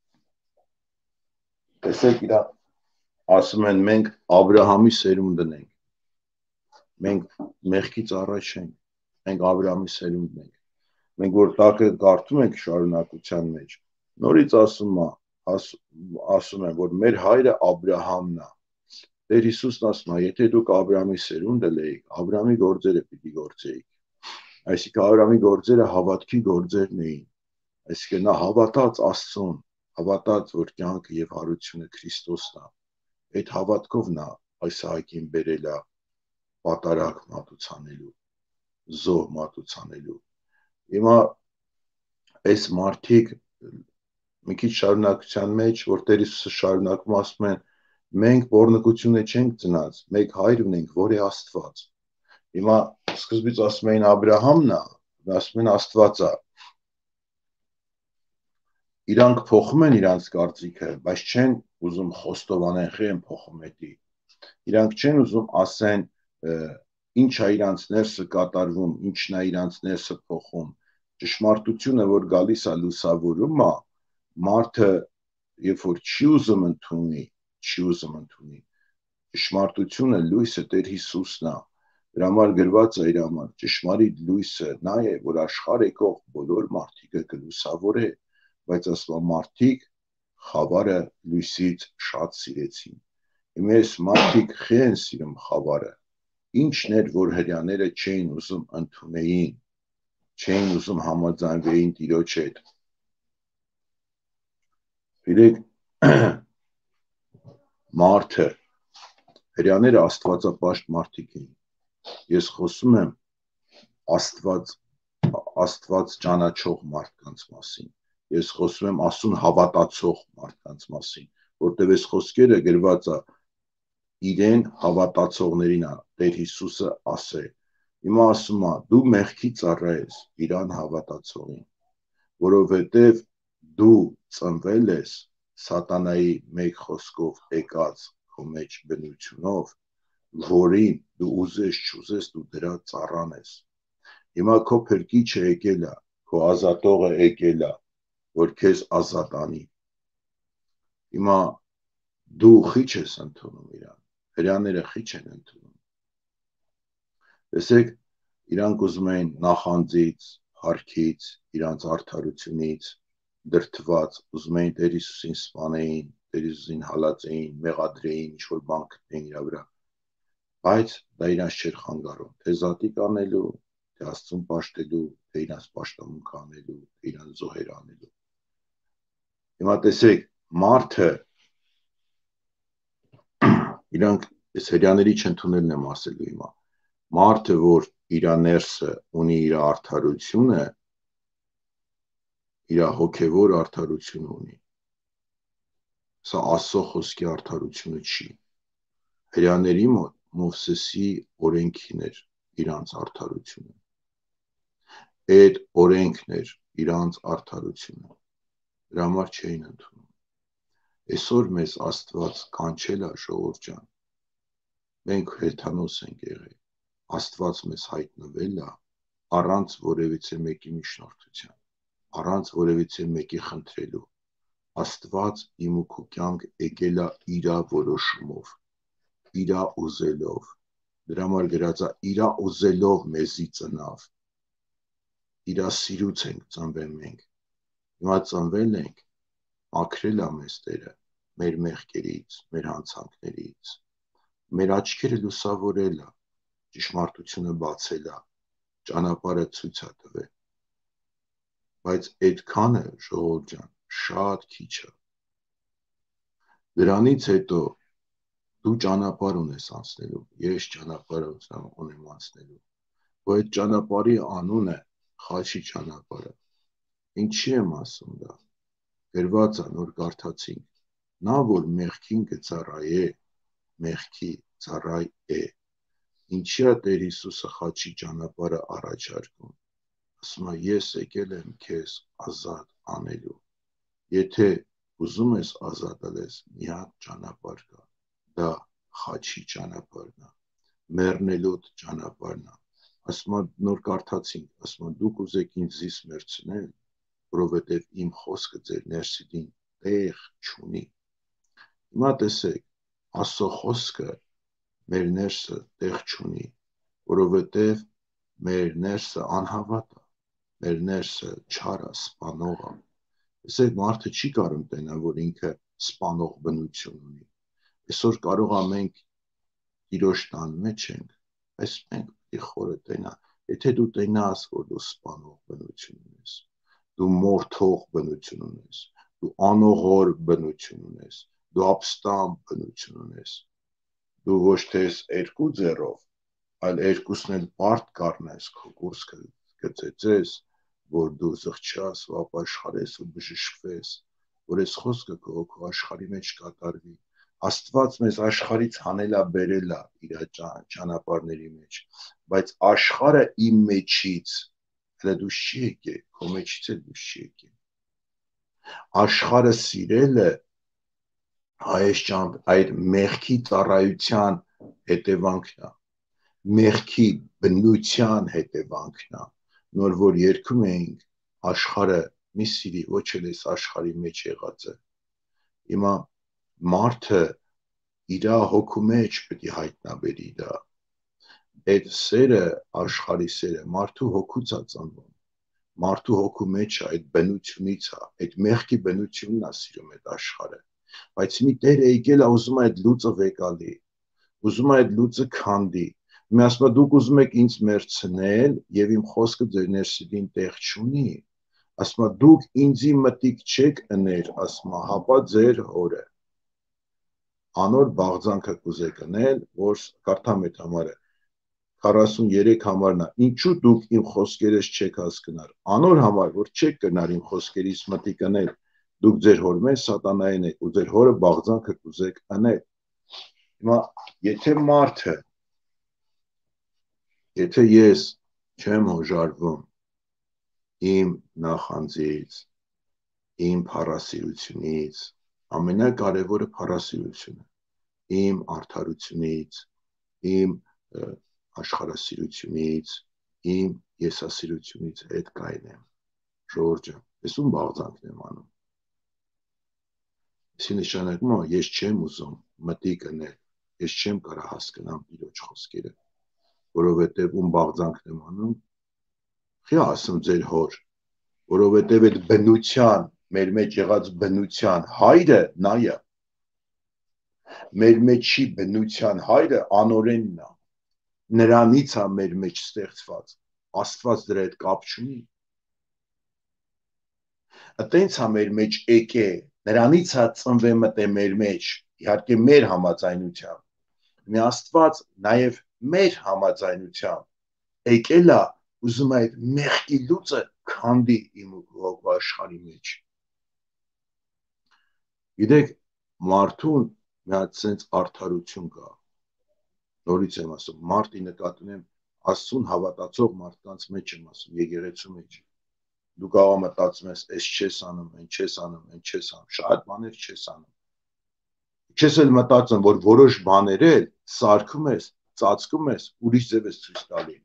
տեսեք իրա ասում են մենք Աբրահամի սերունդն ենք։ Մենք մեղքի ծառա չենք, մենք Աբրահամի սերունդն ենք։ Մենք որ տակը կարդում ենք շարունակության մեջ, նորից ասում են, որ մեր հայրը Աբրահամն է։ Տեր Հիսուսն ասում է, եթե դուք Աբրահամի սերունդը լեիք, Աբրահամի գործերը պիտի գործեիք։ Այսինքն Աբրահամի գործերը հավատքի գործերն էին։ Այսինքն նա հավատաց Աստծուն, հավատաց, որ կյանքը եւ հարությունը Քրիստոսն է։ Այդ հավատքով նա այս հայքին բերել է պատարակ մատուցանելու, զոհ մատուցանելու։ Հիմա այս մարդիկ մի քիչ շարունակության մեջ, որ Տեր Հիսուսը շարունակում ասում են, մենք բորնկությունը չենք ծնած, մեկ հայր ունենք, որ է Աստված։ Հիմա սկզբից ասում էին Աբրահամն է, ասում են Աստված է։ Իրանք փոխում են իրանց կարծիքը, բայց չեն ուզում խոստովանեն, խեն փոխում էդի։ Իրանք չեն ուզում ասեն ինչ է իրանց ներսը կատարվում, ինչն է իրանց ներսը փոխում։ Ճշմարտությունը, որ գալիս է լուսավորում է, մարդը երբ որ չի ուզում ընդունի, ճշմարտությունը լույսը Տեր Հիսուսն է։ Դրա համար գրված է իր համար, ճշմարիտ լույսը նա է, որ աշխարհ եկող բոլոր մարդիկը կլուսավորե, բայց ասવા մարդիկ խավարը լույսից շատ սիրեցին։ Հիմա այս մարդիկ խեն սիրում խավարը։ Ինչն էր, որ հրեաները չէին ուզում ընդունեին, չէին ուզում համաձայնվեին Տիրոջ հետ։ Գիտեք, մարդը Հրյաները աստվածապաշտ մարդիկ էին։ Ես խոսում եմ Աստված ճանաչող մարդկանց մասին։ Ես խոսում եմ Աստծուն հավատացող մարդկանց մասին, որտեղ այս խոսքերը գրված է իրեն հավատացողներին է Տեր Հիսուսը ասել։ Հիմա ասում է դու մեղքի ծառայես իրան հավատացողին, որովհետև դու ծնվել ես սատանայի մեկ խոսքով եկած քո մեջ բնությունով, որին դու ուզես չուզես դու դրա ծառան ես։ Հիմա քո փրկիչը եկել է, քո ազատողը եկել է, որ քեզ ազատ անի։ Հիմա դու խիչ ես ընդունում իրան, հրյաները խիչ են ընդունում։ Տեսեք, իրանք ուզում են նախանձից, հարքից, իրանց արդարությունից դրդված, ուզում էին Տեր Հիսուսին սպանեին, Տեր Հիսուսին հալածեին, մեղադրեին, ինչ-որ բան գտնեին իր վրա, բայց դա իրանց չէր խանգարում, թե զատիկ անելու, թե Աստծուն պաշտելու, թե իրանց պաշտամունք անելու, թե իրանց զոհեր անելու։ Հիմա տեսեք, մարդը իրանք այս հրյաների չընդունելն եմ ասելու հիմա։ Մարդը, որ իր ներսը ունի իր արդարությունը, իր հոգևոր արդարությունը ունի։ Սա Աստծո խոսքի արդարությունը չի։ Հրյաների մոտ Մովսեսի օրենքին էր իրանց արդարությունը։ Այդ օրենքն էր իրանց արդարությունը։ Դրա համար չէին ընդունում։ Այսօր մեզ Աստված կանչել է ժողովուրդ ջան։ Մենք հերթանոց ենք եղել։ Աստված մեզ հայտնվել է առանց որևիցե մեկի միջնորդության, առանց որևիցե մեկի խնդրելու։ Աստված իմ ու քո կյանք եկել է իր որոշումով, իր ուզելով։ Դրա համար գրած է իր ուզելով մեզի ծնավ։ Իր սիրուց ենք ծնվել մենք։ Հիմա ծնվել ենք, մաքրել է մեզ Տերը մեր մեղքերից, մեր հանցանքներից, մեր աչքերը լուսավորել է, ճշմարտությունը բացել է, ճանապարհը ցույց է տվել։ Բայց այդքանը ժողովուրդ ջան, շատ քիչ է։ Դրանից հետո դու ճանապարհ ունես անցնելու, ես ճանապարհ ունեմ անցնելու, որ այդ ճանապարհի անունը խաչի ճանապարհը։ Ինչի եմ ասում դա։ Գրված է, նոր կարդացինք, նա որ մեղքին կծառայե, մեղքի ծառայ է։ Ինչի է Տեր Հիսուսը խաչի ճանապարհը առաջարկում։ Ասում է, ես եկել եմ քեզ ազատ անելու։ Եթե ուզում ես ազատ ալես, մի հատ ճանապարհ կա, դա խաչի ճանապարհն է, մեռնելոտ ճանապարհն է։ Ասում է, նոր կարդացինք, ասում է, դուք ուզեք ինձից մեռցնել, որովհետև իմ խոսքը ձեր ներսիդին տեղ չունի։ Հիմա տեսեք, Աստծո խոսքը մեր ներսը տեղ չունի, որովհետև մեր ներսը անհավատ է, մեր ներսը չար է, սպանող է։ Տեսեք, մարդը չի կարող տենալ, որ ինքը սպանող բնություն ունի։ Այսօր կարող է մենք Տիրոջ տան մեջ ենք, բայց մենք պիտի խորը տենալ։ Եթե դու տենաս, որ դու սպանող բնություն ունես, դու մորթող բնություն ունես, դու անողոր բնություն ունես, դու ապստամբ բնություն ունես, դու ոչ թե երկու ձեռով, այլ երկուսն էլ բարդ կառնես, քո կուրծքը կծեծես, որ դու զղջաս ու ապաշխարես ու բժշկվես, որ այս խոսքը քո աշխարհի մեջ կատարվի։ Աստված մեզ աշխարհից հանել է, բերել է իր ճանապարհների մեջ, բայց աշխարհը իմ մեջից հələ դուրս չի եկել, քո մեջից էլ դուրս չի եկել։ Աշխարհը սիրելը այդ մեղքի ծառայության հետևանքն է, մեղքի բնության հետևանքն է, նոր որ երգում էինք աշխարհը մի սիրի, ոչ էլ այս աշխարհի մեջ եղածը։ Հիմա մարդը իր հոգու մեջ պետք է հայտնաբերի դա։ Այդ սերը, աշխարհի սերը, մարդու հոգուց է ծնվում, մարդու հոգու մեջ է, այդ բնությունից է, այդ մեղքի բնությունն է սիրում այդ աշխարհը։ Բայց մի Տեր եկել է, ուզում է այդ լուծը վեկալի, ուզում է այդ լուծը քանդի։ Մի ասում է դուք ուզում եք ինձ մերցնել եւ իմ խոսքը ձեր ներսիդին տեղ չունի։ Ասում է դուք ինձի մտիկ չեք ըներ, ասում է, հապա ձեր հորը։ անոր բաղձանքը կուզեք անել, որ կարդամ այդ համարը 43 համարն է, ինչու դուք իմ խոսքերս չեք հասկնար, անոր համար, որ չեք կրնար իմ խոսքերից մտիկ անել, դուք ձեր հոր մեջ սատանային եք ու ձեր հորը բաղձանքը կուզեք անել։ Հիմա, եթե ես չեմ հոժարվում իմ նախանձից, իմ փառասիրությունից, ամենակարևորը փառասիրությունը, իմ արդարությունից, իմ աշխարհասիրությունից, իմ եսասիրությունից հետ կայնեմ, ժողովուրդ ջան, ես ում բաղձանքն եմ անում։ Այսի նշանակում է, ես չեմ ուզում մտիկ անել, ես չեմ կարող հասկանամ Տիրոջ խոսքերը, որովհետև ում բաղձանքն եմ անում, խի ասում ձեր հոր, որովհետև այդ բնության, մեր մեջ եղած բնության հայրը նա է, մեր մեջի բնության հայրը անօրենն է, նրանից է մեր մեջ ստեղծված, Աստված դրա հետ կապ չունի։ Այտենց է մեր մեջ եկե, նրանից է ծնվե մտե մեր մեջ, իհարկե մեր համաձայնությամբ, մի Աստված նաև մեր համաձայնությամբ եկել է, ուզում է այդ մեղքի լուծը քանդի իմ ու աշխարհի մեջ։ Գիտեք, մարդուն մի հատ sense արդարություն կա։ Նորից եմ ասում, մարդի նկատի ունեմ Աստծուն հավատացող մարդկանց մեջ եմ ասում, եկեղեցու մեջ։ Դու կարող մտածում ես, այս չես անում, այն չես անում, այն չես անում, շատ բաներ չես անում։ Չես էլ մտածում, որ որոշ բաներ էլ սարքում ես, ծածկում ես, ուրիշ ձև ես ցույց տալի։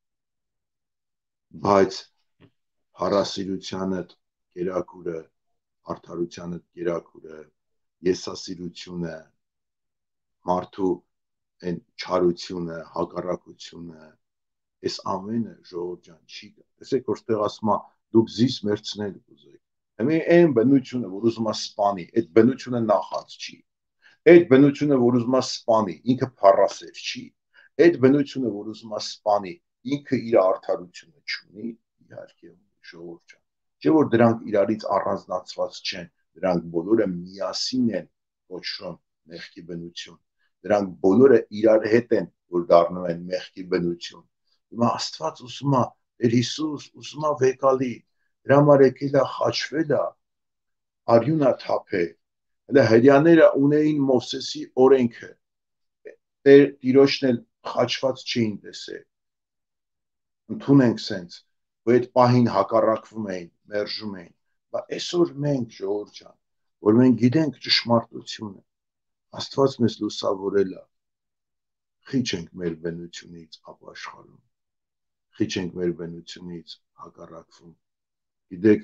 Բայց փառասիրությանդ կերակուրը, արդարությանդ կերակուրը, եսասիրությունը, մարդու այն չարությունը, հակառակությունը, այս ամենը ժողովուրդ ջան չի գա։ Տեսեք, որտեղ ասում է, դուք զիս մերցնել կուզեք։ Հիմա այն բնությունը, որ ուզում է սպանի, այդ բնությունը նախած չի։ Այդ բնությունը, որ ուզում է սպանի, ինքը փառասեր չի։ Այդ բնությունը, որ ուզում է սպանի, ինքը իր արդարությունը չունի, իհարկե ժողովուրդ ջան։ Չէ՞ որ դրանք իրարից առանձնացված չեն, դրանք բոլորը միասին են կոչվում մեղքի բնություն։ Դրանք բոլորը իրար հետ են, որ դառնում են մեղքի բնություն։ Հիմա Աստված ուզում է, Տեր Հիսուս ուզում է վեկալի, դրա համար եկել է խաչվել է, արյունա թափել։ Հələ հրյաները ունեին Մովսեսի օրենքը, Տիրոջն էլ խաչված չէին տեսել։ Ընդունենք սենց, որ այդ պահին հակառակվում էին, մերժում էին։ Բայց այսօր մենք ժողովուրդ ջան, որ մենք գիտենք ճշմարտությունը, Աստված մեզ լուսավորել է, խիչ ենք մեր բնությունից ապաշխարում, խիչ ենք մեր բնությունից հակառակվում։ Գիտեք,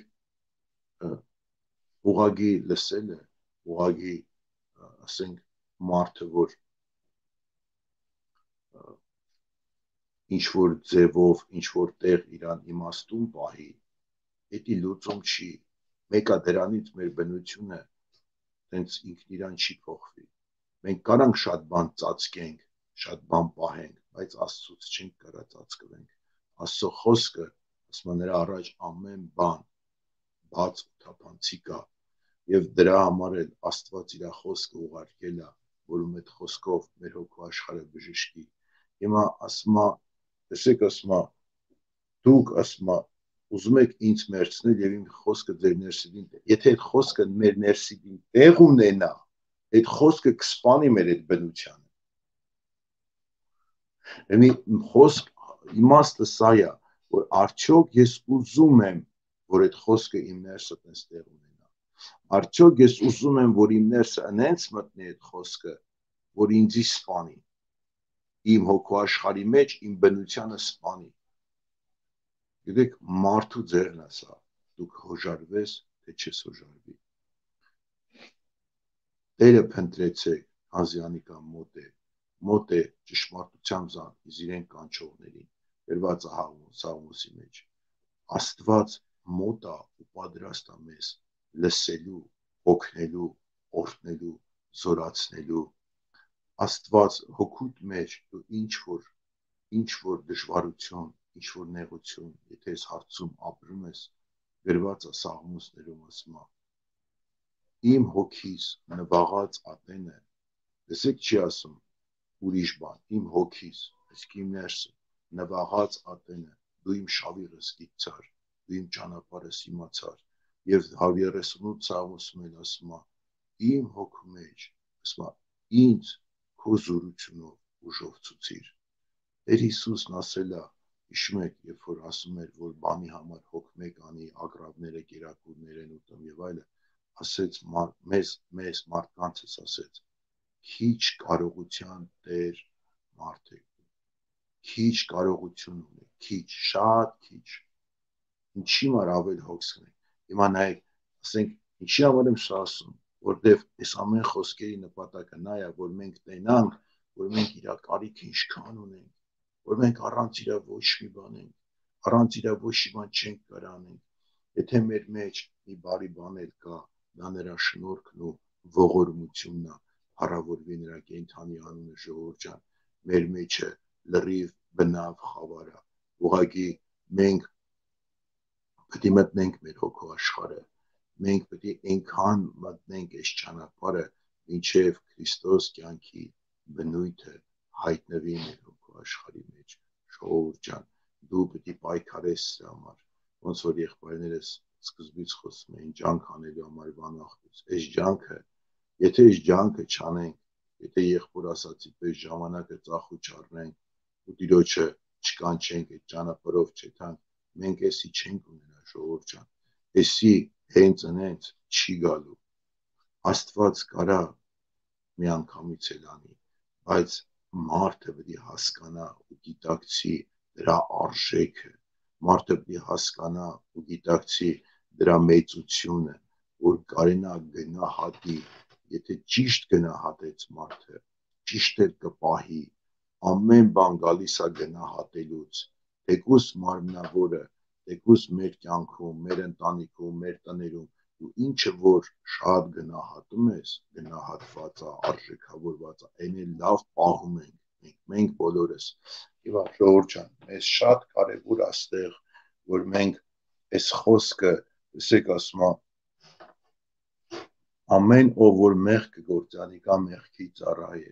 ուղղակի լսելը, ուղղակի ասենք մարդը, որ ինչ որ ձևով, ինչ որ տեղ իրան իմաստուն պահի, դա լուծում չի։ Մեկը դրանից մեր բնությունը տենց ինքն իրան չի փոխվի։ Մենք կարանք շատ բան ծածկենք, շատ բան պահենք, բայց Աստծուց չենք կարող ծածկվենք։ Աստծո խոսքը, ասում է նրա առաջ ամեն բան բաց ու թափանցիկ է, եւ դրա համար էլ Աստված իր խոսքը ուղարկել է, որում այդ խոսքով մեր հոգու աշխարհը բժշկի։ Հիմա ասում է, տեսեք, ասում է, դուք ասում է, ուզում եք ինձ մերցնել եւ իմ խոսքը ձեր ներսիդին, եթե այդ խոսքը մեր ներսիդին տեղ ունենա, այդ խոսքը կսպանի մեր այդ բնությանը։ Եմի խոսք իմաստը սա է, որ արդյոք ես ուզում եմ, որ այդ խոսքը իմ ներսը տեղ ունենա։ Արդյոք ես ուզում եմ, որ իմ ներսը այնց մտնի այդ խոսքը, որ ինձի սպանի, իմ հոգու աշխարհի մեջ իմ բնությանը սպանի։ Գիտեք, մարդու ձեռն է սա, դուք հոժարվես, թե չես հոժարվի։ Տերը փնտրեցեք, Ազյանիկա մոտ է ճշմարտությամբ իրեն կանչողներին, գրված է Սաղմոսի մեջ։ Աստված մոտ է ու պատրաստ է մեզ լսելու, օգնելու, օրհնելու, զորացնելու։ Աստված հոգուտ մեջ դու ինչ որ դժվարություն, ինչ որ նեղություն, եթե այս հարցում ապրում ես, գրված է Սաղմոսներում ասում է. իմ հոգիս նվաղած ատենը Լսեք չի ասում ուրիշ բան, իմ հոգիս, իսկ իմ ներսը, նվաղած ատենը, դու իմ շավիռս գիտցար, դու իմ ճանապարհս իմացար, եւ 138 ցավուսում էլ ասում է, իմ հոգու մեջ, ասում է, ինձ քո զորությունով ուժով ցուցիր։ Տեր Հիսուսն ասել է, հիշում եք, երբ որ ասում էր, որ բանի համար հոգ մեկ անի, ագռավները, կերակուրներ են ուտում եւ այլը, ասեց մեզ մարդկանցս ասեց, քիչ կարողության Տեր մարդ է, քիչ կարողություն ունի, քիչ, շատ քիչ, ինչի համար ավել հոգս ունի։ Հիմա նայեք, ասենք, ինչի համար եմ սա ասում, որտեվ այս ամեն խոսքերի նպատակը նա է, որ մենք տենանք, որ մենք իր կարիքը ինչքան ունենք, որ մենք առանց իր ոչ մի բան ենք, առանց իր ոչ մի բան չենք կարող անենք։ Եթե մեր մեջ մի բարի բան էլ կա, դա նրա շնորհքն ու ողորմությունն է, փառավորվի նրա կենդանի անունը ժողովուրդ ջան, մեր մեջը լրիվ բնավ խավար է։ Ուղղակի մենք պետք է մտնենք մեր հոգու աշխարհը, մենք պետք է այնքան մտնենք այս ճանապարհը, մինչև Քրիստոս կյանքի բնույթը հայտնվի մեր հոգու աշխարհի մեջ։ Ժողովուրդ ջան, դու պետք է պայքարես սրա համար, ոնց որ եղբայրներս սկզբից խոսում էին ջանք անելու համար վանախտուց։ Այս ջանքը, եթե այս ջանքը չանենք, եթե եղբոր ասացի պես ժամանակը ծախու չառնենք ու Տիրոջը չկանչենք, այդ ճանապարհով չթանք, մենք էսի չենք ունենա ժողովուրդ ջան։ Էսի հենց չի գալու։ Աստված կարա մի անգամից էլ անի, բայց մարդը պետք է հասկանա ու գիտակցի դրա արժեքը, մարդը պետք է հասկանա ու գիտակցի դրա մեծությունը, որ կարենա գնահատի, եթե ճիշտ գնահատեց մարդը, ճիշտ էլ կպահի, ամեն բան գալիս է գնահատելուց, թեկուզ մարմնավորը, թեկուզ մեր կյանքում, մեր ընտանիքում, մեր տներում, ու ինչը որ շատ գնահատում ես, գնահատված է, արժեքավորված է, այն էլ լավ պահում ենք բոլորս։ Եվ ժողովուրդ ջան, մեզ շատ կարևոր է այստեղ, որ մենք այս խոսքը, լսեք ասում է, ամեն ով որ մեղք կգործանի կա մեղքի ծառա է։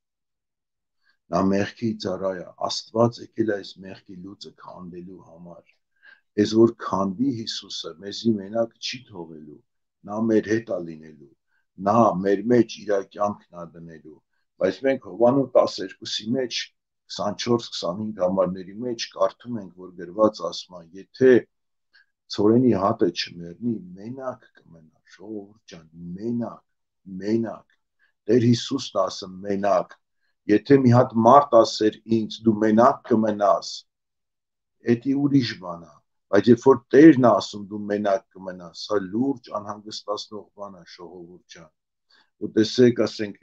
Նա մեղքի ծառա է, Աստված եկել է այս մեղքի լուծը քանդելու համար։ Այս որ քանդի Հիսուսը, մեզի մենակ չի թողելու, նա մեր հետ է լինելու, նա մեր մեջ իր կյանքն է դնելու, բայց մենք Հովաննես 12-ի մեջ 24-25 համարների մեջ կարդում ենք, որ գրված ասում է, եթե ցորենի հատը չմեռնի, մենակ կմնա, ժողովուրդ ջան, մենակ։ Տեր Հիսուսն ասում մենակ, եթե մի հատ մարդ ասեր ինձ դու մենակ կմնաս, էդի ուրիշ բան է, բայց երբ որ Տերն ասում դու մենակ կմնաս, սա լուրջ անհանգստացնող բան է, ժողովուրդ ջան։ Ու տեսեք, ասենք,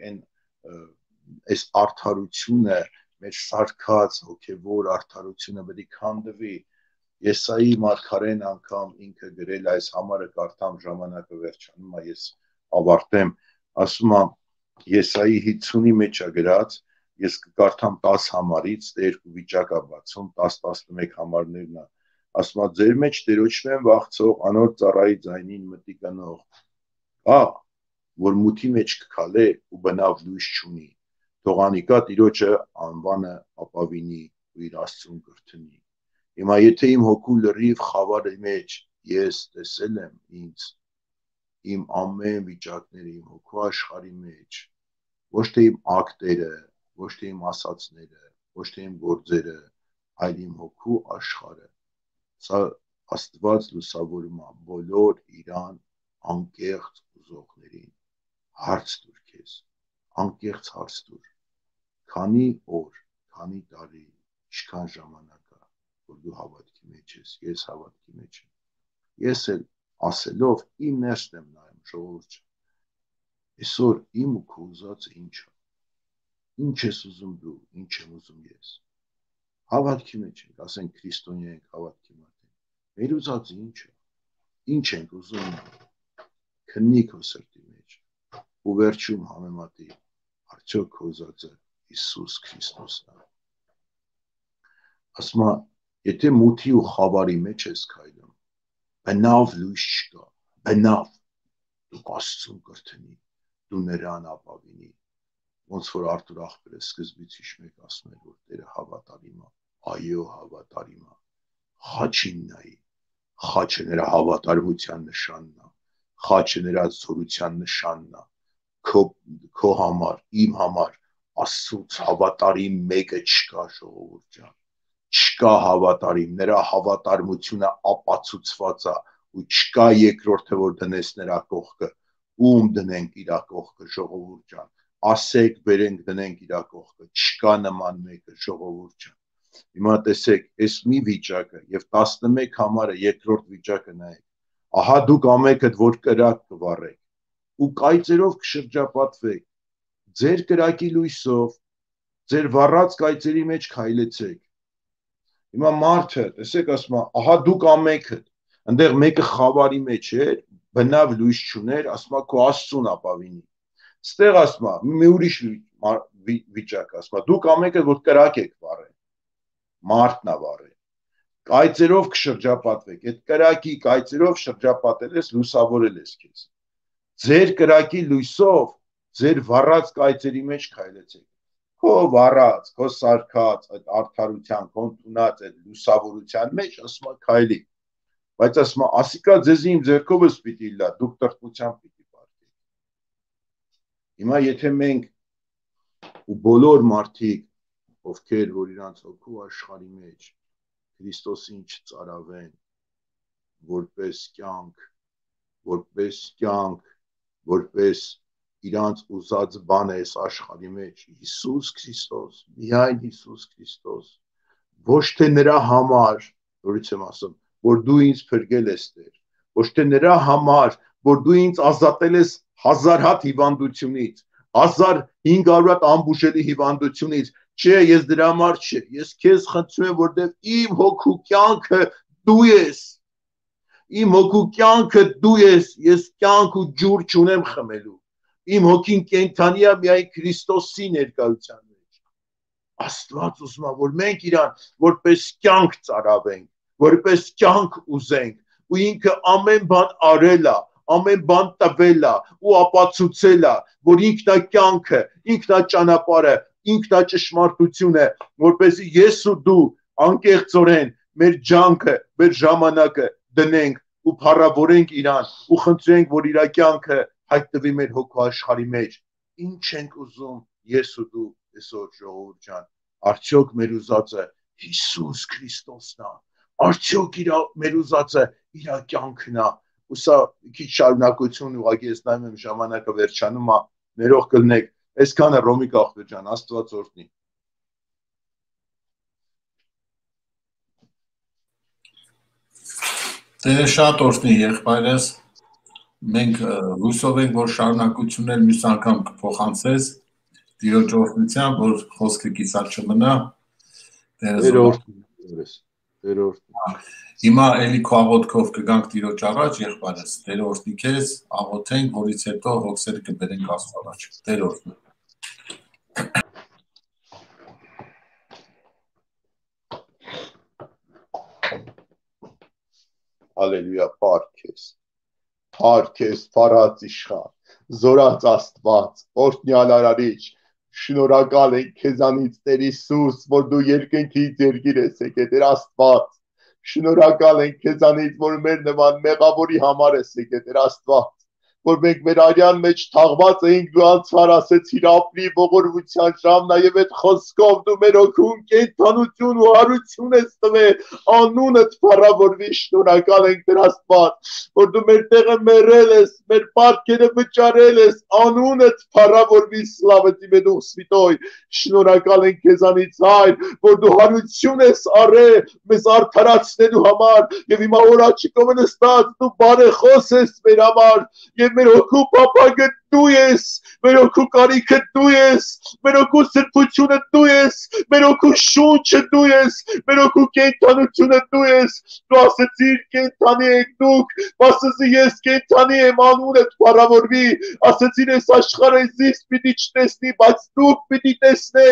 այս արդարությունը, մեր սարքած հոգևոր արդարությունը պետք է քանդվի։ Եսայի մարգարեն անգամ ինքը գրել այս համարը կարդամ ժամանակը վերջանում է, ես ավարտեմ, ասում է Եսայի 50-ի մեջ է գրած, ես կկարդամ 10 համարից, դե երկու վիճակ է բացում, 10-11 համարներն է, ասում է ձեր մեջ Տերոջն են վախցող, անոր ծառայի ձայնին մտի կնող, որ մութի մեջ կքալե ու բնավ լույս չունի, թող անիկա Տիրոջը անվանը ապավինի ու իր Աստծուն կրթնի։ Հիմա եթե իմ հոգու լրիվ խավարի մեջ ես տեսել եմ ինձ, իմ ամեն վիճակները, իմ հոգու աշխարհի մեջ, ոչ թե իմ ակտերը, ոչ թե իմ ասածները, ոչ թե իմ գործերը, այլ իմ հոգու աշխարհը, սա Աստված լուսավորում է բոլոր իրան անկեղծ ուզողներին, հարց տուր քեզ, անկեղծ հարց տուր, քանի օր, քանի տարի, ինչքան ժամանակ է, որ դու հավատքի մեջ ես, ես հավատքի մեջ եմ, ես էլ ասելով իմ ներսն եմ նայում, ժողովուրդ ջան, այսօր իմ ու քո ուզածը ինչ է, ինչ ես ուզում դու, ինչ եմ ուզում ես, հավատքի մեջ ենք, ասենք քրիստոնյա ենք, հավատքի մարդիկ, մեր ուզածը ինչ է, ինչ ենք ուզում, քննի քո սրտի մեջ, ու վերջում համեմատի, արդյոք քո ուզածը Հիսուս Քրիստոսն է։ Ասում է, եթե մութի ու խավարի մեջ ես քայլում, բնավ լույս չկա, բնավ, դու Աստծուն կրթնի, դու նրան ապավինի, ոնց որ Արթուր աղբերը սկզբից հիշում եք ասում էր որ Տերը հավատարիմ է, այո հավատարիմ է, խաչին նայի, խաչը նրա հավատարմության նշանն է, խաչը նրա զորության նշանն է, քո համար, իմ համար Աստծուց հավատարիմ մեկը չկա ժողովուրդ ջան, չկա հավատարիմ, նրա հավատարմությունը ապացուցված է ու չկա երկրորդը որ դնես նրա կողքը, ում դնենք իր կողքը ժողովուրդ ջան, ասեք բերենք դնենք իր կողքը, չկա նման մեկը ժողովուրդ ջան։ Հիմա տեսեք, այս մի վիճակը եւ 11 համարը երկրորդ վիճակը նայեք։ Ահա դուք ամենքդ որ կրակ կվառեք ու կայծերով կշրջապատվեք, ձեր կրակի լույսով, ձեր վառած կայծերի մեջ քայլեցեք։ Հիմա մարդը, տեսեք, ասում է, ահա դուք ամենքդ, այնտեղ մեկը խավարի մեջ էր, բնավ լույս չուներ, ասում է քո Աստծուն ապավինի։ Ստեղ ասում է, մի ուրիշ վիճակ ասում է, դուք ամենքդ որ կրակ եք վառել, մարդն է վառել, կայծերով կշրջապատվեք, այդ կրակի կայծերով շրջապատել ես, լուսավորել ես քեզ։ Ձեր կրակի լույսով, ձեր վառած կայծերի մեջ քայլեցեք։ Քո վառած, քո սարքած այդ արդարության, քո ընդունած այդ լուսավորության մեջ ասում է քայլի։ Բայց ասում է, ասիկա ձեզի իմ ձեռքովս պիտի լա, դուք տրտմությամբ պիտի պարտեք։ Հիմա եթե մենք ու բոլոր մարդիկ, ովքեր որ իրանց հոգու աշխարհի մեջ Քրիստոսին չծարավեն, որպես կյանք, որպես իրանց ուզած բան է այս աշխարհի մեջ, Հիսուս Քրիստոս, միայն Հիսուս Քրիստոս, ոչ թե նրա համար, որից եմ ասում, որ դու ինձ փրկել ես Տեր, ոչ թե նրա համար, որ դու ինձ ազատել ես 1000 հատ հիվանդությունից, 1500 հատ անբուժելի հիվանդությունից, չէ, ես դրա համար չէ, ես քեզ խնդրում եմ, որտեղ իմ հոգու կյանքը դու ես, իմ հոգու կյանքը դու ես, ես կյանք ու ջուր չունեմ խմելու, իմ հոգին կենդանի է միայն Քրիստոսի ներկայության մեջ։ Աստված ուզում է, որ մենք իրան որպես կյանք ծարավենք, որպես կյանք ուզենք, ու ինքը ամեն բան արել է, ամեն բան տվել է ու ապացուցել է, որ ինքն է կյանքը, ինքն է ճանապարհը, ինքն է ճշմարտությունը, որպեսզի ես ու դու անկեղծորեն մեր ջանքը, մեր ժամանակը դնենք ու փառավորենք իրան ու խնդրենք, որ իր կյանքը հայտնվի մեր հոգու աշխարհի մեջ։ Ինչ ենք ուզում ես ու դու այսօր ժողովուրդ ջան, արդյոք մեր ուզածը Հիսուս Քրիստոսն է, արդյոք մեր ուզածը իր կյանքն է։ Ու սա քիչ շարունակություն ուղղակի ես նայում եմ ժամանակը վերջանում է, ներող կլնեք, այսքանը Ռոմիկ աղբեր ջան, Աստված օրհնի։ Տերը շատ օրհնի եղբայրս, մենք հուսով ենք, որ շարունակություններ մյուս անգամ կփոխանցես, Տիրոջ օրհնությամբ, որ խոսքը կիսատ չմնա։ Տերը օրհնի։ Հիմա էլի քո աղոթքով կգանք Տիրոջ առաջ, եղբայրս, Տերը օրհնի քեզ, աղոթենք, որից հետո հոգսերը կբերենք Աստծո առաջ։ Տերը օրհնի։ Հալելույա, փառք քեզ, փառած իշխան, զորած Աստված, օրհնյալ արարիչ, շնորհակալ ենք քեզանից Տեր Հիսուս, որ դու երկնքից երկիր ես եկել, Տեր Աստված, շնորհակալ ենք քեզանից, որ մեր նման մեղավորի համար ես եկել, Տեր Աստված, որ մենք մեր արյան մեջ թաղված էինք, դու անցար ասեցիր ապրի ողորմության ժամ, նաև այդ խոսքով դու մեր օգուն կենդանություն ու հարություն ես տվել, անունդ փառավորվի, շնորհակալ ենք Տեր Աստված, որ դու մեր տեղը մեռել ես, մեր պարտքերը վճարել ես, անունդ փառավորվի, սլավը տիմե Դուխ Սվիտոյ, շնորհակալ ենք քեզանից Հայր, որ դու հարություն ես արել մեզ արդարացնելու համար, եւ հիմա օրաչիկով նստած դու բարեխոս ես մեր համար, եւ մեր հոգու պապագը դու ես, մեր հոգու կարիքը դու ես, մեր հոգու սրբությունը դու ես, մեր հոգու շունչը դու ես, մեր հոգու կենդանությունը դու ես, դու ասեցիր կենդանի եք դուք, ասեցի ես կենդանի եմ, անունդ փառավորվի, ասեցիր ես աշխարհը զիս պիտի չտեսնի, բայց դուք պիտի տեսնեք,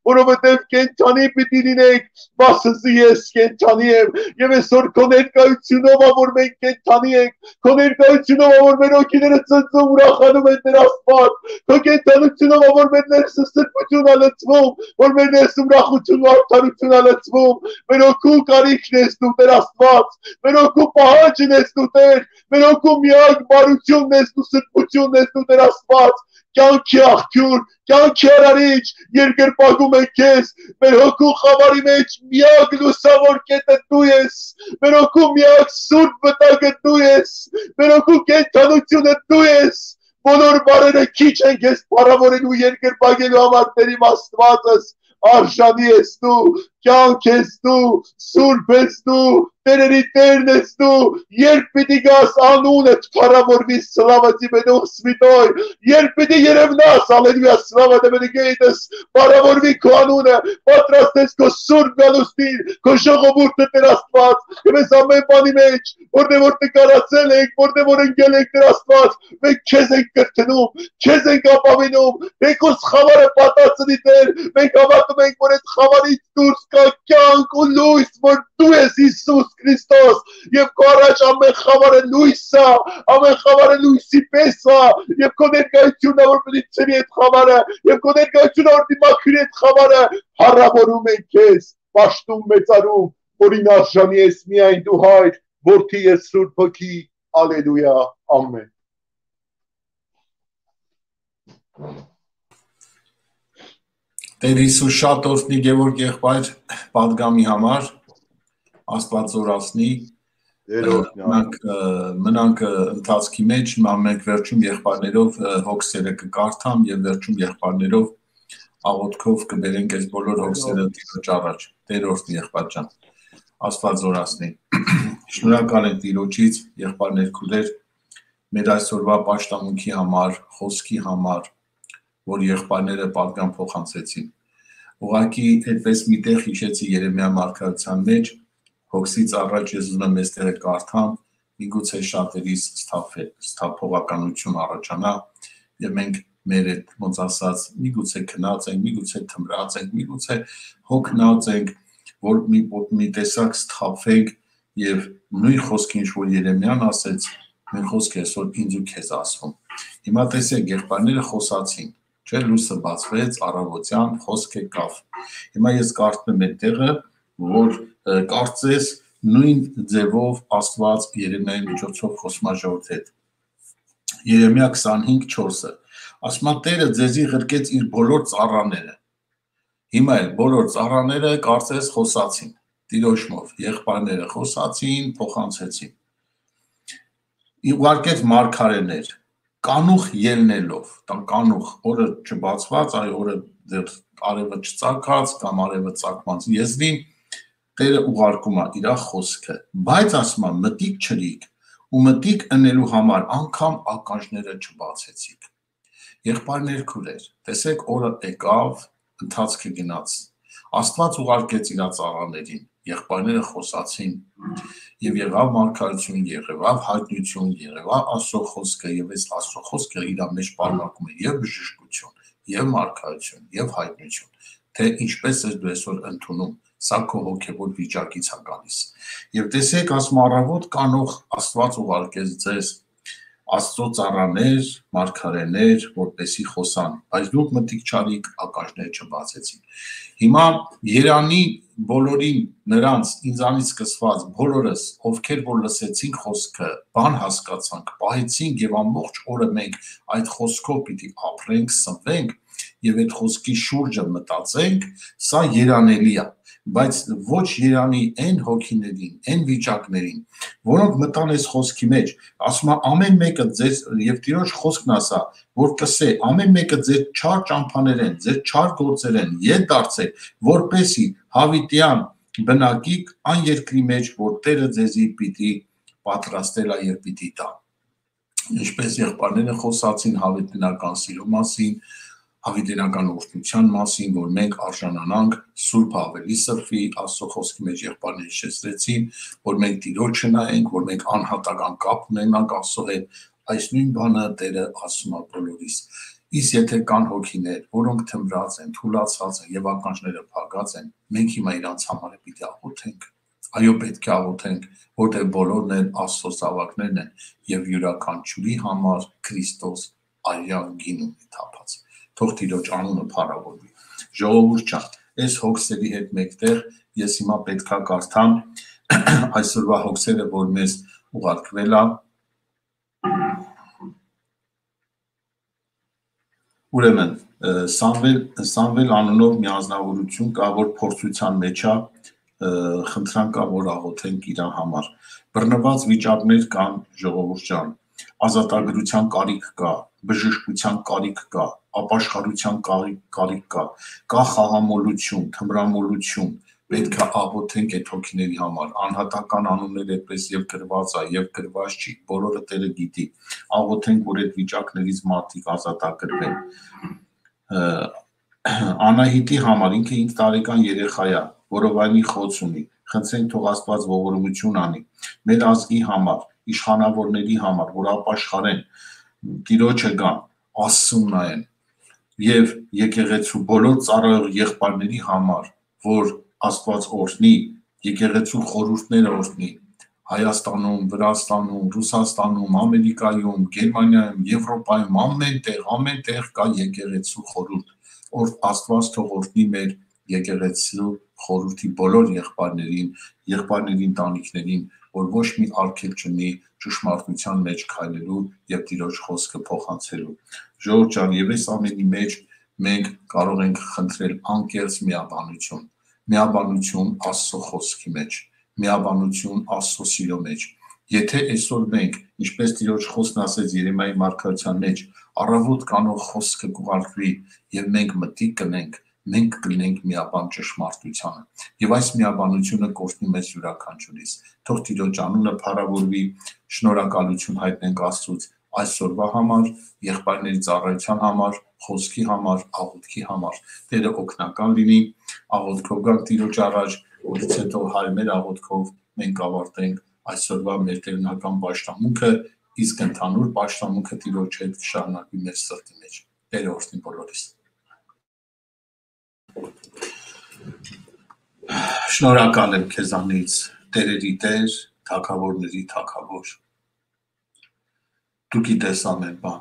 որովհետև կենթանի պիտի լինենք, մասսը ես կենթանի եմ, եւ այսօր քո ներկայությունով որ մենք կենթանի ենք, քո ներկայությունով որ մեր օգիները ծնծում ուրախանում են Տեր Աստված, քո կենթանությունով որ մեր ներսը սրբություն ալեցվում, որ մեր ներսը ուրախություն ու արդարություն ալեցվում, մեր օգու կարիքն ես դու Տեր Աստված, մեր օգու պահանջն ես դու Տեր, մեր օգու միակ բարությունն ես դու, սրբությունն ես դու Տեր Աստված, կյանքի աղբյուր, կյանքի արարիչ, երկրպագում ենք քեզ, մեր հոգու խավարի մեջ միակ լուսավոր կետը դու ես, մեր հոգու միակ սուրբ վտակը դու ես, մեր հոգու կենթանությունը դու ես, բոլոր բարերը քիչ են քեզ փառավորելու երկրպագելու համար Տեր իմ Աստվածս, արժանի ես դու, կյանք ես դու, սուրբ ես դու, Տերերի Տերն ես դու, երբ պիտի գաս անունդ փառավորվի սլավա тебе Дух Святой, երբ պիտի երևնաս, հալելույա, սլավա тебе Գեյտես, փառավորվի քո անունը, պատրաստես քո սուրբ գալուստին, քո ժողովուրդը Տեր Աստված, եւ այս ամեն բանի մեջ, որտեղ որ տկարացել ենք, որտեղ որ ընկել ենք Տեր Աստված, մենք քեզ ենք կրթնում, քեզ ենք ապավինում, թեկուզ խավարը պատածնի Տեր, մենք հավատում ենք, որ այդ խավարից դուրս կա կյանք ու լույս, որ դու ես Հիսուս Քրիստոս, եւ քո առաջ ամեն խավարը լույս է, ամեն խավարը լույսի պես է, եւ քո ներկայությունն որ պիտի ծրի այդ խավարը, եւ քո ներկայությունը որ պիտի մաքրի այդ խավարը, փառավորում ենք քեզ, պաշտում մեծարում, որին արժանի ես միայն դու Հայր, Որդի ես Սուրբ Հոգի, ալելույա, ամեն։ Տեր Հիսուս շատ օրհնի Գևորգ եղբայր պատգամի համար, Աստված օրհասնի, մնանք ընթացքի մեջ, հիմա մենք վերջում եղբայրներով հոգսերը կկարդամ եւ վերջում եղբայրներով աղոթքով կբերենք այս բոլոր հոգսերը Տիրոջ առաջ, Տեր օրհնի եղբայր ջան, Աստված օրհասնի։ Շնորհակալ ենք Տիրոջից, եղբայրներ քույրեր, մեր այսօրվա պաշտամունքի համար, խոսքի համար, որ եղբայրները պատգամ փոխանցեցին։ Ուղղակի այդպես միտեղ հիշեցի Երեմիա մարգարեության մեջ, հոգսից առաջ ես ուզում եմ այստեղ կարդամ, միգուցե շատերիս սթափողականություն առաջանա, եւ մենք մեր այդ ոնց ասած, միգուցե քնած ենք, միգուցե թմրած ենք, միգուցե հոգնած ենք, որ մի տեսակ սթափվենք եւ նույն խոսքին, որ Երեմիան ասեց, մեր խոսքը այսօր ինձ ու քեզ ասվում։ Հիմա տեսեք, եղբայրները խոսացին, չէ՞, լույսը բացվեց, առավոտյան խոսք եկավ։ Հիմա ես կարդում եմ այդ տեղը, որ կարծես նույն ձևով Աստված Երեմիայի միջոցով խոսում է ժողովրդի հետ։ Երեմիա 25:4-ը ասում է Տերը ձեզի ղրկեց իր բոլոր ծառաները։ Հիմա էլ բոլոր ծառաները կարծես խոսացին, Տիրոջմով, եղբայրները խոսացին, փոխանցեցին։ Ուղարկեց մարգարեներ, կանուխ ելնելով, կանուխ, օրը չբացված, այ օրը դեռ արևը չծագած կամ արևը ծագված եզրին, Տերը ուղարկում է իր խոսքը, բայց ասում է մտիկ չրիք ու մտիկ ընելու համար անգամ ականջները չբացեցիք։ Եղբայրներ քույրեր, տեսեք օրը եկավ, ընթացքը գնաց։ Աստված ուղարկեց իր ծառաներին, եղբայրները խոսացին, եւ եղավ մարգարեություն, եղավ հայտնություն, եղավ Աստծո խոսքը, եւ այս Աստծո խոսքը իր մեջ պարունակում է եւ բժշկություն, եւ մարգարեություն, եւ հայտնություն, թե ինչպես ես դու այսօր ընդունում, սա քո հոգեվոր վիճակից է գալիս։ Եվ տեսեք, ասում առավոտ կանող Աստված ուղարկեց ձեզ Աստծո ծառաներ, մարգարեներ, որպեսի խոսան, բայց դուք մտիկ չարիք, ականջներ չբացեցիք։ Հիմա Երանի բոլորին նրանց ինձանից սկսված բոլորս, ովքեր որ լսեցին խոսքը, բան հասկացանք, պահեցինք եւ ամբողջ օրը մենք այդ խոսքով պիտի ապրենք, սնվենք եւ այդ խոսքի շուրջը մտածենք, սա երանելի է, բայց ոչ Երանի այն հոգիներին, այն վիճակներին, որոնք մտան այս խոսքի մեջ, ասում է ամեն մեկը ձեր եւ Տիրոջ խոսքն ասա, որ կսե ամեն մեկը ձեր չար ճամփաներ են, ձեր չար գործեր են, ետ դարձեք, որպեսի հավիտյան բնակիկ այն երկրի մեջ, որ Տերը ձեզի պիտի պատրաստել է եւ պիտի տա։ Ինչպես եղբայրները խոսացին հավիտենական սիրո մասին, հավիտենական օրհնության մասին, որ մենք արժանանանք Սուրբ ավելի սրբի, Աստծո խոսքի մեջ եղբայրները հիշեցրեցին, որ մենք Տիրոջ նայենք, որ մենք անհատական կապ ունենանք Աստծո հետ, այս նույն բանը Տերը ասում է բոլորիս։ Իսկ եթե կան հոգիներ, որոնք թմրած են, թուլացած են եւ ականջները փակած են, մենք հիմա իրանց համար պիտի աղոթենք։ Այո, պետք է աղոթենք, որտեղ բոլորն են Աստծո զավակներն են եւ յուրաքանչյուրի համար Քրիստոս արյան գին ունի թափած։ Թող Տիրոջ անունը փառավորվի։ Ժողովուրդ ջան, այս հոգսերի հետ մեկտեղ ես հիմա պետքա կարդամ այսօրվա հոգսերը, որ մեզ ուղարկվել է։ Ուրեմն Սամվել անունով մի ազնվորություն կա, որ փորձության մեջ է, խնդրան կա, որ աղոթենք իր համար։ Բռնված վիճակներ կան, ժողովուրդ ջան, ազատագրության կարիք կա, բժշկության կարիք կա, ապաշխարության կարիք կա խաղամոլություն, թմրամոլություն, պետք է աղոթենք այդ հոգիների համար, անհատական անուններ այդպես եւ գրված է, եւ գրված չի, բոլորը Տերը գիտի, աղոթենք, որ այդ վիճակներից մարդիկ ազատագրվեն։ Անահիտի համար, ինքը 5 տարեկան երեխա է, որովայնի խոց ունի, խնդրենք թող Աստված ողորմություն անի, մեր ազգի համար, իշխանավորների համար, որ ապաշխարեն, Տիրոջը գան, Աստծուն նայեն, եւ եկեղեցու բոլոր ծառայող եղբայրների համար, որ Աստված օրհնի, եկեղեցու խորհուրդները օրհնի, Հայաստանում, Վրաստանում, Ռուսաստանում, Ամերիկայում, Գերմանիայում, Եվրոպայում, ամենտեղ կա եկեղեցու խորհուրդ, որ Աստված թող օրհնի մեր եկեղեցու խորհրդի բոլոր եղբայրների ընտանիքներին, որ ոչ մի արգելք չունի ճշմարտության մեջ քայլելու եւ Տիրոջ խոսքը փոխանցելու։ Ժողովուրդ ջան, եւ այս ամենի մեջ մենք կարող ենք խնդրել անկեղծ միաբանություն Աստծո խոսքի մեջ, միաբանություն Աստծո սիրո մեջ։ Եթե այսօր մենք, ինչպես Տիրոջ խոսքն ասեց Երեմիայի մարգարեության մեջ, առավոտ կանող խոսքը կուղարկվի եւ մենք մտիկ կնենք, մենք կլինենք միաբան ճշմարտությանը։ Եվ այս միաբանությունը կօրհնի մեզ յուրաքանչյուրիս։ Թող Տիրոջ անունը փառավորվի, շնորհակալություն հայտնենք Աստծուց այսօրվա համար, եղբայրների ծառայության համար, խոսքի համար, աղոթքի համար։ Տերը օգնական լինի, աղոթքով գանք Տիրոջ առաջ, որից հետո մեր աղոթքով մենք ավարտենք այսօրվա մեր տերնական պաշտամունքը, իսկ ընդհանուր պաշտամունքը Տիրոջ հետ շարունակվի մեր սրտի մեջ։ Տերը օրհնի բոլորիս։ Շնորհակալ եմ քեզանից, Տերերի Տեր, թագավորների թագավոր։ Դու գիտես ամեն բան։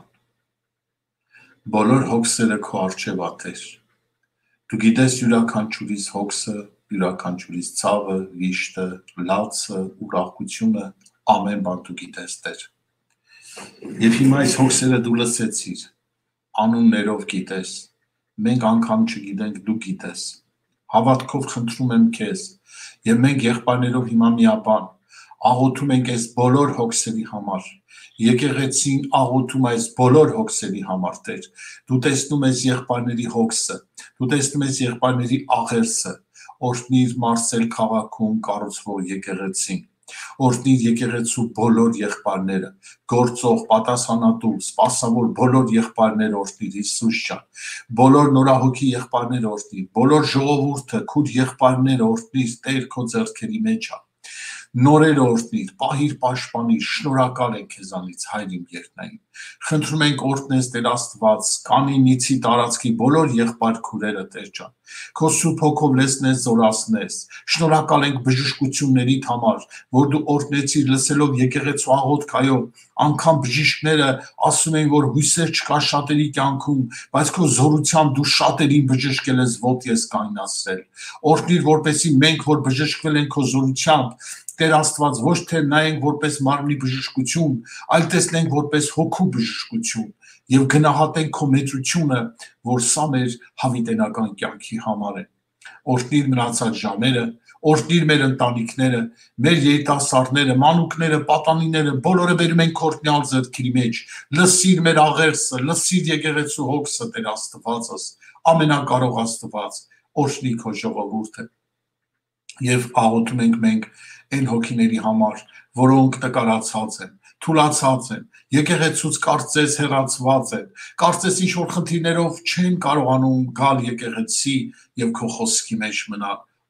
Բոլոր հոգսերը քո առջև ա Տեր։ Դու գիտես յուրաքանչյուրիս հոգսը, յուրաքանչյուրիս ցավը, վիշտը, լացը, ուրախությունը, ամեն բան դու գիտես Տեր։ Եվ հիմա այս հոգսերը դու լսեցիր, անուններով գիտես, մենք անգամ չգիտենք, դու գիտես։ Հավատքով խնդրում եմ քեզ, եւ մենք եղբայրներով հիմա միաբան աղոթում ենք այս բոլոր հոգսերի համար։ Եկեղեցին աղոթում այս բոլոր հոգսերի համար Տեր։ Դու տեսնում ես եղբայրների հոգսը, դու տեսնում ես եղբայրների աղերսը, օրհնիր Մարսել քաղաքում կառուցվող եկեղեցին, օրհնիր եկեղեցու բոլոր եղբայրները, գործող, պատասխանատու, սպասավոր բոլոր եղբայրները օրհնիր Հիսուս ջան, բոլոր նորահոգի եղբայրները օրհնիր, բոլոր ժողովուրդը, քուր եղբայրները օրհնիր Տեր քո ձեռքերի մեջ է։ Նորերը օրհնիր, պահիր, պաշտպանիր, շնորհակալ ենք քեզանից Հայր իմ երկնային։ Խնդրում ենք օրհնես Տեր Աստված, կանի միցի տարածքի բոլոր եղբայր քուրերը Տեր ջան։ Քո սուրբ հոգով լեցնես, զորացնես։ Շնորհակալ ենք բժշկություններիդ համար, որ դու օրհնեցիր լսելով եկեղեցու աղոթքայով, անգամ բժիշկները ասում են, որ հույսեր չկա շատերի կյանքում, բայց քո զորությամբ դու շատերին բժշկել ես ոտք ես կայնացրել։ Օրհնիր, որպեսզի մենք, որ բժշկվել ենք քո զորությամբ, Տեր Աստված, ոչ թե նայենք որպես մարմնի բժշկություն, այլ տեսնենք որպես հոգու բժշկություն եւ գնահատենք քո մեծությունը, որ սա մեր հավիտենական կյանքի համար է։ Օրհնիր մնացած ժամերը, օրհնիր մեր ընտանիքները, մեր երիտասարդները, մանուկները, պատանիները, բոլորը բերում են քո օրհնյալ ձեռքերի մեջ։ Լսիր մեր աղերսը, լսիր եկեղեցու հոգսը, Տեր Աստվածս, ամենակարող Աստված, օրհնի քո ժողովուրդը։ Եվ աղոթում ենք մենք այն հոգիների համար, որոնք տկարացած են, թուլացած են, եկեղեցուց կարծես հեռացված են, կարծես ինչ-որ խնդիրներով չեն կարողանում գալ եկեղեցի եւ քո խոսքի մեջ մնալ։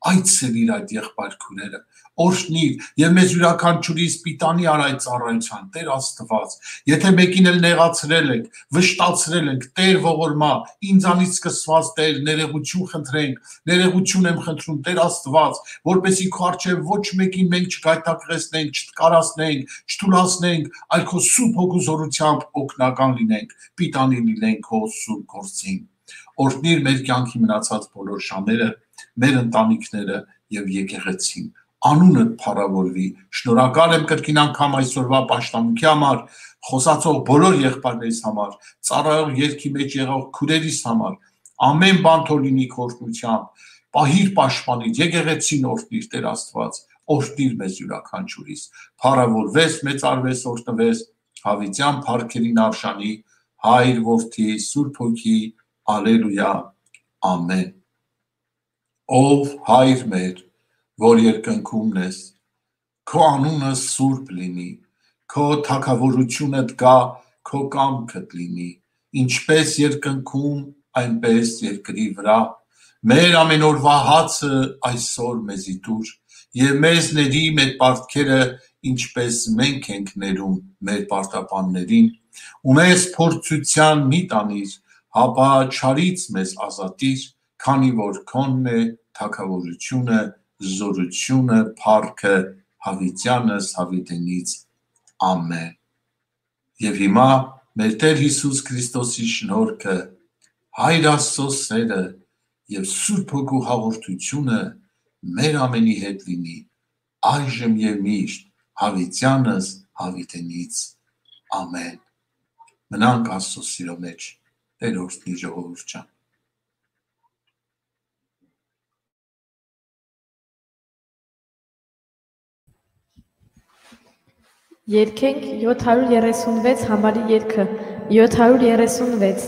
այցելիր այդ եղբայր քուրերը, օրհնիր եւ մեզ յուրաքանչյուրիս պիտանի արա այդ ծառայության, Տեր Աստված, եթե մեկին էլ նեղացրել ենք, վշտացրել ենք, Տեր ողորմա, ինձանից սկսված Տեր, ներողություն խնդրենք, ներողություն եմ խնդրում, Տեր Աստված, որպեսզի քո առջև ոչ մեկին մենք չգայթակղեցնենք, չտկարացնենք, չթուլացնենք, այլ քո սուրբ հոգու զորությամբ օգնական լինենք, պիտանի լինենք քո սուրբ գործին։ Օրհնիր մեր կյանքի մնացած բոլոր շաները, մեր ընտանիքները եւ եկեղեցին, անունդ փառավորվի։ Շնորհակալ եմ կրկին անգամ այսօրվա պաշտամունքի համար, խոսացող բոլոր եղբայրներիս համար, ծառայող երկի մեջ եղող քուրերիս համար, ամեն բան թող լինի քո օրհնությամբ, պահիր պաշտպանիր, եկեղեցին օրհնիր, Տեր Աստված, օրհնիր մեզ յուրաքանչյուրիս, փառավորվես, մեծարվես, օրհնվես, հավիտյան փառքերին արժանի, Հայր, Որդի, Սուրբ Հոգի, Ալելույա, ամեն։ Ով Հայր մեր, որ երկնքումն ես, քո անունը սուրբ լինի, քո թագավորությունդ գա, քո կամքդ լինի, ինչպես երկնքում, այնպես երկրի վրա, մեր ամենօրվա հացը այսօր մեզի տուր, եւ մեզ ների մեր պարտքերը, ինչպես մենք ենք ներում մեր պարտապաններին, ու մեզ փորձության մի տանիր, հապա չարից մեզ ազատիր, քանի որ քոնն է թագավորությունը, զորությունը, փառքը, հավիտյանս հավիտենից, ամեն։ Եվ հիմա մեր Տեր Հիսուս Քրիստոսի շնորհքը, Հայր Աստծո սերը եւ Սուրբ Հոգու հաղորդությունը մեր ամենի հետ լինի, այժմ եւ միշտ, հավիտյանս հավիտենից, ամեն։ Մնանք Աստծո սիրո մեջ, Տեր օրհնի ժողովուրդ ջան։ Երգենք 736 համարի երգը 736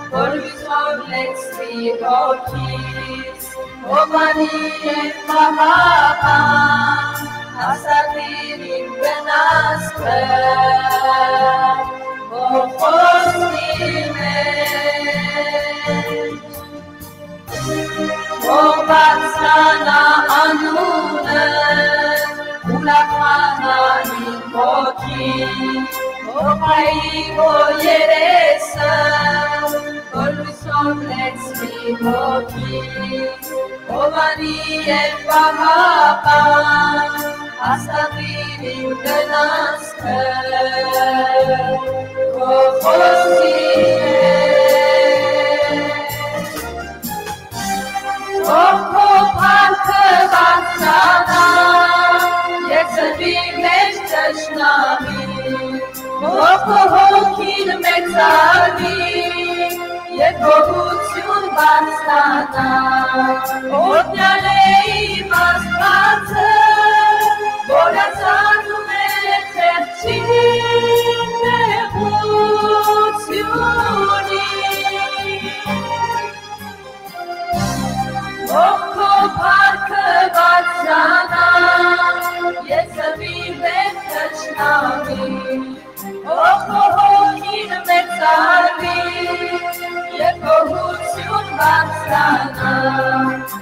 որ լույսով լեցվի հոգիս, Հովանի և պահապան, հասատիր իմ գնացքը, որ խոսքի մեջ, որ բացանա անունը, ուրախանա իմ հոգին, որ պայի որ երեսը, որ լույսով լեցվի հոգիս, Հովանի և պահապան, հաստատիր իմ գնացքը, քո խոսքի մեջ, որ քո փառքը բարձրանա, և ծնվի մեր թշնամի, որ քո հոգին մեծարվի, և գոհություն բարձրանա, օրհնյալ է իմ Աստվածը, որ ածանում է խեղճին նեղությունից, որ քո փառքը բարձրանա, և ծնվի մեր թշնամի, որ քո հոգին մեծարվի, և գոհություն բարձրանա,